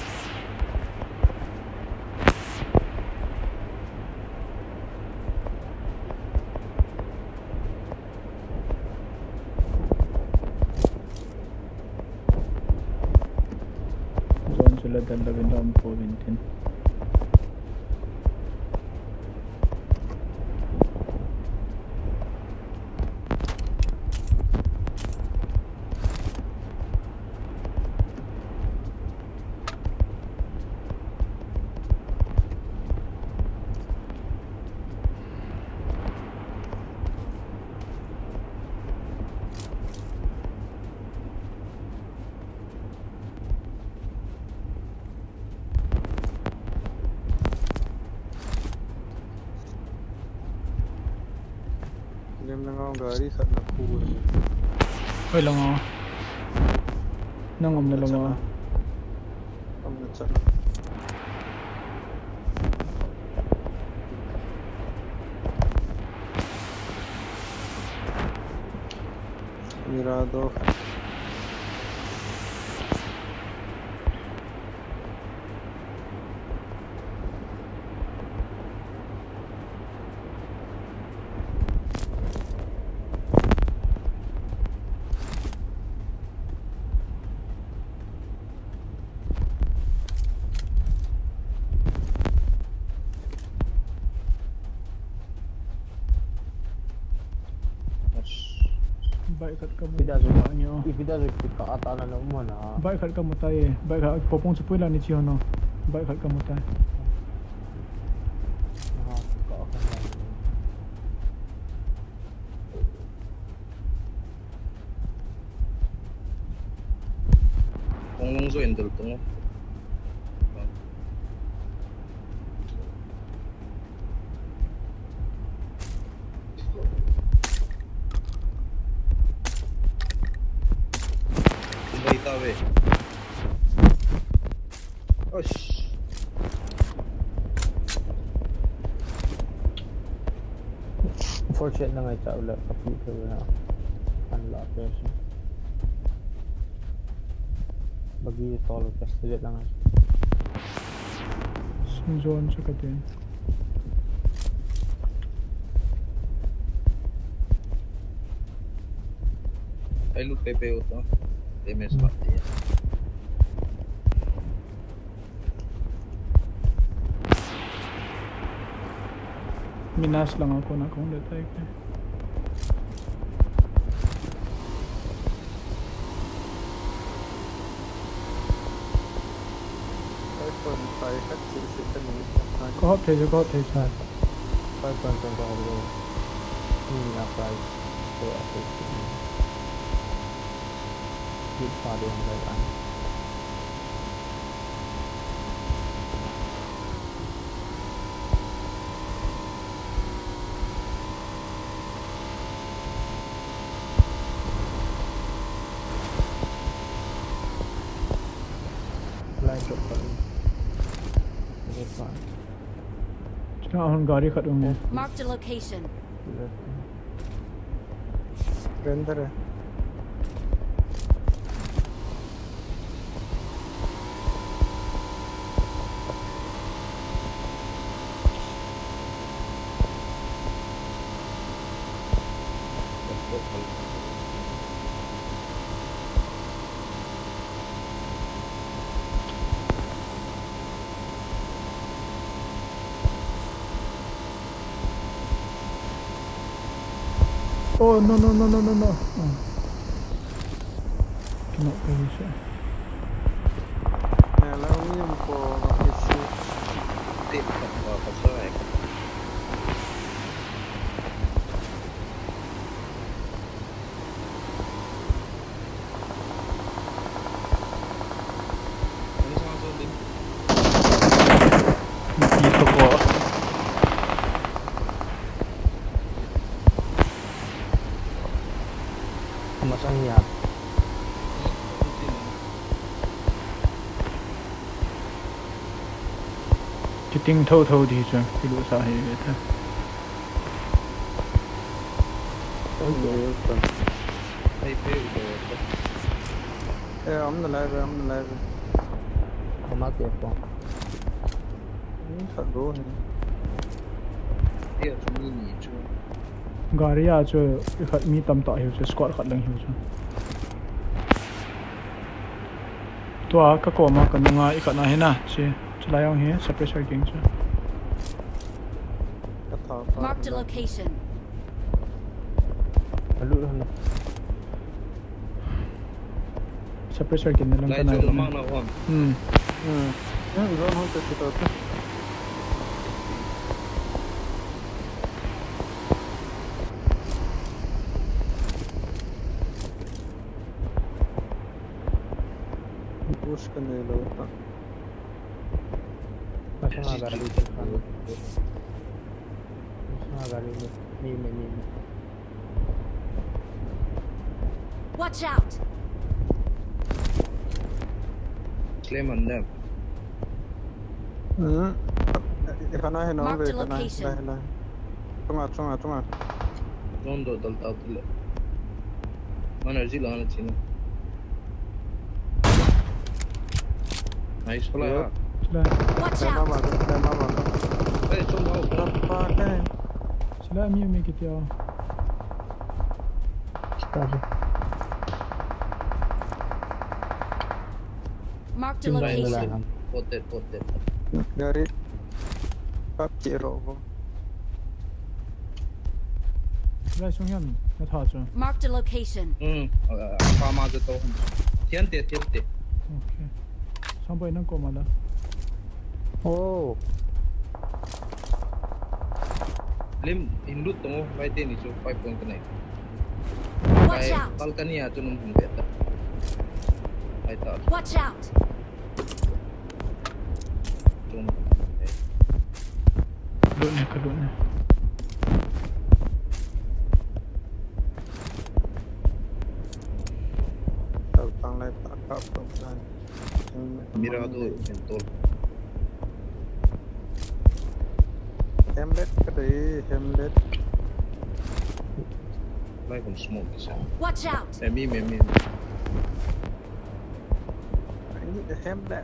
Zon sila dan labing dam po vintin. Game na nga ang gari sa nakura. Okay lang ako. Nangom na lang ako. Ang natsana. Mirado. Baik kat kamu. Tidak suka. Banyak. Tidak suka atas anak mana. Baik kat kamu tay. Baik kat popong sepoi lah ni cihono. Baik kat kamu tay. Ah, suka akan. Kung Tong long zo endel tong. Baita we. Osh. Fortunate na ngay sa ulit computer na unlock version. Bagi tolo test ulit lang. Zone sa katin. Ay lu pepe uto. Temes pati. Minas lang ako na kung detay ka. iPhone five at six ka ni. Có hấp thế cho có hấp thế sao? Five point one ko ko. Hindi na price ko ako. Good pa din ang laban. Drop pa rin. Okay, fine. Tsaka akong gari ka doon mo. Marked a location. Render eh. Oh no no no no no no. Oh. Cannot go siya. Alam mo yung po issue. Tip ka ba pa sa ek. Ano sa mga din? Dito po. Masang yap. Kiting thâu thâu thì chứ, cái lũ sao hay vậy ta? Ay pe uto. Eh, I'm the live, I'm the live. Kamat ya po. Thật đố này. Dia chung ni chu. Gari à chứ, cái khát mi tầm tọa hiểu chứ, squat khát lăng hiểu chứ. Tua các cô mà cần nga ikat na hina, chứ, chứ lại ông hé, sắp phải kinh chứ. Marked a location. Lalu lah. Sắp phải kinh na lang Lai ka na. chu lamang na kon. Hmm. Hmm. Yan, zone hold to sit out. Push ka nila uta. Masa nga gari dito kan. Masa nga gari dito. Mime mime. Watch out! Sleman na. Hmm. Ikanahin no, Mark the ikanahin. location. Lahi lahi. Tunga, tunga, tunga. Rondo dal ta tile. Mana zila na chino. Nice pala. Sila, Watch Kaya mama, out! kaya mama. Eh, chung mau. Rapa ka eh. sila mi mi kitya. Start. Marked a Timbahin mo location. lang. Potet, potet. Gari. Papiro ko. Sila sung yan, natha chứ. Marked a location. Hmm, pa ma je to. Tian te, tian te. Okay. Sampai nang ko mala. Oh. Lim hindu to vai te ni chu five point nine. Watch Kai out! balcony a chu num beta. ai tak Watch out! Tung Kedut ni, kedut ni. Terbang lai takap pelan. Mira tu Entol Hamlet ke deh, Hamlet. Lai pun smoke di sana Watch out! Emi Emi Ini the Hamlet.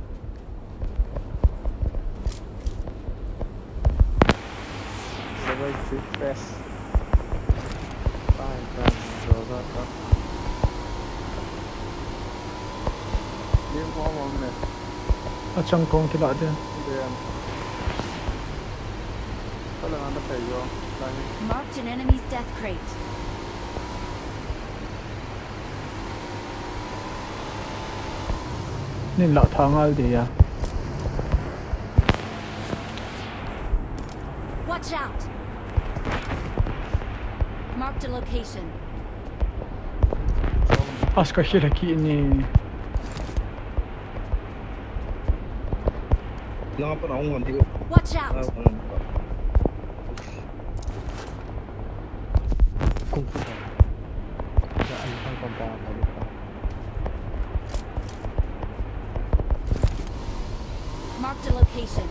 Level three fast. Fine, fine. Rồi rồi rồi. Liên quan vào này. Ở trong con cái loại đây. Đèn. Có lần ăn nó phải vô. Đây. Marked an enemy's death crate. Nên lọ thang al đi à. Watch out! Marked a location. Aska lagi ini. Lang apa nak orang tengok Watch out! Kung fu ka. Sa ano pang pampanga dito. Marked a location.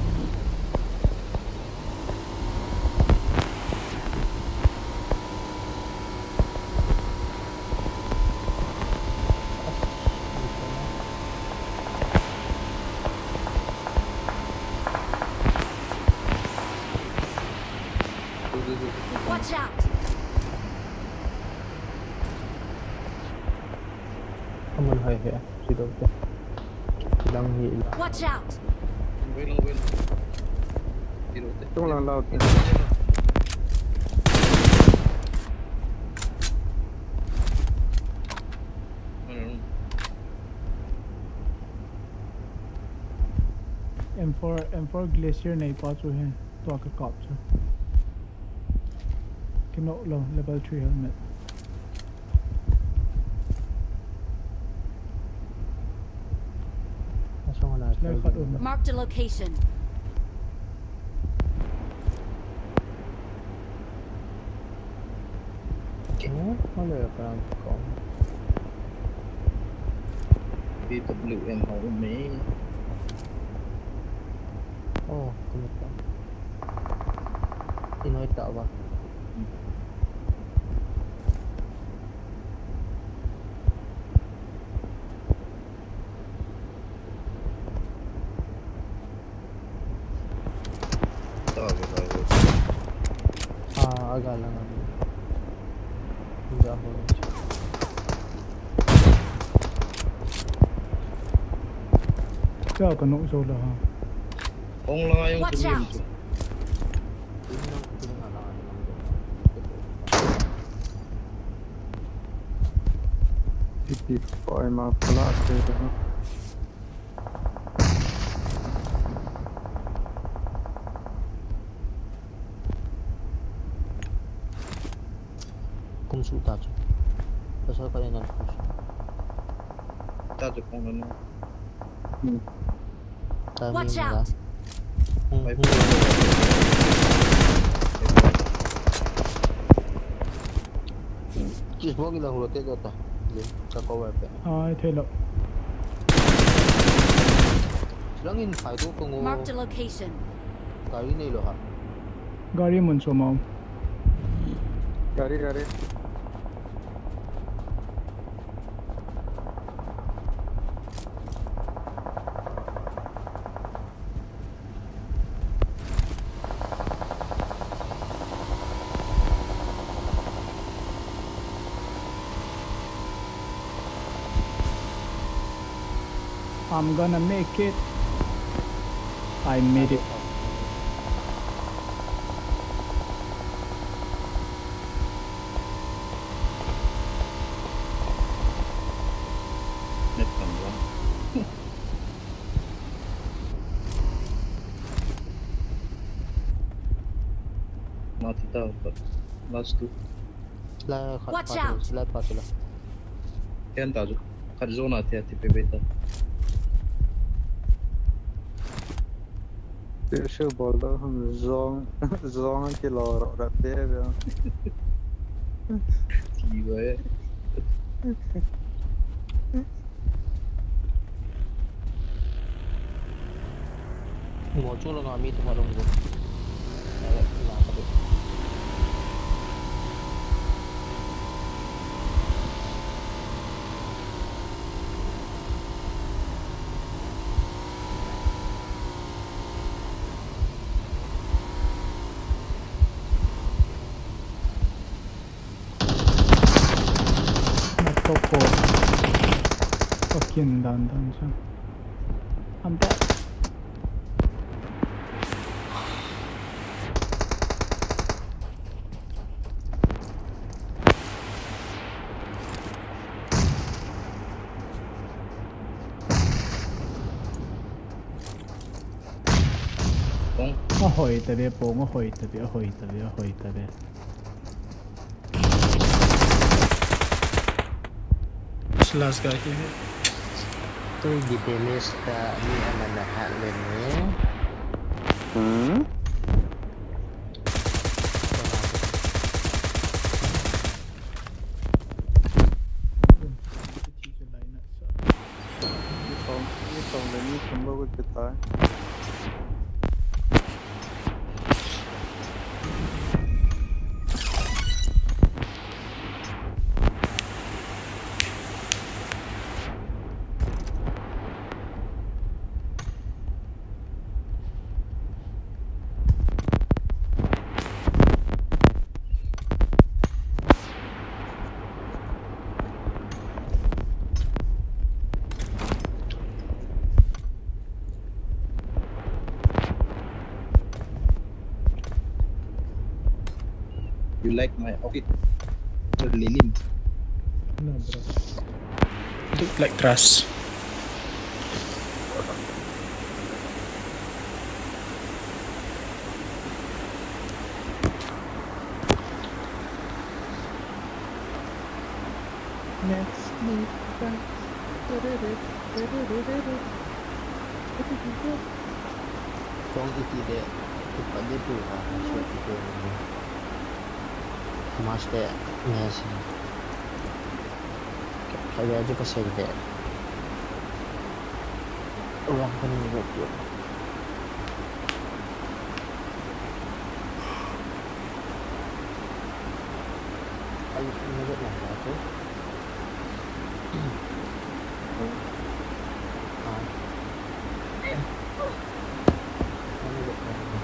Watch out! Aman hai hai. Sido ka. Lang hi. Watch out! Wait lang wait Tiro te Tung lang laut. M four M four glacier नहीं पाचो है तो आके corp से किनो लो level three helmet Masuk mana? Level kat rumah Marked a location. Oh, mana ya perang kau? B W M hậu Mỹ Oh, kemudian. Ini tak apa. Tak ke tahu Ah, agak lang. Tidak apa. क्या कनो सोला हाँ Ông lang ayong Watch tumingin out. siya Ini nak kedengaran. fifty-five mile per hour. Kung suta tu. Pasal kalian nak kung. Tak je kong ano Watch out! May Just mo gila hulote data. Sa cover pe. हाँ थे लो Silangin fight tu kung Marked a location. kali ni lo ha. गाड़ी मुंसो माओ Gari gari. I'm gonna make it I made it net kan lang mati tahu but last two Sila Watch khat out. sila pa sila. yan tahu cut zone hati-hati pe beta. Sure ball đó không zong zong cái lò đặt té vậy. Thì vậy. Một chút là ngồi mít mà đông rồi. Đấy, là có được. Toko. Fucking down down siya. I'm back. Ahoy tabi po, ahoy tabi, ahoy tabi, ahoy tabi. Last guy here. Tôi di damage ka ni aman na halen ni. Hmm. Không, không là như không bao giờ tới. You like my outfit? So linen. No bro. Look like grass. Next meet Kung itide, ipag ito ha, so ito ni. Mas de yes. Kaya aja kasi de. Ulang kan ni buat. Ay, ini buat apa tu? Ah. Ini buat apa?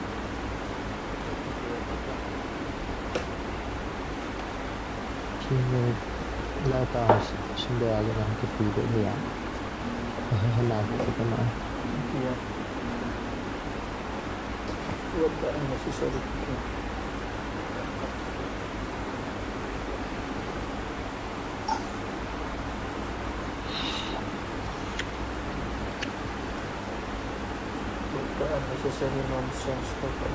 Là tao xin đeo cho làm cái gì để nhẹ hay là cái cái này Yeah. What the unnecessary cooking? What the unnecessary nonsense talking?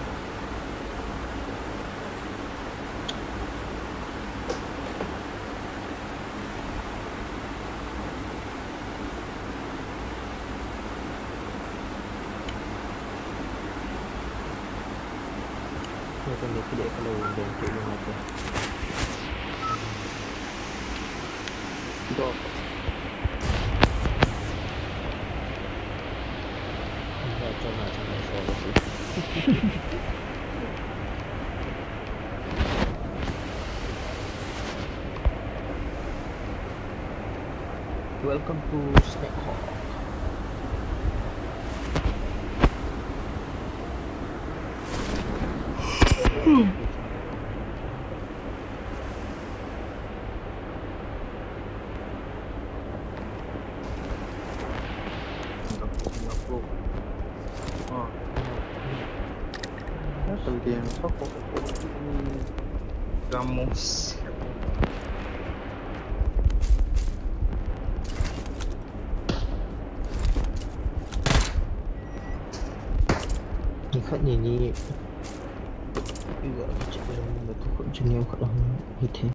Macam ni tidak kalau bengkel yang ada. Dok. Macam macam macam tu. Welcome to Snake Hawk. Kemudian sokok Gamos. Khách nhìn như juga macam betul kot jenis kat dalam hitam.